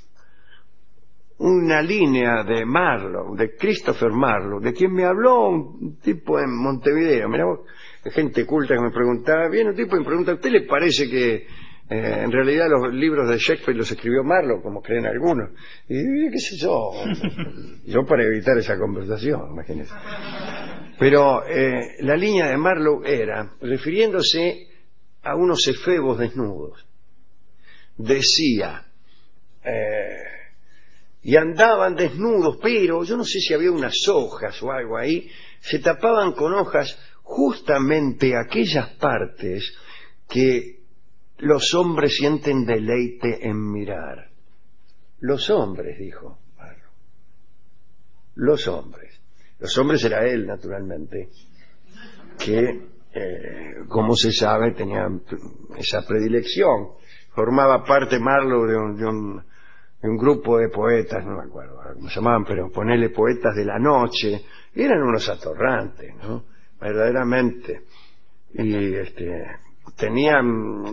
una línea de Marlowe, de Christopher Marlowe, de quien me habló un tipo en Montevideo. Mirá vos, gente culta que me preguntaba, viene un tipo y me pregunta, ¿a usted le parece que eh, en realidad los libros de Shakespeare los escribió Marlowe, como creen algunos? Y qué sé yo, yo para evitar esa conversación, imagínense. Pero eh, la línea de Marlowe era, refiriéndose a unos efebos desnudos, decía, eh, y andaban desnudos, pero yo no sé si había unas hojas o algo ahí, se tapaban con hojas justamente aquellas partes que los hombres sienten deleite en mirar. Los hombres, dijo Marlowe. Los hombres. Los hombres era él, naturalmente, que, eh, como se sabe, tenía esa predilección. Formaba parte Marlowe de un, de un, de un grupo de poetas, no me acuerdo cómo se llamaban, pero ponerle poetas de la noche. Eran unos atorrantes, ¿no? Verdaderamente. Y este, tenían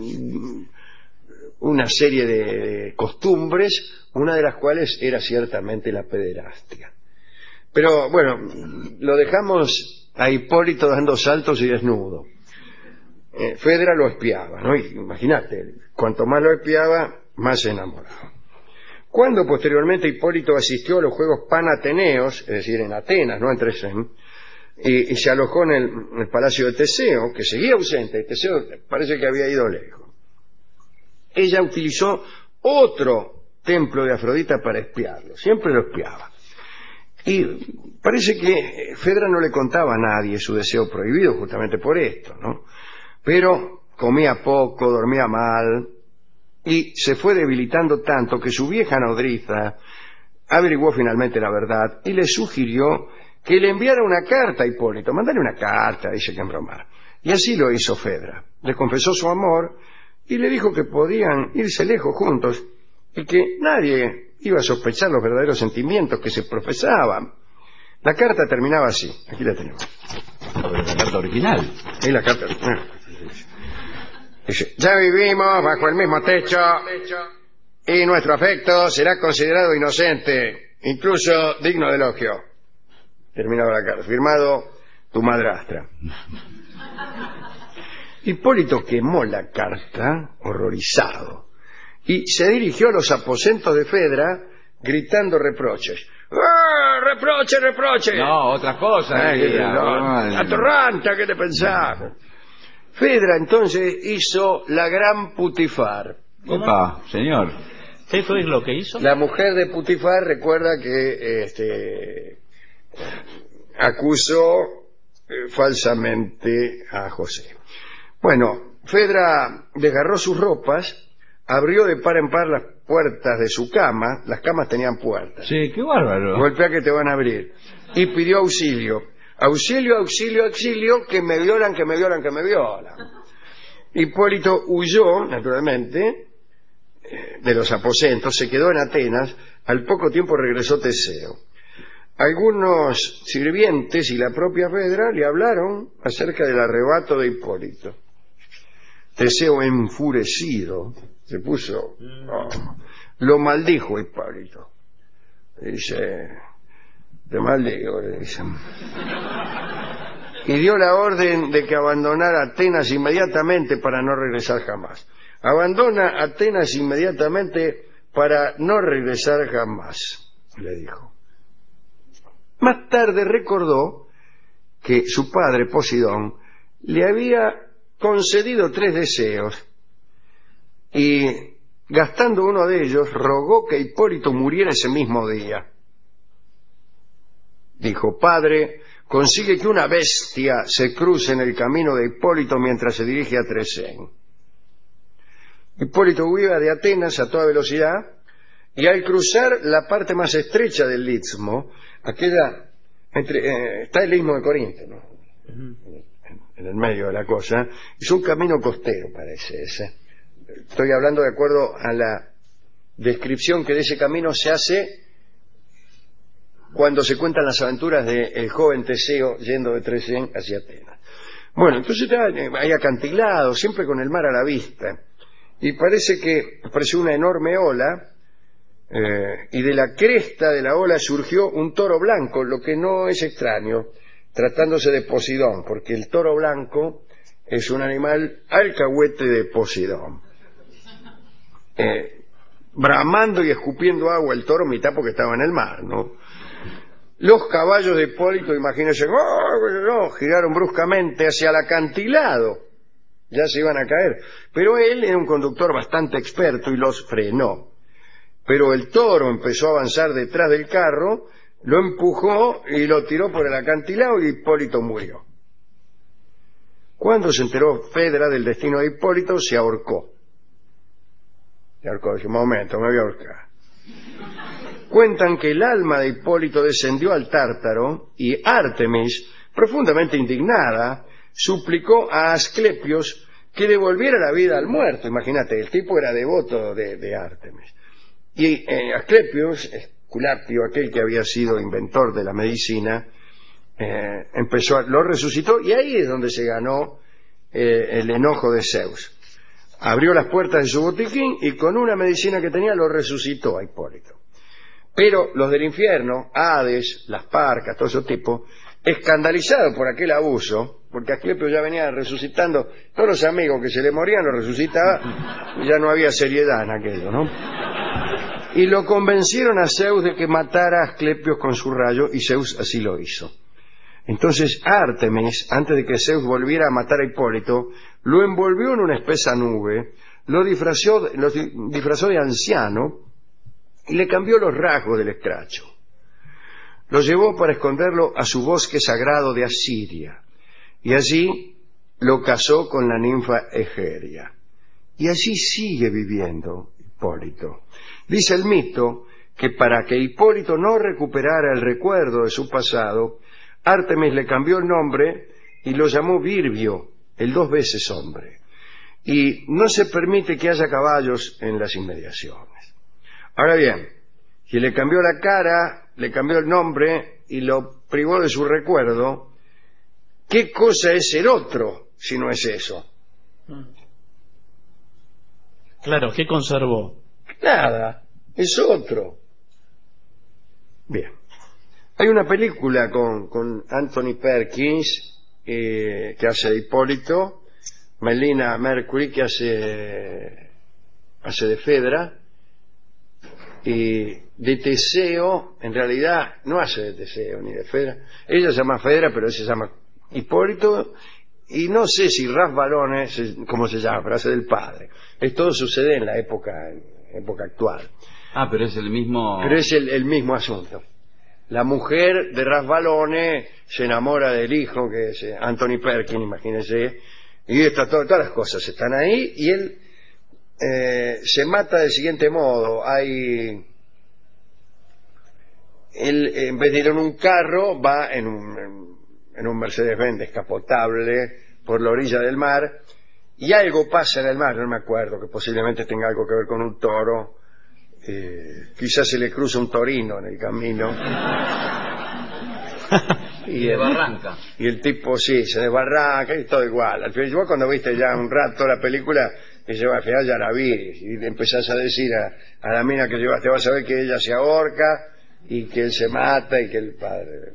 una serie de costumbres, una de las cuales era ciertamente la pederastia. Pero bueno, lo dejamos a Hipólito dando saltos y desnudo. Eh, Fedra lo espiaba, ¿no? Imagínate, cuanto más lo espiaba, más se enamoraba. Cuando posteriormente Hipólito asistió a los Juegos Panateneos, es decir, en Atenas, no en Tresén, y, y se alojó en el, en el palacio de Teseo, que seguía ausente, Teseo parece que había ido lejos. Ella utilizó otro templo de Afrodita para espiarlo, siempre lo espiaba. Y parece que Fedra no le contaba a nadie su deseo prohibido justamente por esto, ¿no? Pero comía poco, dormía mal, y se fue debilitando tanto que su vieja nodriza averiguó finalmente la verdad y le sugirió que le enviara una carta a Hipólito. Mándale una carta, dice que en broma. Y así lo hizo Fedra. Le confesó su amor y le dijo que podían irse lejos juntos y que nadie iba a sospechar los verdaderos sentimientos que se profesaban. La carta terminaba así. Aquí la tenemos. La carta original. Es la carta original. Dice, ya vivimos bajo el mismo techo y nuestro afecto será considerado inocente, incluso digno de elogio. Terminaba la carta. Firmado, tu madrastra. Hipólito quemó la carta, horrorizado, y se dirigió a los aposentos de Fedra gritando reproches. ¡Ah, reproche, reproche! No, otra cosa. Ay, diría, no, no, atorranta, ¿qué te pensás? Fedra entonces hizo la gran Putifar. Epa, señor. ¿Qué fue lo que hizo? La mujer de Putifar recuerda que este, acusó eh, falsamente a José. Bueno, Fedra desgarró sus ropas, abrió de par en par las puertas de su cama, las camas tenían puertas. Sí, qué bárbaro. Golpea que te van a abrir. Y pidió auxilio. Auxilio, auxilio, auxilio, que me violan, que me violan, que me violan. Hipólito huyó, naturalmente, de los aposentos, se quedó en Atenas, al poco tiempo regresó Teseo. Algunos sirvientes y la propia Fedra le hablaron acerca del arrebato de Hipólito. Teseo, enfurecido, Se puso... oh, lo maldijo Hipólito. Dice... Te maldigo, le dicen. Y dio la orden de que abandonara Atenas inmediatamente para no regresar jamás. Abandona Atenas inmediatamente para no regresar jamás, le dijo. Más tarde recordó que su padre, Posidón, le había concedido tres deseos y, gastando uno de ellos, rogó que Hipólito muriera ese mismo día. Dijo: padre, consigue que una bestia se cruce en el camino de Hipólito mientras se dirige a Trecén. Hipólito huía de Atenas a toda velocidad y al cruzar la parte más estrecha del istmo, aquella entre, eh, está el istmo de Corinto, ¿no? Uh-huh. en, en el medio de la cosa, es un camino costero, parece ese. Estoy hablando de acuerdo a la descripción que de ese camino se hace cuando se cuentan las aventuras del joven Teseo yendo de Trecén hacia Atenas. Bueno, entonces hay acantilados, siempre con el mar a la vista, y parece que apareció una enorme ola, eh, y de la cresta de la ola surgió un toro blanco, lo que no es extraño, tratándose de Posidón, porque el toro blanco es un animal alcahuete de Posidón. Eh, bramando y escupiendo agua el toro, mitad porque estaba en el mar, ¿no? Los caballos de Hipólito, imagínense, ¡oh! no, giraron bruscamente hacia el acantilado. Ya se iban a caer. Pero él era un conductor bastante experto y los frenó. Pero el toro empezó a avanzar detrás del carro, lo empujó y lo tiró por el acantilado y Hipólito murió. Cuando se enteró Fedra del destino de Hipólito, se ahorcó. Se ahorcó, dice: un momento, me voy a ahorcar. Cuentan que el alma de Hipólito descendió al Tártaro y Artemis, profundamente indignada, suplicó a Asclepios que devolviera la vida al muerto. Imagínate, el tipo era devoto de, de Artemis. Y eh, Asclepios, Esculapio, aquel que había sido inventor de la medicina, eh, empezó a, lo resucitó, y ahí es donde se ganó eh, el enojo de Zeus. Abrió las puertas de su botiquín y con una medicina que tenía lo resucitó a Hipólito. Pero los del infierno, Hades, las Parcas, todo ese tipo, escandalizados por aquel abuso, porque Asclepio ya venía resucitando, todos los amigos que se le morían lo resucitaba, y ya no había seriedad en aquello, ¿no? Y lo convencieron a Zeus de que matara a Asclepio con su rayo, y Zeus así lo hizo. Entonces Artemis, antes de que Zeus volviera a matar a Hipólito, lo envolvió en una espesa nube, lo disfrazó, lo disfrazó de anciano, y le cambió los rasgos del escracho. Lo llevó para esconderlo a su bosque sagrado de Asiria, y allí lo casó con la ninfa Egeria. Y allí sigue viviendo Hipólito. Dice el mito que para que Hipólito no recuperara el recuerdo de su pasado, Artemis le cambió el nombre y lo llamó Virbio, el dos veces hombre. Y no se permite que haya caballos en las inmediaciones. Ahora bien, si le cambió la cara, le cambió el nombre y lo privó de su recuerdo, ¿qué cosa es el otro si no es eso? Claro, ¿qué conservó? Nada, es otro. Bien. Hay una película con, con Anthony Perkins, eh, que hace de Hipólito, Melina Mercury, que hace, hace de Fedra, y de Teseo, en realidad no hace de Teseo ni de Fedra. Ella se llama Fedra, pero él se llama Hipólito, y no sé si Ras Balone, como se llama, pero hace del padre. Esto sucede en la época, en época actual. Ah, pero es el mismo... Pero es el, el mismo asunto. La mujer de Ras Balone se enamora del hijo, que es Anthony Perkins, imagínense, y está, todo, todas las cosas están ahí, y él eh, se mata del siguiente modo. Hay... Él, en vez de ir en un carro, va en un, en un Mercedes-Benz descapotable por la orilla del mar, y algo pasa en el mar, no me acuerdo, que posiblemente tenga algo que ver con un toro. Eh, quizás se le cruza un torino en el camino y de el, barranca y el tipo sí, se desbarranca y todo igual. Al final, vos cuando viste ya un rato la película que lleva, al final ya la vi, y le empezás a decir a, a la mina que llevaste, vas a ver que ella se ahorca y que él se mata y que el padre...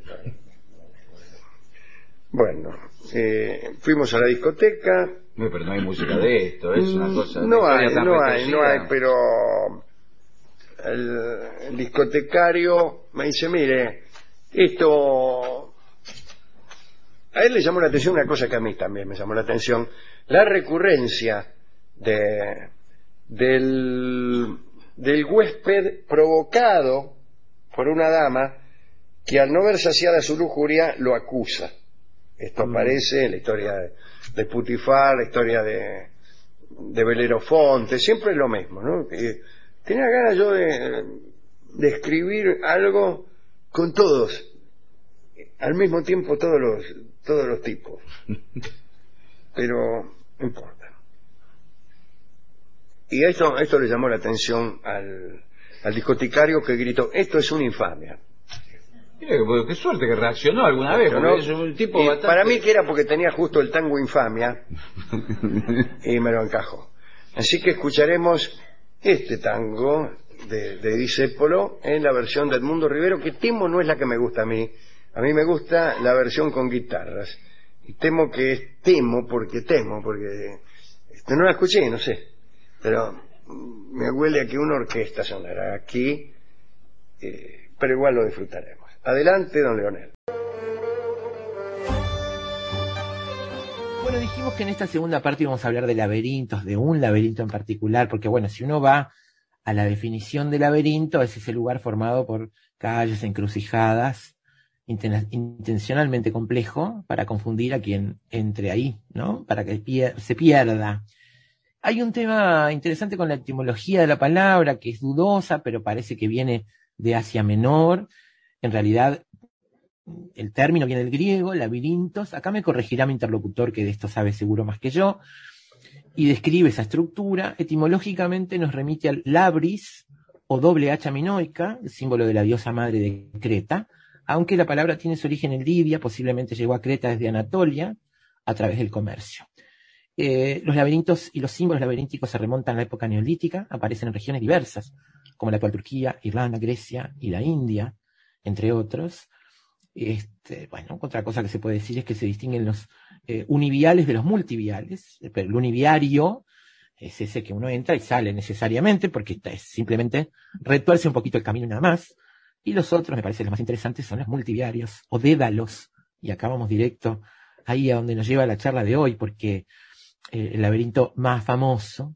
Bueno, eh, fuimos a la discoteca. No, pero no hay música de esto, es una cosa... No una hay, historia tan no hay, no hay, retorcida. pero el, el discotecario me dice, mire, esto... A él le llamó la atención una cosa que a mí también me llamó la atención, la recurrencia de, del, del huésped provocado por una dama que al no ver saciada su lujuria lo acusa. Esto aparece en la historia de, de Putifar, la historia de, de Belerofonte, siempre es lo mismo, ¿no? Que tenía ganas yo de, de escribir algo con todos, al mismo tiempo todos los, todos los tipos, pero no importa. Y esto, esto le llamó la atención al, al discotecario, que gritó, esto es una infamia. Mira, qué, qué suerte que reaccionó alguna vez, porque ¿No? es un tipo Y bastante... para mí que era porque tenía justo el tango Infamia y me lo encajó. Así que escucharemos este tango de, de Discépolo en la versión de Edmundo Rivero, que temo no es la que me gusta a mí. A mí me gusta la versión con guitarras. Y temo que es temo porque temo, porque este, no la escuché, no sé. Pero me huele a que una orquesta sonará aquí, eh, pero igual lo disfrutaremos. Adelante, don Leonel. Bueno, dijimos que en esta segunda parte íbamos a hablar de laberintos, de un laberinto en particular, porque bueno, si uno va a la definición de laberinto, es ese lugar formado por calles, encrucijadas, inten- intencionalmente complejo, para confundir a quien entre ahí, ¿no? Para que pier- se pierda. Hay un tema interesante con la etimología de la palabra, que es dudosa, pero parece que viene de Asia Menor. En realidad, el término viene del griego, labirintos. Acá me corregirá mi interlocutor, que de esto sabe seguro más que yo, y describe esa estructura. Etimológicamente nos remite al labris, o doble hacha minoica, el símbolo de la diosa madre de Creta, aunque la palabra tiene su origen en Libia, posiblemente llegó a Creta desde Anatolia, a través del comercio. Eh, los laberintos y los símbolos laberínticos se remontan a la época neolítica, aparecen en regiones diversas, como la actual Turquía, Irlanda, Grecia y la India, entre otros. Este, bueno, otra cosa que se puede decir es que se distinguen los eh, univiales de los multiviales, pero el univiario es ese que uno entra y sale necesariamente, porque es simplemente retuerce un poquito el camino nada más, y los otros, me parece los más interesantes, son los multiviarios, o dédalos, y acá vamos directo ahí a donde nos lleva la charla de hoy, porque eh, el laberinto más famoso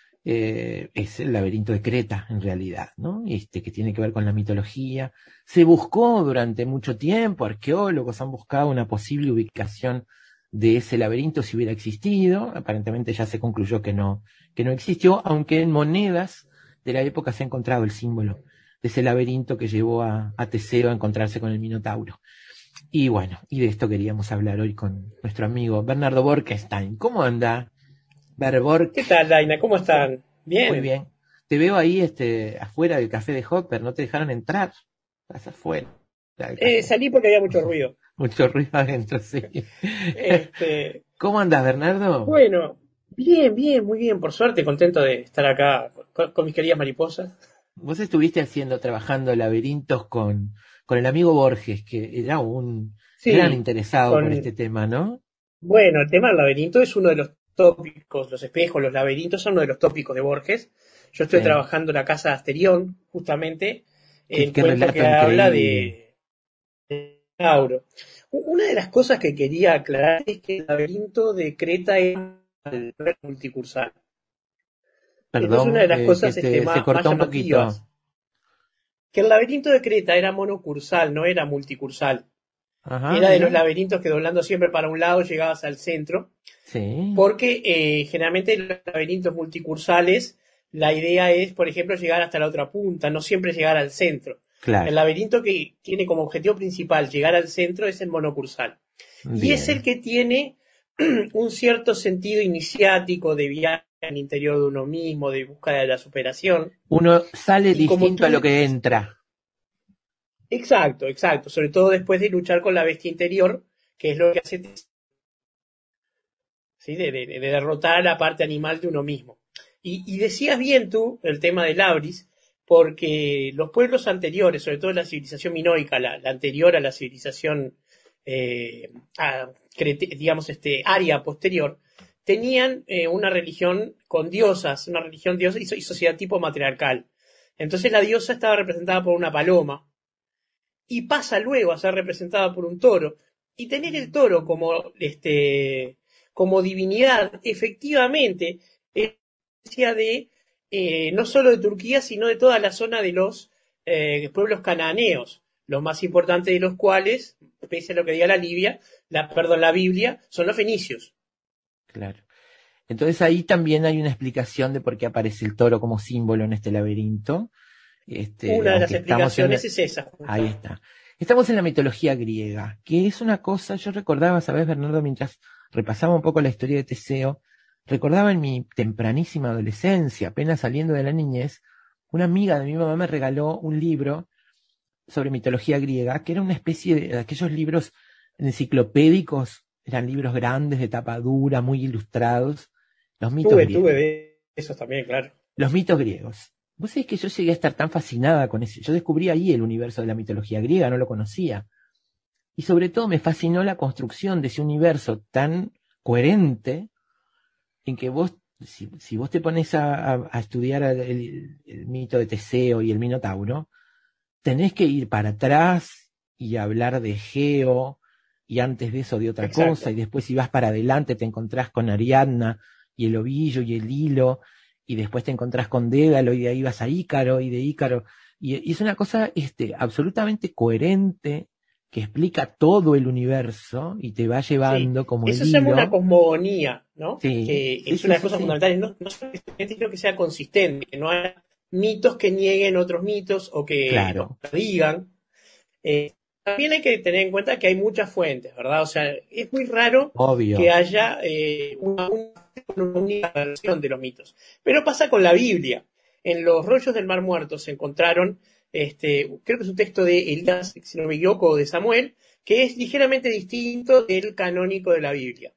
Eh, es el laberinto de Creta, en realidad, ¿no? Este, que tiene que ver con la mitología. Se buscó durante mucho tiempo, arqueólogos han buscado una posible ubicación de ese laberinto si hubiera existido. Aparentemente ya se concluyó que no, que no existió, aunque en monedas de la época se ha encontrado el símbolo de ese laberinto que llevó a, a Teseo a encontrarse con el Minotauro. Y bueno, y de esto queríamos hablar hoy con nuestro amigo Bernardo Borkenstein. ¿Cómo anda? Berbor. ¿Qué tal, Daina? ¿Cómo están? Bien. Muy bien. Te veo ahí este, afuera del café de Hopper, no te dejaron entrar. Estás afuera. Eh, salí porque había mucho ruido. Mucho ruido adentro, sí. Este... ¿Cómo andas, Bernardo? Bueno, bien, bien, muy bien. Por suerte, contento de estar acá con, con mis queridas mariposas. Vos estuviste haciendo, trabajando laberintos con, con el amigo Borges, que era un sí, gran interesado con... por este tema, ¿no? Bueno, el tema del laberinto es uno de los tópicos, los espejos, los laberintos son uno de los tópicos de Borges. Yo estoy sí. trabajando en la casa de Asterión, justamente, en qué cuento que habla de, de Tauro. Una de las cosas que quería aclarar es que el laberinto de Creta es multicursal. Perdón, es una de las eh, cosas este, este, más, se cortó más un poquito. Que el laberinto de Creta era monocursal, no era multicursal. Ajá, era de mira. los laberintos que doblando siempre para un lado llegabas al centro. Sí. Porque eh, generalmente en los laberintos multicursales la idea es, por ejemplo, llegar hasta la otra punta, no siempre llegar al centro. Claro. El laberinto que tiene como objetivo principal llegar al centro es el monocursal. Bien. Y es el que tiene un cierto sentido iniciático de viaje al interior de uno mismo, de búsqueda de la superación. Uno sale y distinto tú... a lo que entra. Exacto, exacto. Sobre todo después de luchar con la bestia interior, que es lo que hace... ¿Sí? De, de, de derrotar a la parte animal de uno mismo. Y, y decías bien tú el tema de Labris, porque los pueblos anteriores, sobre todo la civilización minoica, la, la anterior a la civilización, eh, a, digamos, este, aria posterior, tenían eh, una religión con diosas, una religión diosa y, y sociedad tipo matriarcal. Entonces la diosa estaba representada por una paloma y pasa luego a ser representada por un toro. Y tener el toro como, este, como divinidad, efectivamente, es de eh, no solo de Turquía, sino de toda la zona de los eh, pueblos cananeos, los más importantes de los cuales, pese a lo que diga la Libia, la, perdón, la Biblia, son los fenicios. Claro. Entonces ahí también hay una explicación de por qué aparece el toro como símbolo en este laberinto. Este, una de las explicaciones en... es esa. Ahí está. Estamos en la mitología griega, que es una cosa, yo recordaba, ¿sabes, Bernardo? Mientras repasaba un poco la historia de Teseo, recordaba en mi tempranísima adolescencia, apenas saliendo de la niñez, una amiga de mi mamá me regaló un libro sobre mitología griega, que era una especie de, de aquellos libros enciclopédicos, eran libros grandes, de tapa dura, muy ilustrados. Los mitos tuve, griegos. Tuve de esos también, claro. Los mitos griegos. Vos sabés que yo llegué a estar tan fascinada con eso. Yo descubrí ahí el universo de la mitología griega, no lo conocía. Y sobre todo me fascinó la construcción de ese universo tan coherente, en que vos, si, si vos te pones a, a, a estudiar el, el, el mito de Teseo y el Minotauro, tenés que ir para atrás y hablar de Egeo, y antes de eso de otra Exacto. cosa, y después si vas para adelante te encontrás con Ariadna, y el ovillo, y el hilo, y después te encontrás con Dédalo, y de ahí vas a Ícaro, y de Ícaro, y, y es una cosa este, absolutamente coherente, que explica todo el universo, y te va llevando sí. como Eso el se llama hilo. una cosmogonía, ¿no? Sí. Que Sí, es sí, una sí, cosa sí. fundamental, no, no solamente sino que sea consistente, que no haya mitos que nieguen otros mitos, o que Claro. no digan. Eh, también hay que tener en cuenta que hay muchas fuentes, ¿verdad? O sea, es muy raro Obvio. que haya eh, una, una única versión de los mitos. Pero pasa con la Biblia. En los rollos del Mar Muerto se encontraron, este, creo que es un texto de Elías, si no me equivoco, de Samuel, que es ligeramente distinto del canónico de la Biblia.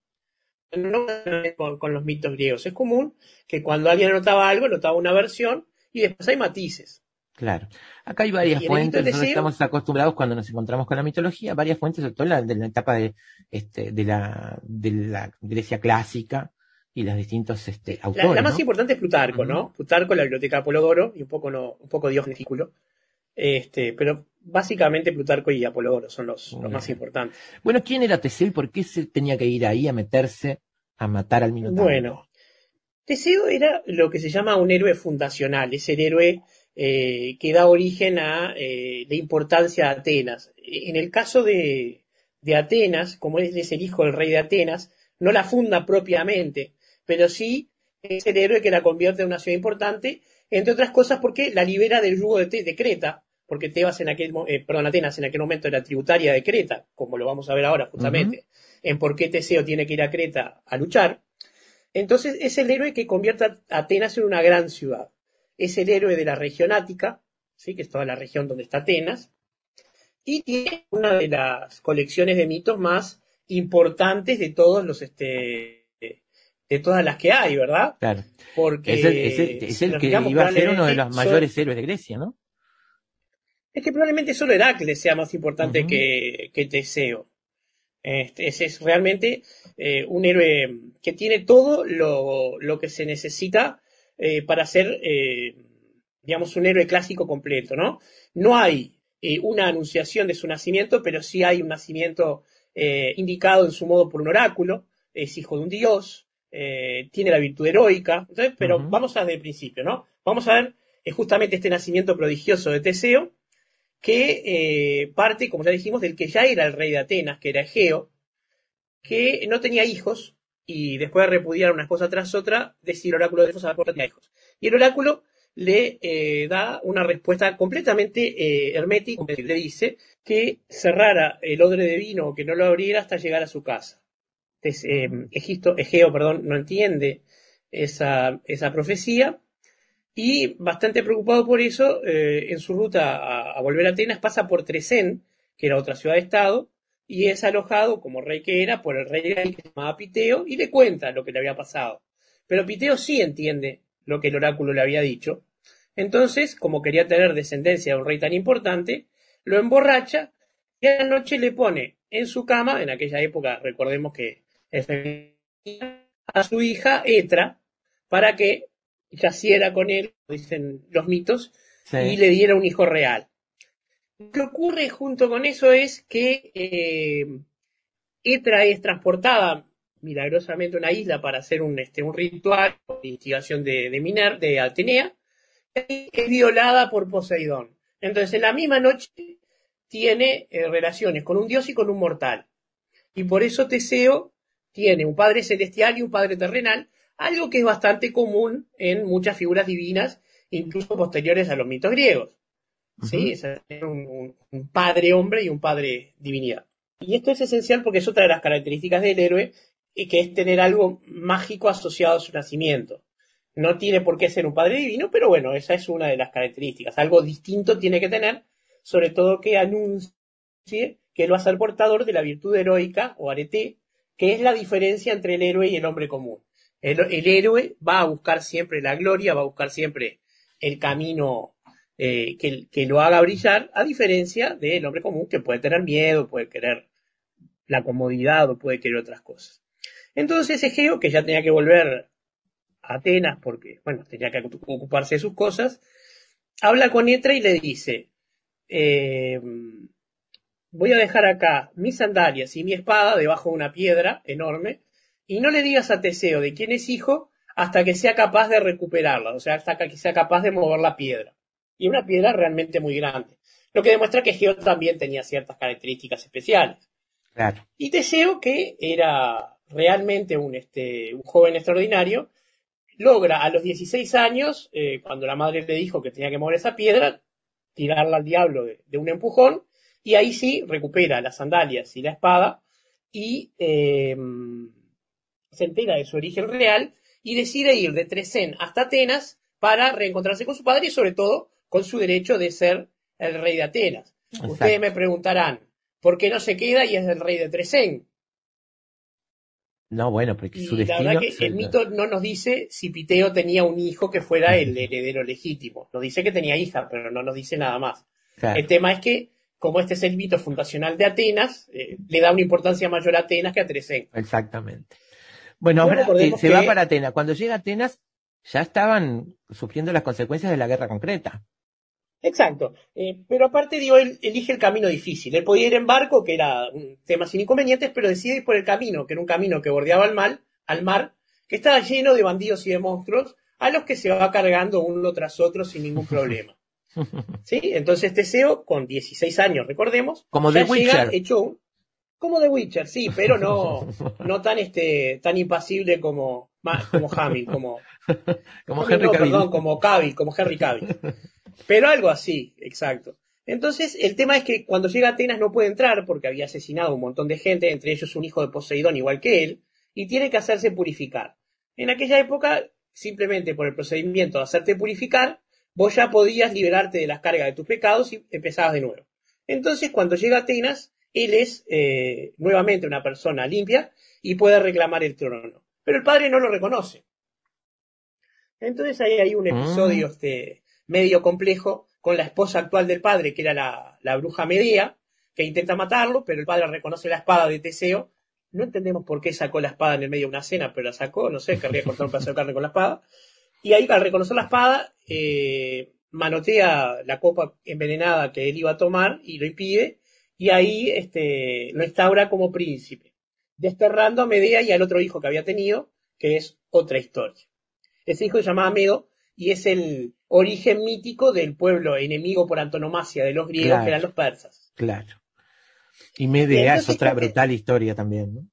No con, con los mitos griegos. Es común que cuando alguien anotaba algo, anotaba una versión y después hay matices. Claro. Acá hay varias Y en el fuentes, mito de nosotros Teseo, estamos acostumbrados cuando nos encontramos con la mitología, varias fuentes, sobre todo la, de la etapa de, este, de, la, de la Grecia clásica y los distintos este, autores. la, la más ¿no? importante es Plutarco, Ujú. ¿no? Plutarco, la biblioteca de Apolodoro, y un poco no, un poco Diógenes Sículo. Este, pero básicamente Plutarco y Apolodoro son los, los más importantes. Bueno, ¿quién era Teseo y por qué se tenía que ir ahí a meterse a matar al Minotauro? Bueno, Teseo era lo que se llama un héroe fundacional, es el héroe eh, que da origen a eh, la importancia de Atenas. En el caso de, de Atenas, como él es el hijo del rey de Atenas, no la funda propiamente, pero sí es el héroe que la convierte en una ciudad importante, entre otras cosas porque la libera del yugo de, de Creta, porque Tebas en aquel, eh, perdón, Atenas en aquel momento era tributaria de Creta, como lo vamos a ver ahora justamente, uh-huh. en por qué Teseo tiene que ir a Creta a luchar. Entonces es el héroe que convierte a Atenas en una gran ciudad. Es el héroe de la región ática, ¿sí? Que es toda la región donde está Atenas, y tiene una de las colecciones de mitos más importantes de todos los este, de todas las que hay, ¿verdad? Claro. Porque es el, es el, es el que iba a ser uno de los mayores son, héroes de Grecia, ¿no? Es que probablemente solo Heracles sea más importante uh-huh. que, que Teseo. Este, ese es realmente eh, un héroe que tiene todo lo, lo que se necesita eh, para ser, eh, digamos, un héroe clásico completo, ¿no? No hay eh, una anunciación de su nacimiento, pero sí hay un nacimiento eh, indicado en su modo por un oráculo, es hijo de un dios, eh, tiene la virtud heroica, entonces, pero uh-huh. vamos a desde el principio, ¿no? Vamos a ver eh, justamente este nacimiento prodigioso de Teseo, que eh, parte, como ya dijimos, del que ya era el rey de Atenas, que era Egeo, que no tenía hijos, y después de repudiar una cosa tras otra, decía el oráculo de Delfos a por tenía hijos. Y el oráculo le eh, da una respuesta completamente eh, hermética, le dice que cerrara el odre de vino o que no lo abriera hasta llegar a su casa. Entonces, eh, Egisto, Egeo perdón, no entiende esa, esa profecía, y bastante preocupado por eso, eh, en su ruta a, a volver a Atenas pasa por Tresén, que era otra ciudad de estado, y es alojado, como rey que era, por el rey que se llamaba Piteo, y le cuenta lo que le había pasado. Pero Piteo sí entiende lo que el oráculo le había dicho. Entonces, como quería tener descendencia de un rey tan importante, lo emborracha y a la noche le pone en su cama, en aquella época, recordemos que es a su hija Etra, para que yaciera con él, dicen los mitos, sí, y le diera un hijo real. Lo que ocurre junto con eso es que eh, Etra es transportada milagrosamente a una isla para hacer un, este, un ritual de instigación de, de Miner, de Atenea, y es violada por Poseidón. Entonces, en la misma noche tiene eh, relaciones con un dios y con un mortal. Y por eso Teseo tiene un padre celestial y un padre terrenal, algo que es bastante común en muchas figuras divinas, incluso posteriores a los mitos griegos. Uh-huh. ¿Sí? Es un, un, un padre hombre y un padre divinidad. Y esto es esencial porque es otra de las características del héroe, que es tener algo mágico asociado a su nacimiento. No tiene por qué ser un padre divino, pero bueno, esa es una de las características. Algo distinto tiene que tener, sobre todo que anuncie que él va a ser portador de la virtud heroica, o arete, que es la diferencia entre el héroe y el hombre común. El, el héroe va a buscar siempre la gloria, va a buscar siempre el camino eh, que, que lo haga brillar, a diferencia del hombre común, que puede tener miedo, puede querer la comodidad o puede querer otras cosas. Entonces Egeo, que ya tenía que volver a Atenas porque, bueno, tenía que ocuparse de sus cosas, habla con Etra y le dice, eh, voy a dejar acá mis sandalias y mi espada debajo de una piedra enorme, y no le digas a Teseo de quién es hijo hasta que sea capaz de recuperarla, o sea, hasta que sea capaz de mover la piedra. Y una piedra realmente muy grande. Lo que demuestra que Egeo también tenía ciertas características especiales. Claro. Y Teseo, que era realmente un, este, un joven extraordinario, logra a los dieciséis años, eh, cuando la madre le dijo que tenía que mover esa piedra, tirarla al diablo de, de un empujón, y ahí sí recupera las sandalias y la espada, y eh, se entera de su origen real, y decide ir de Trecén hasta Atenas para reencontrarse con su padre y sobre todo con su derecho de ser el rey de Atenas. Exacto. Ustedes me preguntarán, ¿por qué no se queda y es el rey de Trecén? No, bueno, porque y su la destino... verdad que el mito no nos dice si Piteo tenía un hijo que fuera el heredero legítimo. Nos dice que tenía hija, pero no nos dice nada más. Claro. El tema es que, como este es el mito fundacional de Atenas, eh, le da una importancia mayor a Atenas que a Trecén. Exactamente. Bueno, ahora eh, se que... va para Atenas. Cuando llega a Atenas, ya estaban sufriendo las consecuencias de la guerra concreta. Exacto, eh, pero aparte digo, él elige el camino difícil. Él podía ir en barco, que era un tema sin inconvenientes, pero decide ir por el camino, que era un camino que bordeaba al mar, al mar, que estaba lleno de bandidos y de monstruos, a los que se va cargando uno tras otro sin ningún problema. ¿Sí? Entonces Teseo, con dieciséis años, recordemos, como ya The Witcher. Llega hecho un, como The Witcher, sí, pero no, no tan este, tan impasible como, como Hamill, como, como Hamill, Henry no, Cavill. perdón, como Cavill, como Henry Cavill. Pero algo así, exacto. Entonces, el tema es que cuando llega a Atenas no puede entrar porque había asesinado a un montón de gente, entre ellos un hijo de Poseidón igual que él, y tiene que hacerse purificar. En aquella época, simplemente por el procedimiento de hacerte purificar, vos ya podías liberarte de las cargas de tus pecados y empezabas de nuevo. Entonces, cuando llega a Atenas, él es eh, nuevamente una persona limpia y puede reclamar el trono. Pero el padre no lo reconoce. Entonces ahí hay un episodio... Mm. este medio complejo con la esposa actual del padre, que era la, la bruja Medea, que intenta matarlo, pero el padre reconoce la espada de Teseo. No entendemos por qué sacó la espada en el medio de una cena, pero la sacó, no sé, querría cortar un pedazo de carne con la espada. Y ahí, al reconocer la espada, eh, manotea la copa envenenada que él iba a tomar y lo impide, y ahí este, lo instaura como príncipe, desterrando a Medea y al otro hijo que había tenido, que es otra historia. Ese hijo se llamaba Medo, y es el origen mítico del pueblo enemigo por antonomasia de los griegos, claro, que eran los persas. Claro. Y Medea es otra brutal historia también, ¿no?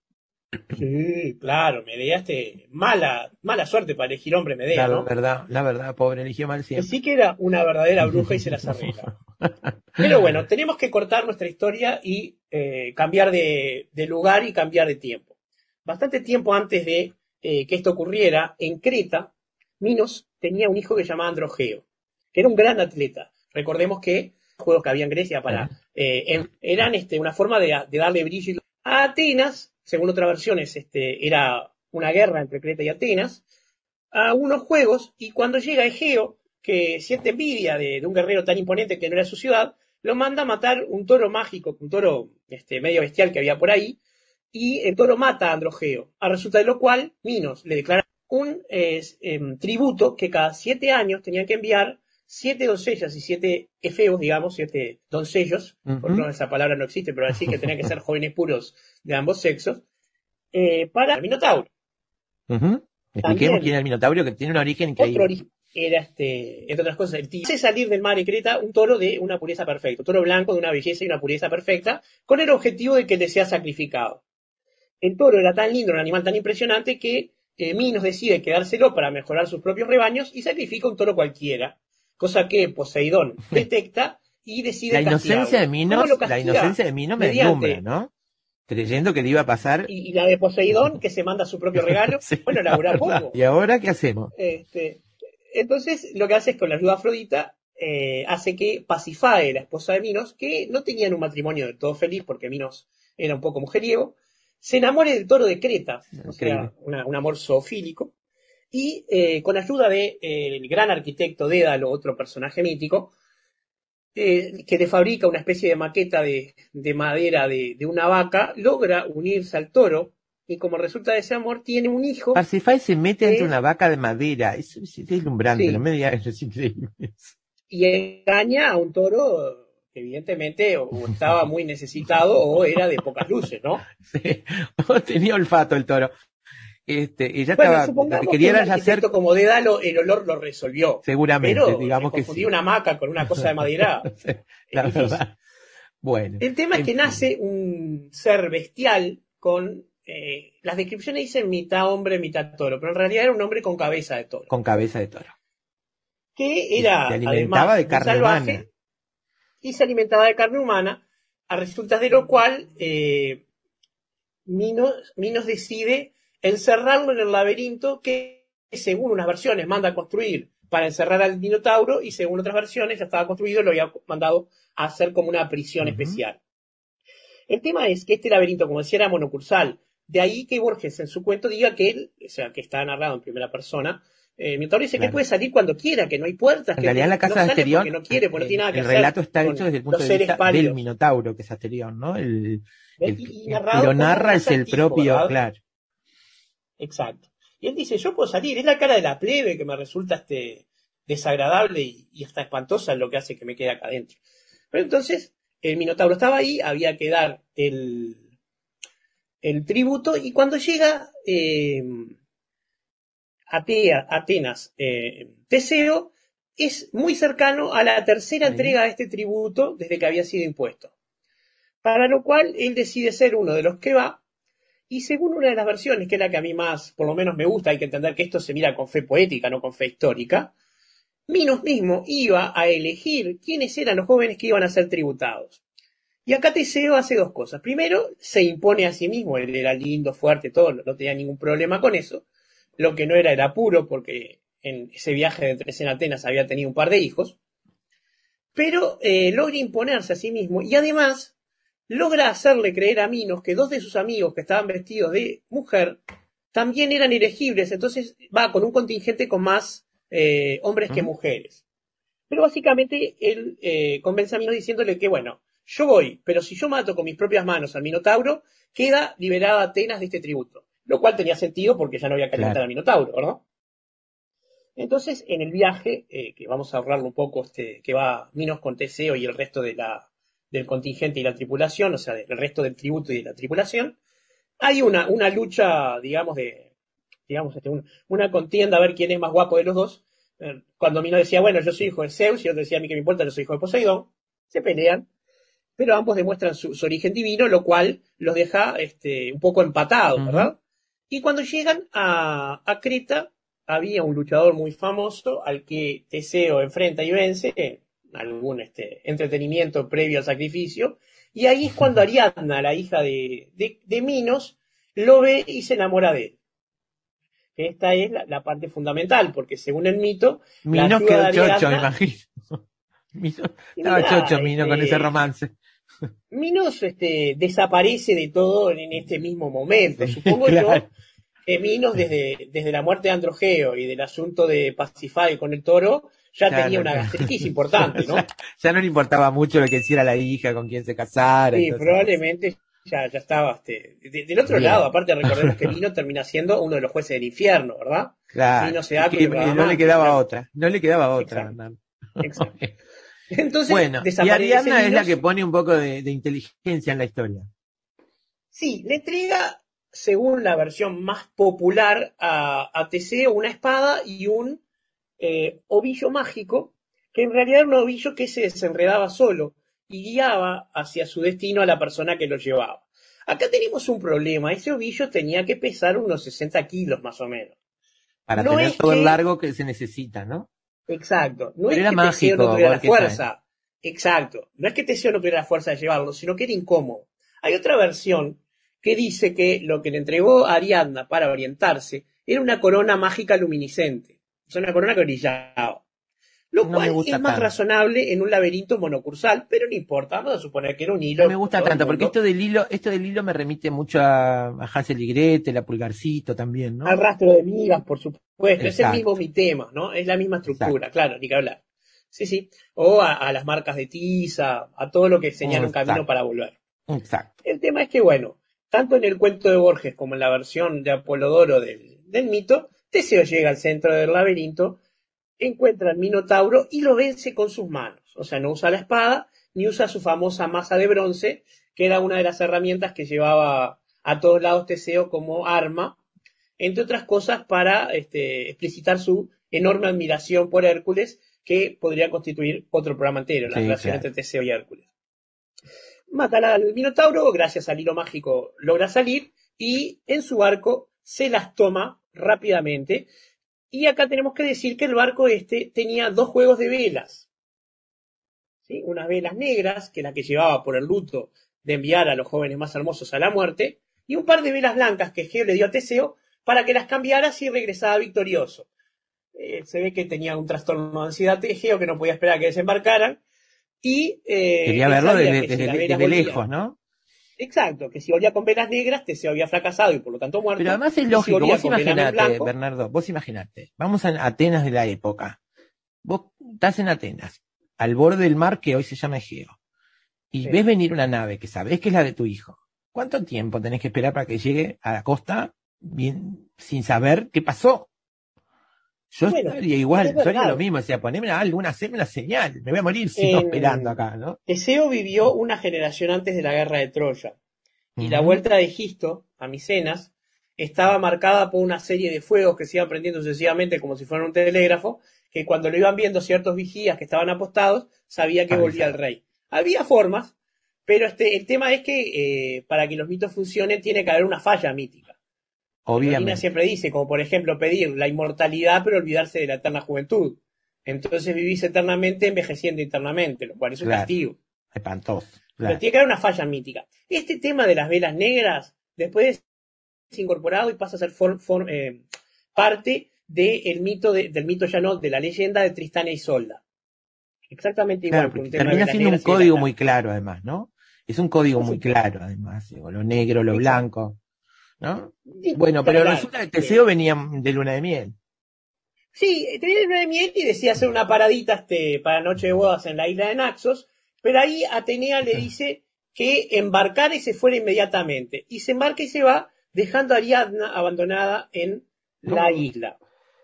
Sí, claro, Medea, este, mala, mala suerte para elegir hombre Medea, la ¿no? verdad, la verdad, pobre, eligió mal siempre. Sí que era una verdadera bruja y se las arregla. Pero bueno, tenemos que cortar nuestra historia y eh, cambiar de, de lugar y cambiar de tiempo. Bastante tiempo antes de eh, que esto ocurriera, en Creta, Minos tenía un hijo que se llamaba Androgeo, que era un gran atleta. Recordemos que los juegos que había en Grecia para, eh, eran este, una forma de, de darle brillo a Atenas. Según otras versiones, este, era una guerra entre Creta y Atenas, a unos juegos y cuando llega Egeo, que siente envidia de, de un guerrero tan imponente que no era su ciudad, lo manda a matar un toro mágico, un toro este, medio bestial que había por ahí, y el toro mata a Androgeo. A resulta de lo cual, Minos le declara un eh, eh, tributo que cada siete años tenían que enviar siete doncellas y siete efeos, digamos, siete doncellos, uh-huh. Por no, esa palabra no existe, pero así que tenían que ser jóvenes puros de ambos sexos, eh, para el Minotauro. Uh-huh. Expliquemos quién es el Minotauro, que tiene un origen increíble. Otro origen era, este, entre otras cosas, el tío. Hace salir del mar de Creta un toro de una pureza perfecta, un toro blanco de una belleza y una pureza perfecta, con el objetivo de que le sea sacrificado. El toro era tan lindo, un animal tan impresionante, que eh, Minos decide quedárselo para mejorar sus propios rebaños y sacrifica un toro cualquiera, cosa que Poseidón detecta y decide la inocencia castigarlo. de Minos, la inocencia de Minos me deslumbra, ¿no? Creyendo que le iba a pasar. Y, y la de Poseidón, que se manda su propio regalo. Sí, bueno, labura poco. ¿Y ahora qué hacemos? Este, entonces, lo que hace es con la ayuda de Afrodita, eh, hace que Pasifae, la esposa de Minos, que no tenían un matrimonio del todo feliz porque Minos era un poco mujeriego, se enamore del toro de Creta, o sea, una, un amor zoofílico, y eh, con ayuda del de, eh, gran arquitecto Dédalo, otro personaje mítico, eh, que le fabrica una especie de maqueta de, de madera de, de una vaca, logra unirse al toro, y como resulta de ese amor tiene un hijo. Parsifal se mete entre una vaca de madera, es, es, es deslumbrante, sí. No me digas, es increíble. Y engaña a un toro que evidentemente o estaba muy necesitado o era de pocas luces, ¿no? Sí, tenía olfato el toro. Este, y ya bueno, estaba, quería ya hacer como Dédalo, el olor lo resolvió. Seguramente, pero digamos que confundí sí. una hamaca con una cosa de madera. Sí, la verdad. Bueno. El tema es que nace un ser bestial con, eh, las descripciones dicen mitad hombre, mitad toro, pero en realidad era un hombre con cabeza de toro. Con cabeza de toro. Que era, se alimentaba además, de carne salvaje, humana. Y se alimentaba de carne humana, a resultas de lo cual eh, Minos, Minos decide encerrarlo en el laberinto que, según unas versiones, manda a construir para encerrar al Minotauro, y según otras versiones ya estaba construido y lo había mandado a hacer como una prisión uh-huh. especial. El tema es que este laberinto, como decía, era monocursal. De ahí que Borges en su cuento diga que él, o sea, que está narrado en primera persona, eh, Minotauro dice claro. que puede salir cuando quiera, que no hay puertas. En que realidad no, la casa no de Asterión, no quiere, porque no tiene nada que el hacer relato está hecho desde el punto de vista pálidos. del Minotauro, que es Asterión, ¿no? El, el, y, y lo narra es el propio, ¿verdad? Claro. Exacto. Y él dice, yo puedo salir, es la cara de la plebe que me resulta este desagradable y, y hasta espantosa lo que hace que me quede acá adentro. Pero entonces, el Minotauro estaba ahí, había que dar el, el tributo, y cuando llega eh, Atea, Atenas, eh, Teseo, es muy cercano a la tercera ahí. entrega de este tributo desde que había sido impuesto. Para lo cual, él decide ser uno de los que va. Y según una de las versiones, que es la que a mí más, por lo menos me gusta, hay que entender que esto se mira con fe poética, no con fe histórica, Minos mismo iba a elegir quiénes eran los jóvenes que iban a ser tributados. Y acá Teseo hace dos cosas. Primero, se impone a sí mismo, él era lindo, fuerte, todo, no tenía ningún problema con eso. Lo que no era era puro, porque en ese viaje de tres en Atenas había tenido un par de hijos. Pero eh, logra imponerse a sí mismo, y además logra hacerle creer a Minos que dos de sus amigos que estaban vestidos de mujer también eran elegibles, entonces va con un contingente con más eh, hombres uh-huh. que mujeres. Pero básicamente él eh, convence a Minos diciéndole que, bueno, yo voy, pero si yo mato con mis propias manos al Minotauro, queda liberada Atenas de este tributo. Lo cual tenía sentido porque ya no había que alimentar claro. al Minotauro, ¿verdad? Entonces, en el viaje, eh, que vamos a ahorrarlo un poco, este, que va Minos con Teseo y el resto de la del contingente y la tripulación, o sea, del resto del tributo y de la tripulación, hay una, una lucha, digamos, de, digamos, este, un, una contienda a ver quién es más guapo de los dos. Cuando Minos decía, bueno, yo soy hijo de Zeus, y otro decía, a mí que me importa, yo soy hijo de Poseidón, se pelean, pero ambos demuestran su, su origen divino, lo cual los deja este, un poco empatados, uh-huh. ¿verdad? Y cuando llegan a, a Creta, había un luchador muy famoso al que Teseo enfrenta y vence, algún este, entretenimiento previo al sacrificio, y ahí es cuando Ariadna, la hija de, de, de Minos, lo ve y se enamora de él. Esta es la, la parte fundamental, porque según el mito, Minos quedó Ariadna, chocho, imagino. Minos, estaba mira, chocho Minos este, con ese romance. Minos este, desaparece de todo en este mismo momento, supongo claro. yo, que Minos desde, desde la muerte de Androgeo y del asunto de Pasífae con el toro, ya Claro, tenía una claro. gastritis importante, ¿no? ya, ya no le importaba mucho lo que hiciera la hija, con quién se casara. Sí, entonces- probablemente ya, ya estaba. Este, de- del otro Bien. lado, aparte recordemos que Mino termina siendo uno de los jueces del infierno, ¿verdad? Claro, Mino se da que- con el que no le Bradamante, quedaba claro. otra, no le quedaba otra. Exacto. Bernardo. Exacto. Entonces, Bueno, y desaparece Ariadna es la Minos. que pone un poco de, de inteligencia en la historia. Sí, le entrega, según la versión más popular, a, a Teseo una espada y un eh, ovillo mágico, que en realidad era un ovillo que se desenredaba solo y guiaba hacia su destino a la persona que lo llevaba. Acá tenemos un problema, ese ovillo tenía que pesar unos sesenta kilos más o menos. Para No tener es todo el que- largo que se necesita, ¿no? Exacto, no Pero es era que Teseo mágico, no tuviera la Borges, fuerza, exacto, no es que Teseo no tuviera la fuerza de llevarlo, sino que era incómodo. Hay otra versión que dice que lo que le entregó a Ariadna para orientarse era una corona mágica luminiscente, o sea, una corona que brillaba. Lo No me cual gusta es más tanto. razonable en un laberinto monocursal, pero no importa, vamos a suponer que era un hilo. No me gusta todo el tanto, porque mundo. esto del hilo, esto del hilo me remite mucho a, a Hansel y Gretel, a Pulgarcito también, ¿no? Al rastro de migas, por supuesto, es el Exacto. mismo mi tema, ¿no? Es la misma estructura, claro, ni que hablar. Sí, sí. O a, a las marcas de tiza, a todo lo que señala un camino Exacto. para volver. Exacto. El tema es que, bueno, tanto en el cuento de Borges como en la versión de Apolodoro del, del mito, Teseo llega al centro del laberinto, encuentra al Minotauro y lo vence con sus manos. O sea, no usa la espada, ni usa su famosa masa de bronce, que era una de las herramientas que llevaba a todos lados Teseo como arma, entre otras cosas para este, explicitar su enorme admiración por Hércules, que podría constituir otro programa entero, la Sí, relación claro. entre Teseo y Hércules. Mata al Minotauro, gracias al hilo mágico logra salir y en su barco se las toma rápidamente. Y acá tenemos que decir que el barco este tenía dos juegos de velas. ¿Sí? Unas velas negras, que es la que llevaba por el luto de enviar a los jóvenes más hermosos a la muerte, y un par de velas blancas que Egeo le dio a Teseo para que las cambiara si regresaba victorioso. Eh, se ve que tenía un trastorno de ansiedad Egeo, que no podía esperar a que desembarcaran. Y, eh, Quería él verlo sabía desde, que si desde- las velas desde volvían- lejos, ¿no? Exacto, que si volvía con velas negras, Teseo había fracasado y por lo tanto muerto. Pero además y es si lógico, volvía vos con velamen imaginate, blanco, Bernardo, vos imaginate, vamos a Atenas de la época, vos estás en Atenas, al borde del mar que hoy se llama Egeo, y Sí. ves venir una nave que sabés que es la de tu hijo. ¿Cuánto tiempo tenés que esperar para que llegue a la costa bien, sin saber qué pasó? Yo Bueno, estaría igual, es yo haría verdad. lo mismo, decía, poneme alguna, haceme una señal, me voy a morir si no En- esperando acá, ¿no? Teseo vivió una generación antes de la guerra de Troya. Y la Ujú. vuelta de Egisto a Micenas estaba marcada por una serie de fuegos que se iban prendiendo sucesivamente como si fuera un telégrafo, que cuando lo iban viendo ciertos vigías que estaban apostados, sabía que Ah, volvía el exacto. rey. Había formas, pero este, el tema es que eh, para que los mitos funcionen tiene que haber una falla mítica. Lina Obviamente. siempre dice, como por ejemplo pedir la inmortalidad pero olvidarse de la eterna juventud. Entonces vivís eternamente envejeciendo internamente, lo cual es un Claro. castigo. Espantoso. Pero Claro. tiene que haber una falla mítica. Este tema de las velas negras después es incorporado y pasa a ser for- for- eh, parte del mito de- del mito ya no, de la leyenda de Tristán e Isolda. Exactamente igual Claro, que un porque tema de termina velas siendo un negras y velas código blancas. muy claro, además, ¿no? Es un código Por muy supuesto. claro, además, digo, lo negro, lo Exacto. blanco, ¿no? Sí, Bueno, tal pero cual. resulta que Teseo venía de luna de miel. Sí, tenía luna de miel y decía hacer una paradita este, para noche de bodas en la isla de Naxos, pero ahí Atenea le dice que embarcara y se fuera inmediatamente. Y se embarca y se va, dejando a Ariadna abandonada en la No. isla,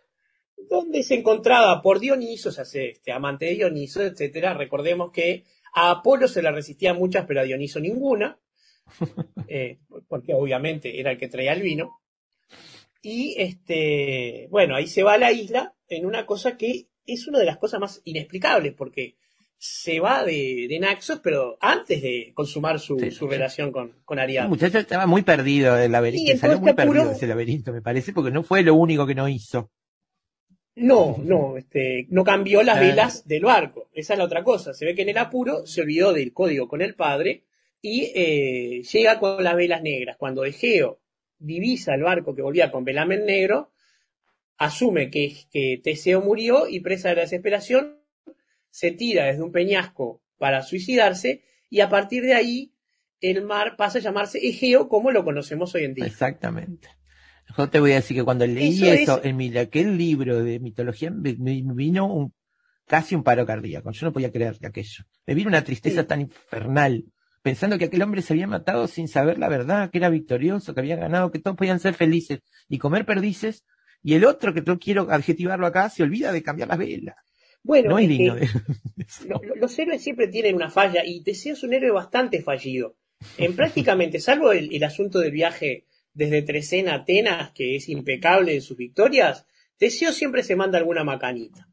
donde se encontraba por Dioniso, o sea, este, amante de Dioniso, etcétera. Recordemos que a Apolo se le resistían muchas, pero a Dioniso ninguna, eh, porque obviamente era el que traía el vino. Y este, bueno, ahí se va a la isla en una cosa que es una de las cosas más inexplicables, porque se va de, de Naxos, pero antes de consumar su, Sí, su sí. relación con, con El Ariadna. muchacho estaba muy perdido del Y laberinto, en todo salió este muy perdido apuro- de ese laberinto, me parece, porque no fue lo único que no hizo. No, no, este, no cambió las Claro. velas del barco. Esa es la otra cosa. Se ve que en el apuro se olvidó del código con el padre y eh, llega con las velas negras. Cuando Egeo divisa el barco que volvía con velamen negro, asume que, que Teseo murió y, presa de la desesperación, se tira desde un peñasco para suicidarse y a partir de ahí el mar pasa a llamarse Egeo como lo conocemos hoy en día. Exactamente. Yo te voy a decir que cuando leí Eso eso, es- en mi, aquel libro de mitología, me, me vino un, casi un paro cardíaco. Yo no podía creer que aquello. Me vino una tristeza Sí. tan infernal, pensando que aquel hombre se había matado sin saber la verdad, que era victorioso, que había ganado, que todos podían ser felices y comer perdices, y el otro, que no quiero adjetivarlo acá, se olvida de cambiar las velas. Bueno, No es es digno que de... lo- lo- los héroes siempre tienen una falla y Teseo es un héroe bastante fallido. En prácticamente, salvo el, el asunto del viaje desde Trecena a Atenas, que es impecable en sus victorias, Teseo siempre se manda alguna macanita.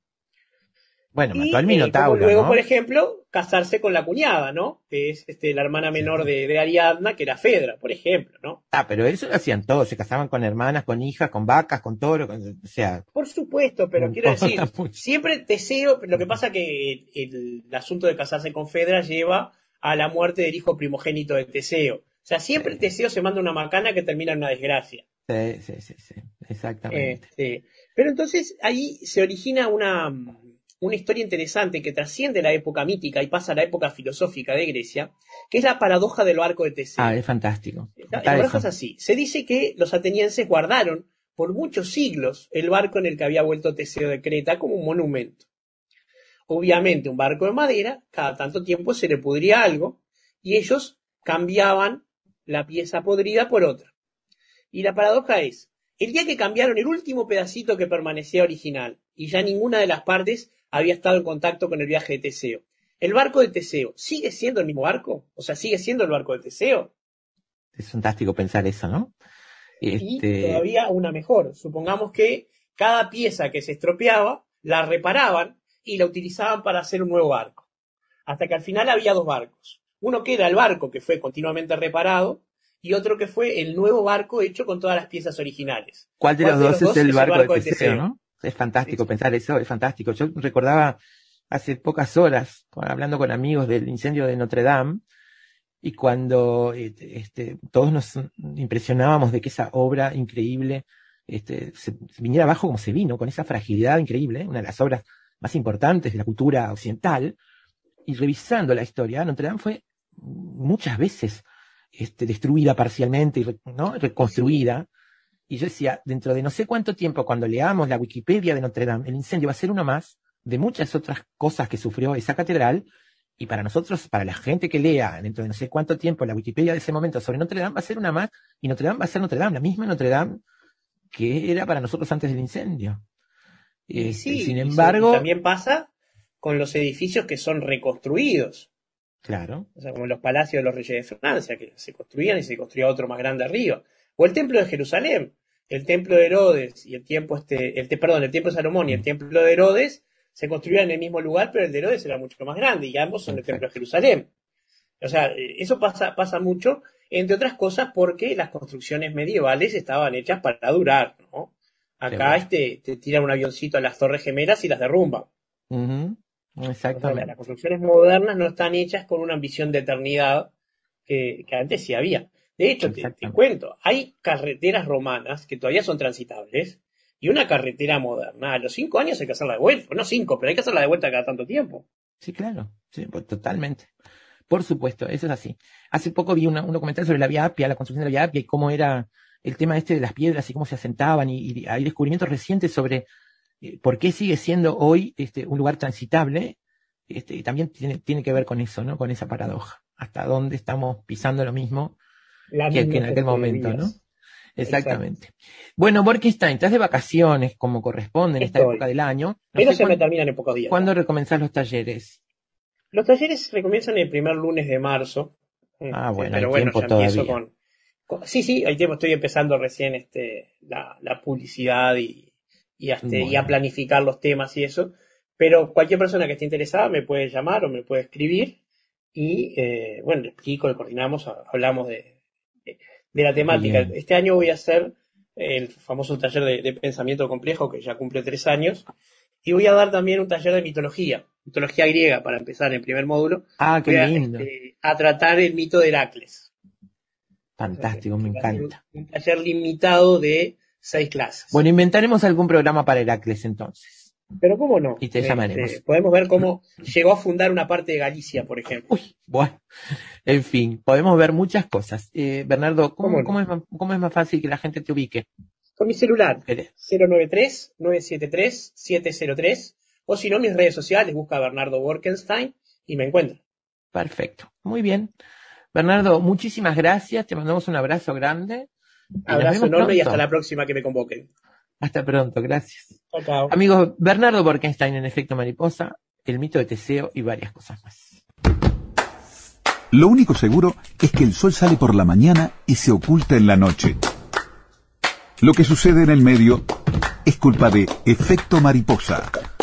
Bueno, Y, mató al eh, Minotauro, como luego, ¿no? por ejemplo, casarse con la cuñada, ¿no? Que es este, la hermana menor de, de Ariadna, que era Fedra, por ejemplo, ¿no? Ah, pero eso lo hacían todos, se casaban con hermanas, con hijas, con vacas, con toros, con- o sea, Por supuesto, pero No quiero importa decir, mucho. siempre Teseo, lo que pasa que el, el- el asunto de casarse con Fedra lleva a la muerte del hijo primogénito de Teseo. O sea, siempre Teseo se manda una macana que termina en una desgracia. sí, sí, sí, sí, exactamente. Este, pero entonces ahí se origina una, una historia interesante que trasciende la época mítica y pasa a la época filosófica de Grecia, que es la paradoja del barco de Teseo. Ah, es fantástico. La, Está la paradoja eso. es así. Se dice que los atenienses guardaron por muchos siglos el barco en el que había vuelto Teseo de Creta como un monumento. Obviamente, un barco de madera, cada tanto tiempo se le pudría algo y ellos cambiaban la pieza podrida por otra. Y la paradoja es, el día que cambiaron el último pedacito que permanecía original y ya ninguna de las partes había estado en contacto con el viaje de Teseo, ¿el barco de Teseo sigue siendo el mismo barco? O sea, ¿sigue siendo el barco de Teseo? Es fantástico pensar eso, ¿no? Y Este, todavía una mejor. Supongamos que cada pieza que se estropeaba la reparaban y la utilizaban para hacer un nuevo barco. Hasta que al final había dos barcos. Uno que era el barco que fue continuamente reparado y otro que fue el nuevo barco hecho con todas las piezas originales. ¿cuál de los dos es el barco de de Teseo, no? Es fantástico pensar eso, es fantástico. Yo recordaba hace pocas horas, con- hablando con amigos del incendio de Notre Dame, y cuando este, este, todos nos impresionábamos de que esa obra increíble este, se, se viniera abajo como se vino, con esa fragilidad increíble, ¿eh? Una de las obras más importantes de la cultura occidental, y revisando la historia, Notre Dame fue muchas veces este, destruida parcialmente y re- ¿no? reconstruida. Y yo decía, dentro de no sé cuánto tiempo, cuando leamos la Wikipedia de Notre Dame, el incendio va a ser uno más de muchas otras cosas que sufrió esa catedral. Y para nosotros, para la gente que lea dentro de no sé cuánto tiempo la Wikipedia de ese momento sobre Notre Dame, va a ser una más. Y Notre Dame va a ser Notre Dame, la misma Notre Dame que era para nosotros antes del incendio. Y Este, sí, sin y embargo, y también pasa con los edificios que son reconstruidos. claro, O sea, como los palacios de los reyes de Francia, que se construían y se construía otro más grande arriba. O el templo de Jerusalén, el templo de Herodes y el tiempo este, el, te- perdón, el templo de Salomón y el templo de Herodes se construían en el mismo lugar, pero el de Herodes era mucho más grande y ambos son el templo de Jerusalén. O sea, eh, eso pasa, pasa mucho, entre otras cosas, porque las construcciones medievales estaban hechas para durar, ¿no? Acá Seguro. este, te tiran un avioncito a las Torres Gemelas y las derrumban. Ujú, O sea, exactamente. las construcciones modernas no están hechas con una ambición de eternidad que, que antes sí había. De hecho, te, te Exactamente. cuento, hay carreteras romanas que todavía son transitables y una carretera moderna. A los cinco años hay que hacerla de vuelta. No cinco, pero hay que hacerla de vuelta cada tanto tiempo. Sí, claro, sí, pues, totalmente. Por supuesto, eso es así. Hace poco vi una- un documental sobre la Vía Apia, la construcción de la Vía Apia y cómo era el tema este de las piedras y cómo se asentaban y, y hay descubrimientos recientes sobre eh, por qué sigue siendo hoy este, un lugar transitable. Este, y también tiene, tiene que ver con eso, ¿no? Con esa paradoja. Hasta dónde estamos pisando lo mismo La que, que misma en aquel cantidad de momento, ¿no? días. Exactamente. Bueno, Borkenstein, estás de vacaciones como corresponde en esta Estoy. época del año. No Pero sé se me cuán- terminan en pocos días. ¿Cuándo recomenzás los talleres? Los talleres recomienzan el primer lunes de marzo. Ah, Este, bueno, pero hay bueno, tiempo ya empiezo todavía. con, con- Sí, sí, hay tiempo. Estoy empezando recién este, la, la publicidad y, y, este, y a Bueno. planificar los temas y eso. Pero cualquier persona que esté interesada me puede llamar o me puede escribir. Y eh, bueno, le explico, le coordinamos, a- hablamos de, de, de la temática. Bien. Este año voy a hacer el famoso taller de, de pensamiento complejo, que ya cumple tres años. Y voy a dar también un taller de mitología, mitología griega, para empezar en el primer módulo. Ah, qué Voy a, lindo. este, a tratar el mito de Heracles. Fantástico, me Va a ser un, encanta. un taller limitado de seis clases. Bueno, inventaremos algún programa para Heracles entonces. Pero cómo no. Y te Este, llamaremos. podemos ver cómo llegó a fundar una parte de Galicia, por ejemplo. Uy, bueno, en fin, podemos ver muchas cosas. Eh, Bernardo, ¿cómo, ¿Cómo no? cómo es más, cómo es más fácil que la gente te ubique? Con mi celular, cero nueve tres, nueve siete tres, siete cero tres, o si no, mis redes sociales, busca Bernardo Borkenstein y me encuentra. Perfecto, muy bien. Bernardo, muchísimas gracias, te mandamos un abrazo grande. Abrazo enorme y hasta la próxima que me convoquen. Hasta pronto, gracias. Chao, chao. Amigos, Bernardo Borkenstein en Efecto Mariposa, el mito de Teseo y varias cosas más. Lo único seguro es que el sol sale por la mañana y se oculta en la noche. Lo que sucede en el medio es culpa de Efecto Mariposa.